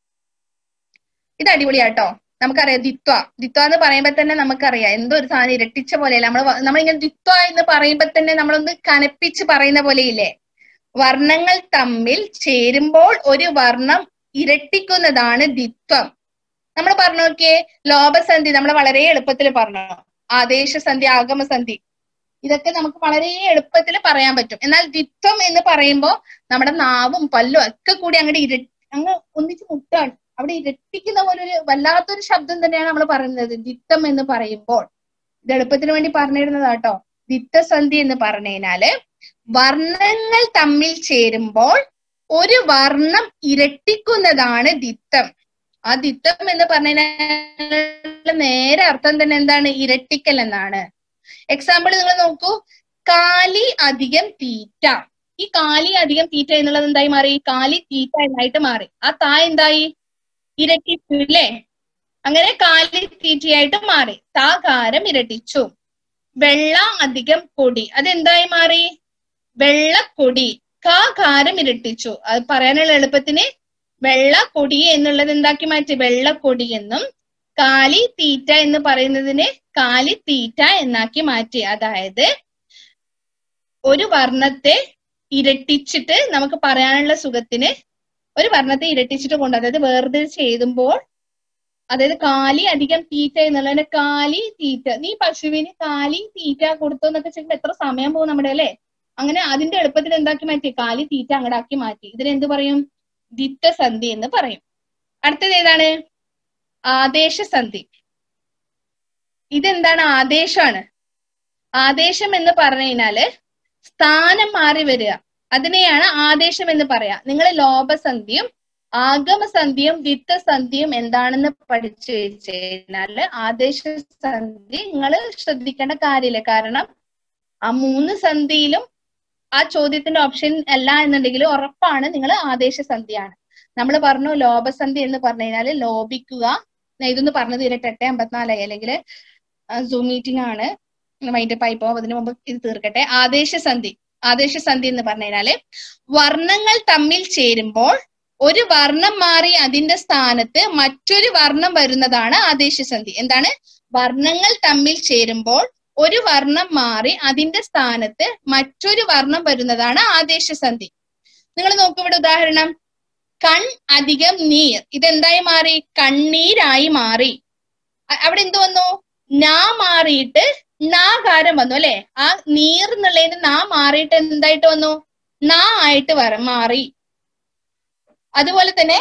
ഇത് അടിപൊളിയാട്ടോ. നമുക്കറിയാം ദ്വിത്വ എന്ന് പറയുമ്പോ തന്നെ നമുക്കറിയാം എന്തോ ഒരു സാധനം ഇരട്ടിച്ച പോലെയല്ല. നമ്മളിങ്ങനെ ദ്വിത്വ എന്ന് പറയുമ്പോ തന്നെ നമ്മളൊന്ന് കനപ്പിച്ച് പറയുന്ന പോലെയില്ലേ? വർണ്ണങ്ങൾ തമ്മിൽ ചേരുമ്പോൾ ഒരു വർണ്ണം ഇരട്ടിക്കുന്നതാണ് ദ്വിത്വം. നമ്മൾ പറഞ്ഞു നോക്കിയേ, ലോപസന്ധി നമ്മൾ വളരെ എളുപ്പത്തിൽ പറഞ്ഞു. ആദേശസന്ധി, ആഗമസന്ധി, ഇതൊക്കെ നമുക്ക് വളരെ എളുപ്പത്തിൽ പറയാൻ പറ്റും. എന്നാൽ ദ്വിത്വം എന്ന് പറയുമ്പോ നമ്മുടെ നാവും പല്ലും ഒക്കെ കൂടി അങ്ങ് ഒന്നിച്ച് മുട്ടാണ്. അവിടെ ഇരട്ടിക്കുന്ന പോലെ ഒരു വല്ലാത്തൊരു ശബ്ദം തന്നെയാണ് നമ്മൾ പറയുന്നത് ദ്വിത്വം എന്ന് പറയുമ്പോൾ. ഇത് എളുപ്പത്തിന് വേണ്ടി പറഞ്ഞിരുന്നതാട്ടോ. ദിത്തസന്ധി എന്ന് പറഞ്ഞാല് വർണ്ണങ്ങൾ തമ്മിൽ ചേരുമ്പോൾ ഒരു വർണ്ണം ഇരട്ടിക്കുന്നതാണ് ദ്വിത്വം. ആ ദ്വിത്വം എന്ന് പറഞ്ഞാൽ നേരെ അർത്ഥം തന്നെ എന്താണ്? ഇരട്ടിക്കൽ എന്നാണ്. എക്സാമ്പിൾ നിങ്ങൾ നോക്കൂ, കാലി അധികം തീറ്റ. ഈ കാലി അധികം തീറ്റ എന്നുള്ളത് എന്തായി മാറി? കാലി തീറ്റ എന്നായിട്ട് മാറി. ആ താ എന്തായി? ഇരട്ടിച്ചു അല്ലേ? അങ്ങനെ കാലി തീറ്റയായിട്ട് മാറി. താകാരം ഇരട്ടിച്ചു. വെള്ള അധികം കൊടി, അതെന്തായി മാറി? വെള്ളക്കൊടി. കാകാരം ഇരട്ടിച്ചു. അത് പറയാനുള്ള എളുപ്പത്തിന് വെള്ളക്കൊടി എന്നുള്ളത് എന്താക്കി മാറ്റി? വെള്ളക്കൊടി എന്നും കാലി തീറ്റ എന്ന് പറയുന്നതിന് കാലി തീറ്റ എന്നാക്കി മാറ്റി. അതായത് ഒരു വർണ്ണത്തെ ഇരട്ടിച്ചിട്ട് നമുക്ക് പറയാനുള്ള സുഖത്തിന് ഒരു വർണ്ണത്തെ ഇരട്ടിച്ചിട്ട് കൊണ്ട്, അതായത് വേർതിരിച്ച് എഴുതുമ്പോൾ, അതായത് കാലി അധികം തീറ്റ എന്നുള്ളതിന് കാലി തീറ്റ. നീ പശുവിന് കാലി തീറ്റ കൊടുത്തു എന്നൊക്കെ ചെയ്യുമ്പോൾ എത്ര സമയം പോകും നമ്മുടെ അല്ലേ? അങ്ങനെ അതിന്റെ എളുപ്പത്തിൽ എന്താക്കി മാറ്റി? കാലി തീറ്റ അങ്ങടാക്കി മാറ്റി. ഇതിനെന്ത് പറയും? ദിത്തസന്ധി എന്ന് പറയും. അടുത്തത് ഏതാണ്? ആദേശസന്ധി. ഇതെന്താണ്? ആദേശമാണ്. ആദേശം എന്ന് പറഞ്ഞു കഴിഞ്ഞാല് സ്ഥാനം മാറി വരിക, അതിനെയാണ് ആദേശം എന്ന് പറയാ. നിങ്ങൾ ലോപസന്ധിയും ആഗമസന്ധിയും ദിത്തസന്ധിയും എന്താണെന്ന് പഠിച്ചു വെച്ച് കഴിഞ്ഞാല് ആദേശസന്ധി നിങ്ങൾ ശ്രദ്ധിക്കേണ്ട കാര്യമില്ല. കാരണം ആ 3 സന്ധിയിലും ആ ചോദ്യത്തിന്റെ ഓപ്ഷൻ അല്ല എന്നുണ്ടെങ്കിൽ ഉറപ്പാണ് നിങ്ങൾ ആദേശസന്ധിയാണ്. നമ്മൾ പറഞ്ഞു ലോപസന്ധി എന്ന് പറഞ്ഞു കഴിഞ്ഞാല് ലോപിക്കുക. ഇതൊന്ന് പറഞ്ഞു തീരട്ടെ, 8:54 അല്ലെങ്കിൽ സൂം മീറ്റിംഗ് ആണ്, വൈൻഡപ്പ് ആയി പോകും. അതിനു മുമ്പ് ഇത് തീർക്കട്ടെ. ആദേശസന്ധി എന്ന് പറഞ്ഞു കഴിഞ്ഞാല് വർണ്ണങ്ങൾ തമ്മിൽ ചേരുമ്പോൾ ഒരു വർണ്ണം മാറി അതിന്റെ സ്ഥാനത്ത് മറ്റൊരു വർണ്ണം വരുന്നതാണ് ആദേശസന്ധി. എന്താണ്? വർണ്ണങ്ങൾ തമ്മിൽ ചേരുമ്പോൾ ഒരു വർണ്ണം മാറി അതിന്റെ സ്ഥാനത്ത് മറ്റൊരു വർണ്ണം വരുന്നതാണ് ആദേശസന്ധി. നിങ്ങൾ നോക്കൂ, ഇവിടെ ഉദാഹരണം കൺ അധികം നീർ, ഇതെന്തായി മാറി? കണ്ണീരായി മാറി. അവിടെ എന്ത് വന്നു? നാ മാറിയിട്ട് നാകാരം വന്നു അല്ലെ? ആ നീർ എന്നുള്ളതിന് നാ മാറിയിട്ട് എന്തായിട്ട് വന്നു? നാ ആയിട്ട് മാറി. അതുപോലെ തന്നെ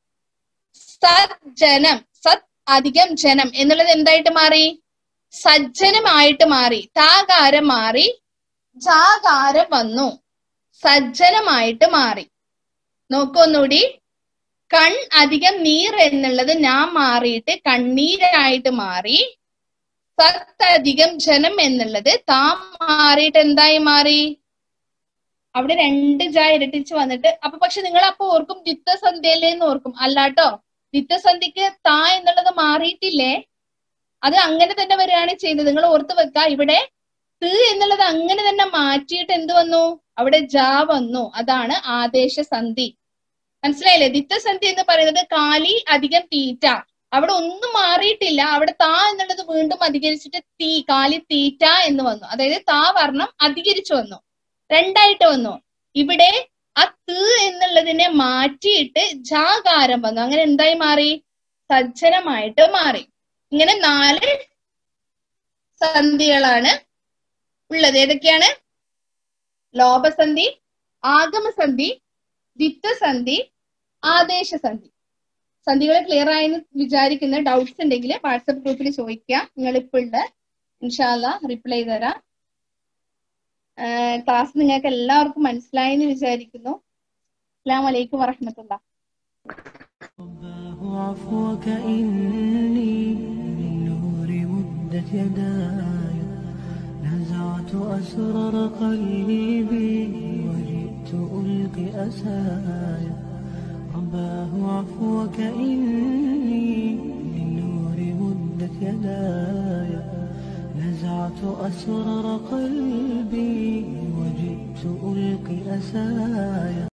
സജ്ജനം, സത് അധികം ജനം എന്നുള്ളത് എന്തായിട്ട് മാറി? സജ്ജനമായിട്ട് മാറി. താകാരം മാറി ജാകാരം വന്നു, സജ്ജനമായിട്ട് മാറി. നോക്കൊന്നുകൂടി, കൺ അധികം നീർ എന്നുള്ളത് ഞാൻ മാറിയിട്ട് കണ്ണീരായിട്ട് മാറി. സത്ത് അധികം ജനം എന്നുള്ളത് താ മാറിയിട്ട് എന്തായി മാറി? അവിടെ 2 ജ ഇരട്ടിച്ച് വന്നിട്ട് അപ്പൊ പക്ഷെ നിങ്ങൾ അപ്പൊ ഓർക്കും ദ്വിത്വസന്ധ്യയിലേന്ന് ഓർക്കും. അല്ലാട്ടോ, ദ്വിത്വസന്ധിക്ക് താ എന്നുള്ളത് മാറിയിട്ടില്ലേ, അത് അങ്ങനെ തന്നെ വരികയാണ് ചെയ്യുന്നത്. നിങ്ങൾ ഓർത്ത് വെക്ക, ഇവിടെ ത് എന്നുള്ളത് അങ്ങനെ തന്നെ മാറ്റിയിട്ട് എന്ത് വന്നു? അവിടെ ജ വന്നു. അതാണ് ആദേശസന്ധി. മനസ്സിലായില്ലേ? ദ്വിത്വസന്ധി എന്ന് പറയുന്നത് കാലി അധികം തീറ്റ, അവിടെ ഒന്നും മാറിയിട്ടില്ല. അവിടെ താ എന്നുള്ളത് വീണ്ടും അധികരിച്ചിട്ട് കാലി തീറ്റ എന്ന് വന്നു. അതായത് താ വർണ്ണം അധികരിച്ചു വന്നു, 2ആയിട്ട് വന്നു. ഇവിടെ ആ ത് എന്നുള്ളതിനെ മാറ്റിയിട്ട് ജാകാരം വന്നു. അങ്ങനെ എന്തായി മാറി? സജ്ജനമായിട്ട് മാറി. ഇങ്ങനെ 4 സന്ധികളാണ് ഉള്ളത്. ഏതൊക്കെയാണ്? ലോപസന്ധി, ആഗമസന്ധി, ദ്വിത്വസന്ധി, ആദേശസന്ധി. സന്ധികൾ ക്ലിയർ ആയെന്ന് വിചാരിക്കുന്ന ഡൗട്ട്സ് ഉണ്ടെങ്കിൽ വാട്സപ്പ് ഗ്രൂപ്പിൽ ചോദിക്കാം. നിങ്ങൾ ഇപ്പോൾ ഉണ്ട്, ഇൻഷാ അല്ലാഹ് റിപ്ലൈ തരാം. ക്ലാസ് നിങ്ങൾക്ക് എല്ലാവർക്കും മനസ്സിലായെന്ന് വിചാരിക്കുന്നു. അസ്സലാമു അലൈക്കും വറഹ്മത്തുള്ളാഹി. عفوك إني من نور مدت يداي نزعت أسرار قلبي وجئت ألقي أسايا رباه عفوك إني من نور مدت يداي نزعت أسرار قلبي وجئت ألقي أسايا